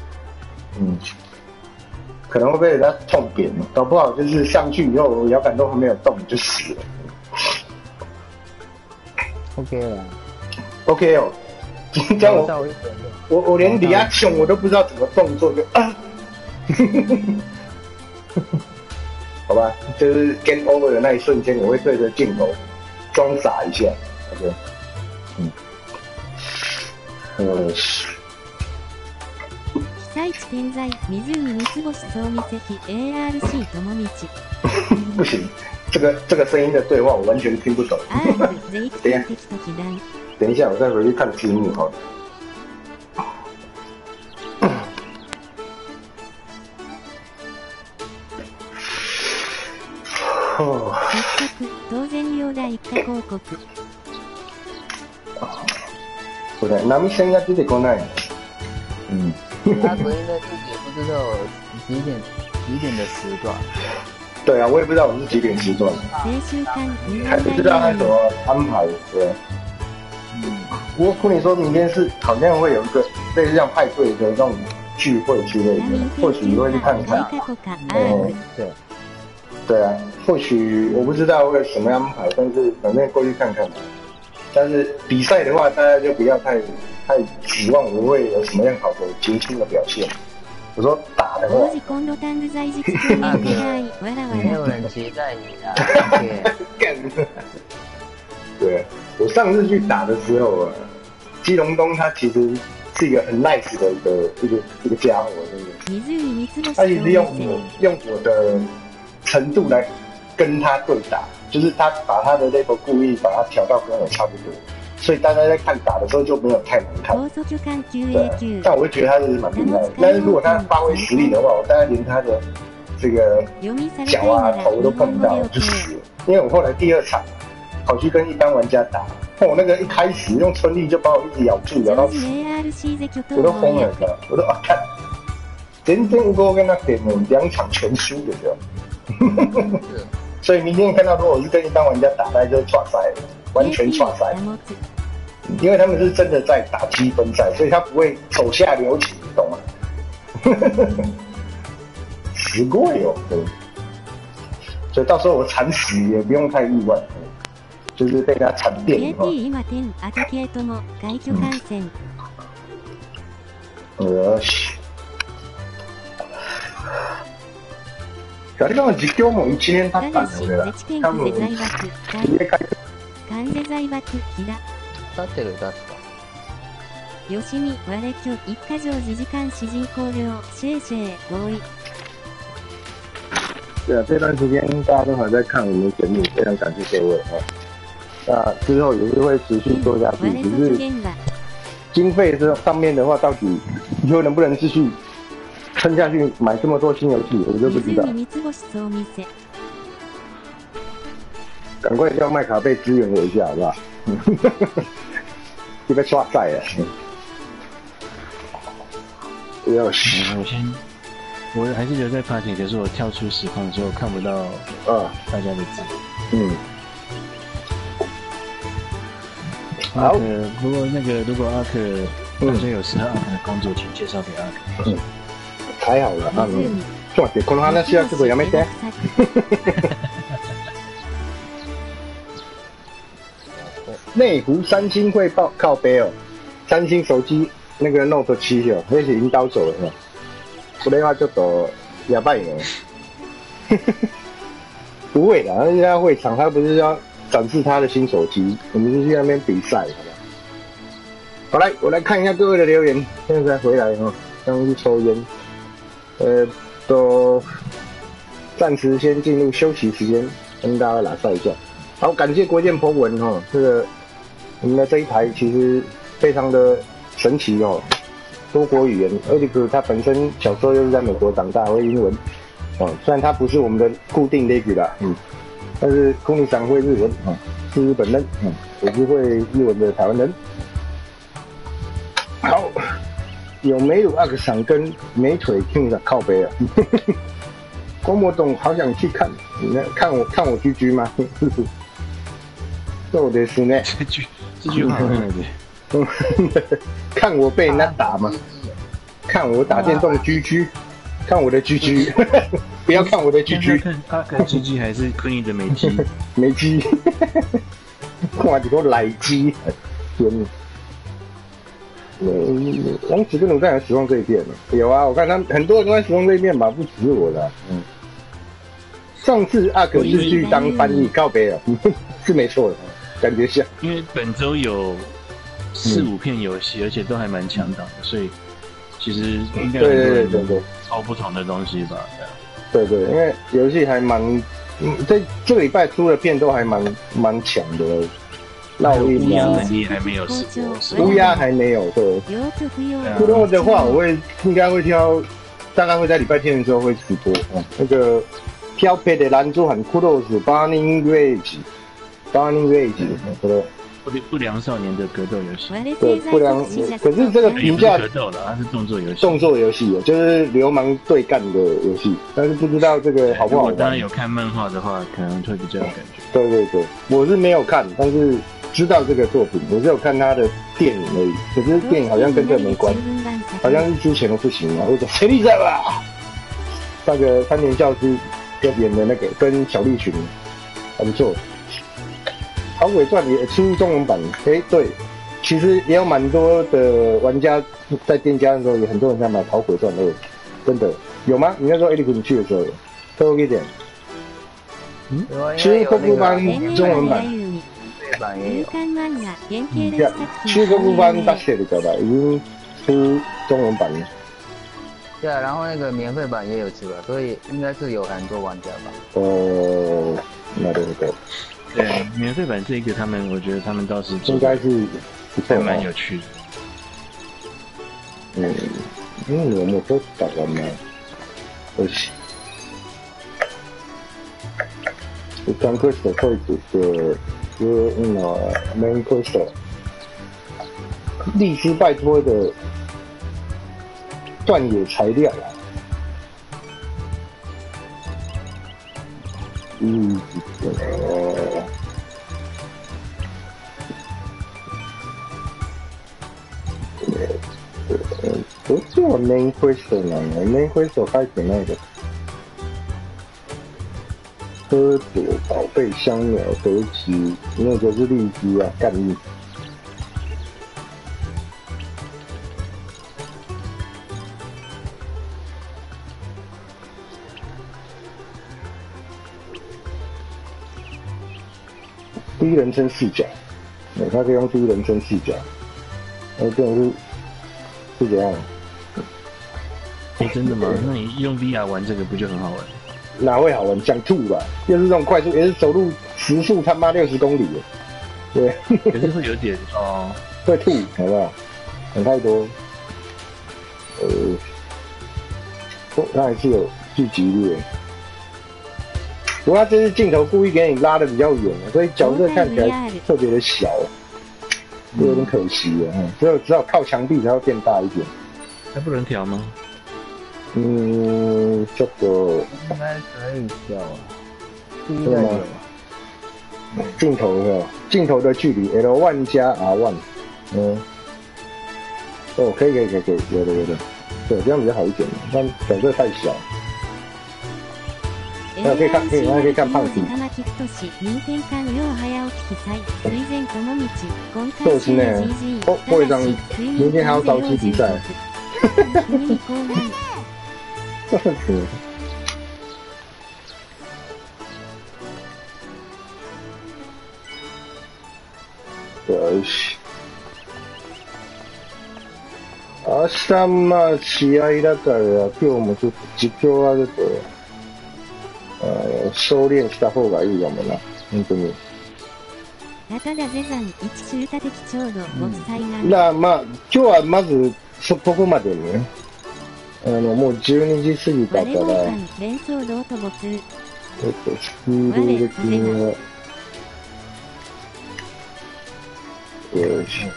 可能会被人家痛扁，搞不好就是上去以后摇杆都还没有动就死了。 OK 了 ，OK 哦，这样我连李亚琼我都不知道怎么动作就好吧，就是 game over 的那一瞬间，我会对着镜头装傻一下 ，OK， 被災地点在湖三つ星総見関 ARC 友道不行，这个声音的对话我完全听不懂。等一下，我再回去看字幕好了。 当然用大一家広告。 これ波線が出てこない。 他昨天在自己也不知道几点的时段。 对啊，我也不知道我是几点时段，还不知道他怎么安排。对，不过跟你说明天是好像会有一个类似像派对的那种聚会之类的，或许你会去看看。对啊，或许我不知道会什么样安排，但是反正过去看看。但是比赛的话，大家就不要太指望我会有什么样好的杰出的表现。我说打的话， 没有人期待你啊！ 对，我上次去打的时候基隆东他其实是一个很 nice 的一个家伙，真的。他也是用我的程度来跟他对打，就是他把他的 level 故意把它调到跟我差不多。所以大家在看打的时候就没有太难看，对。但我会觉得他是蛮厉害的。但是如果他发挥实力的话，我大概连他的这个脚啊头都碰不到就死了。因为我后来第二场跑去跟一般玩家打，我那个一开始用春力就把我一直咬住，咬到死，我都疯了，我都看，全然无跟他点2场全输的这样。所以明天看到如果我是跟一般玩家打，大概就是唰塞了。完全刷赛，因为他们是真的在打积分赛，所以他不会手下留情，你懂吗？すごいよ，对。所以到时候我惨死也不用太意外，就是被他惨电。よし。誰かの実況も1年経ったんだよね。多分入れ替え関西在爆木田立ってる確か吉見和れきょ一家上自時間主人公料シェイシェイ合意。 对啊，这段时间大家都还在看我们节目，非常感谢各位那之后也是会持续做下去，只是经费这上面的话，到底以后能不能继续撑下去买这么多新游戏，我就不知道。 赶快叫麦卡贝支援我一下，好不好？你被刷赛了。 我还是留在 party， 可是我跳出实况之后看不到大家的字。好。如果阿克大家有适合阿克的工作，请介绍给阿克。 太好了，哇，この話はちょっとやめて。内湖三星会靠背哦，三星手机那个 Note 7哦，那是引导走了，不然的话就都哑巴了。不会的，人家会场他不是要展示他的新手机，我们是去那边比赛，好吧？好来，我来看一下各位的留言，现在回来哈，刚去抽烟，都暂时先进入休息时间，跟大家拉赛一下。好，感谢国建 po 文哈，这个我们的这一台其实非常的神奇哦，多国语言。Eric 他本身小时候就是在美国长大，会英文哦，虽然他不是我们的固定 Eric 啦，但是空尼桑会日文啊，是日本人，也是会日文的台湾人。好，有美乳阿克桑跟美腿 King 的靠背啊。郭魔董好想去看，看我GG吗？そうですね。 这句话看我被人家打吗？看我打电动GG，看我的GG，不要看我的GG。 看阿克 GG 还是坤尼的美肌？ 美肌，看这个奶鸡，天哪！王子跟鲁战有使用这一片吗？有啊，我看他们很多人都在使用这一片吧，不只是我的。上次阿克是去当翻译靠背了，是没错的，感觉像。 因为本周有4-5片游戏，而且都还蛮强档的，所以其实应该很多人抽不同的东西吧。 对，因为游戏还蛮，这个礼拜出的片都还蛮强的。 乌鸦能力还没有试过， 乌鸦还没有。对，骷髅的话，我应该会挑，大概会在礼拜天的时候会直播。那个挑配的男主很骷髅是 Burning Rage， 不良少年的格斗游戏。 对，不良，可是这个评价格斗了，它是动作游戏。 动作游戏就是流氓对干的游戏，但是不知道这个好不好玩。 如果当然有看漫画的话，可能会比较有感觉。 对，我是没有看，但是知道这个作品，我只有看他的电影而已。可是电影好像跟这没关，好像是之前的不行啊，或者谁理解吧？那个3年教师演的那个跟小栗旬还不错。《好鬼传》也出中文版，对，其实也有蛮多的玩家在店家的时候，有很多人在买《好鬼传2》，真的有吗？你那时候Eric你去的时候，多一点。其实科普班中文版。其实科普班出してるから已经出中文版了。 对啊，然后那个免费版也有出了，所以应该是有很多玩家吧。 那对。 对，免费版这个我觉得他们倒是应该是还蛮有趣的。 我们都打完了。よし。刚开始会的main quest， 律师拜托的断野材料啊。不是我 main quest 呢 ，main quest 开始那个喝酒宝贝香鸟得吉，那个是荔枝啊，干荔。第一人称视角，它可以用第一人称视角，这种是怎样？ 真的吗？那你用 VR 玩这个不就很好玩？ 哪会好玩？想吐吧！又是这种快速，也是走路时速他妈60公里，对。 可是会有点会吐，好不好？很太多。它还是有聚集力。 不过他这次镜头故意给你拉的比较远，所以角色看起来特别的小，有点可惜了。只好靠墙壁才会变大一点。 还不能调吗？ 这个应该可以调啊。 真的吗？镜头是吧？镜头的距离 L1 加 R1，可以，有的，对，这样比较好一点，但角色太小。可以看胖子。そうですね。不会让明天还要早起比赛。よし。明日まあ試合だから今日もちょっと実況はちょっと修炼した方がいいかもな、本当に。 ただゼザン1中立的ちょうどご夫妻なんだ。まあ今日はまずここまでね。もう12時過ぎたから。 連想道と没。 スクール的には。よし。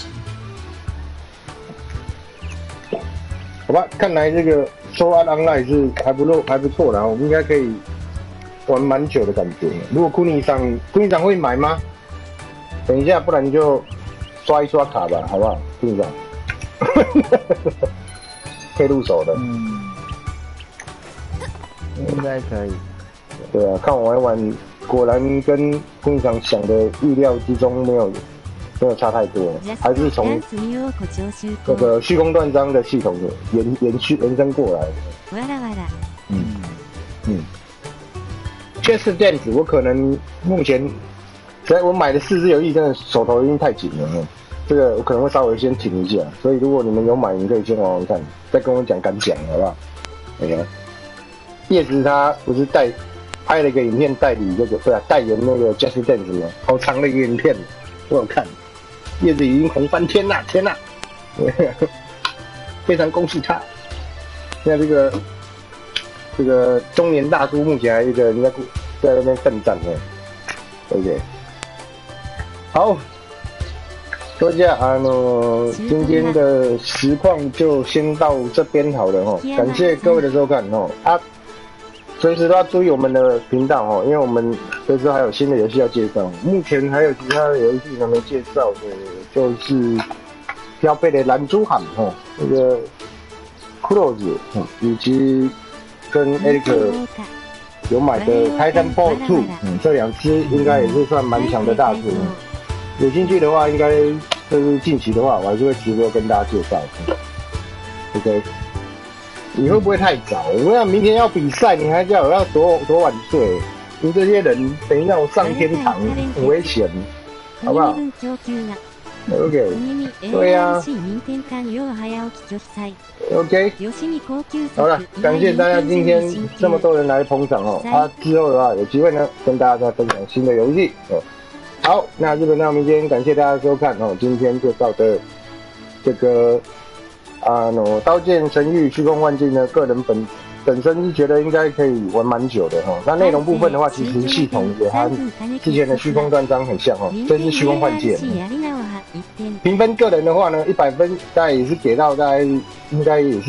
好吧，看来这个收安 online 是还不错啦，我们应该可以玩蛮久的感觉。如果库尼桑会买吗？等一下，不然就刷一刷卡吧，好不好？库尼桑可以入手的。 应该可以。 对啊，看我玩一玩，果然跟库尼桑想的预料之中没有差太多，还是从那个虚空断章的系统的延伸过来的。Just Dance 我可能目前，我买的4只游戏真的手头已经太紧了，这个我可能会稍微先停一下，所以如果你们有买，你可以先玩玩看，再跟我讲感想，好不好？叶子他不是拍了一个影片代言那个 Just Dance 吗？好长的一个影片，我有看。叶子已经红翻天啦！天哪，非常恭喜他。现在这个中年大叔目前还一个人在那边奋战呢。OK， 好，说一下今天的实况就先到这边好了哈，感谢各位的收看哦。随时都要注意我们的频道哦，因为我们随时还有新的游戏要介绍。目前还有其他的游戏还没介绍的，就是标配的蓝珠喊哦，那个 Cross 以及跟 Eric 有买的 Titanfall 2，这2只应该也是算蛮强的大作。有兴趣的话，应该就是近期的话，我还是会直播跟大家介绍。OK。你会不会太早？我想明天要比赛，你还叫我要多晚睡？你这些人等一下我上天堂，很危险，好不好 ？OK， 对呀。OK， 好了，感谢大家今天这么多人来捧场哦。之后的话有机会呢，跟大家再分享新的游戏哦。好，那日本道明天感谢大家收看哦，今天就到这个。刀剑神域虚空幻境呢，个人本身是觉得应该可以玩蛮久的哈。那内容部分的话，其实系统也和之前的虚空断章很像哈，这是虚空幻剑。评分个人的话呢，100分大概也是给到大概应该也是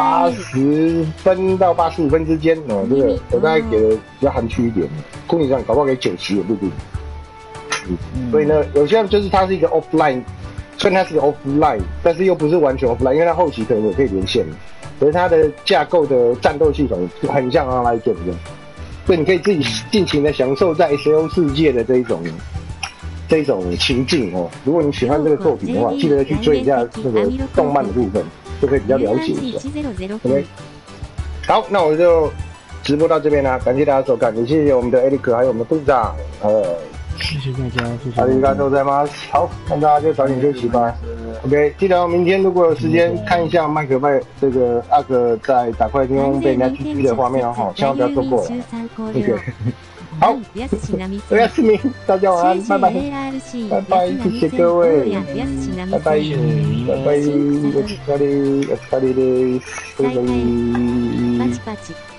80分到85分之间哦。这个我大概给的比较含蓄一点，库尼上搞不好给90也不一定。所以呢，有些就是它是一个 offline。虽然它是个 offline， 但是又不是完全 offline， 因为它后期可能也可以连线，可是它的架构的战斗系统很像 online game 一样，所以你可以自己尽情的享受在 SO 世界的这一种情境哦。如果你喜欢这个作品的话，记得去追一下那个动漫的部分，就可以比较了解一下。OK， 好，那我就直播到这边啦，感谢大家收看，也谢谢我们的 Eric 还有我们的部长， 谢谢大家，谢谢。 ありがとうございます。好，那大家就早点休息吧。OK， 记得明天如果有时间看一下麦克拜这个阿克在打快天空被人家狙击的画面哦，千万不要错过了。OK， 好，我要市民，大家晚安，拜拜，拜拜，谢谢各位，拜拜，拜拜，お疲れです。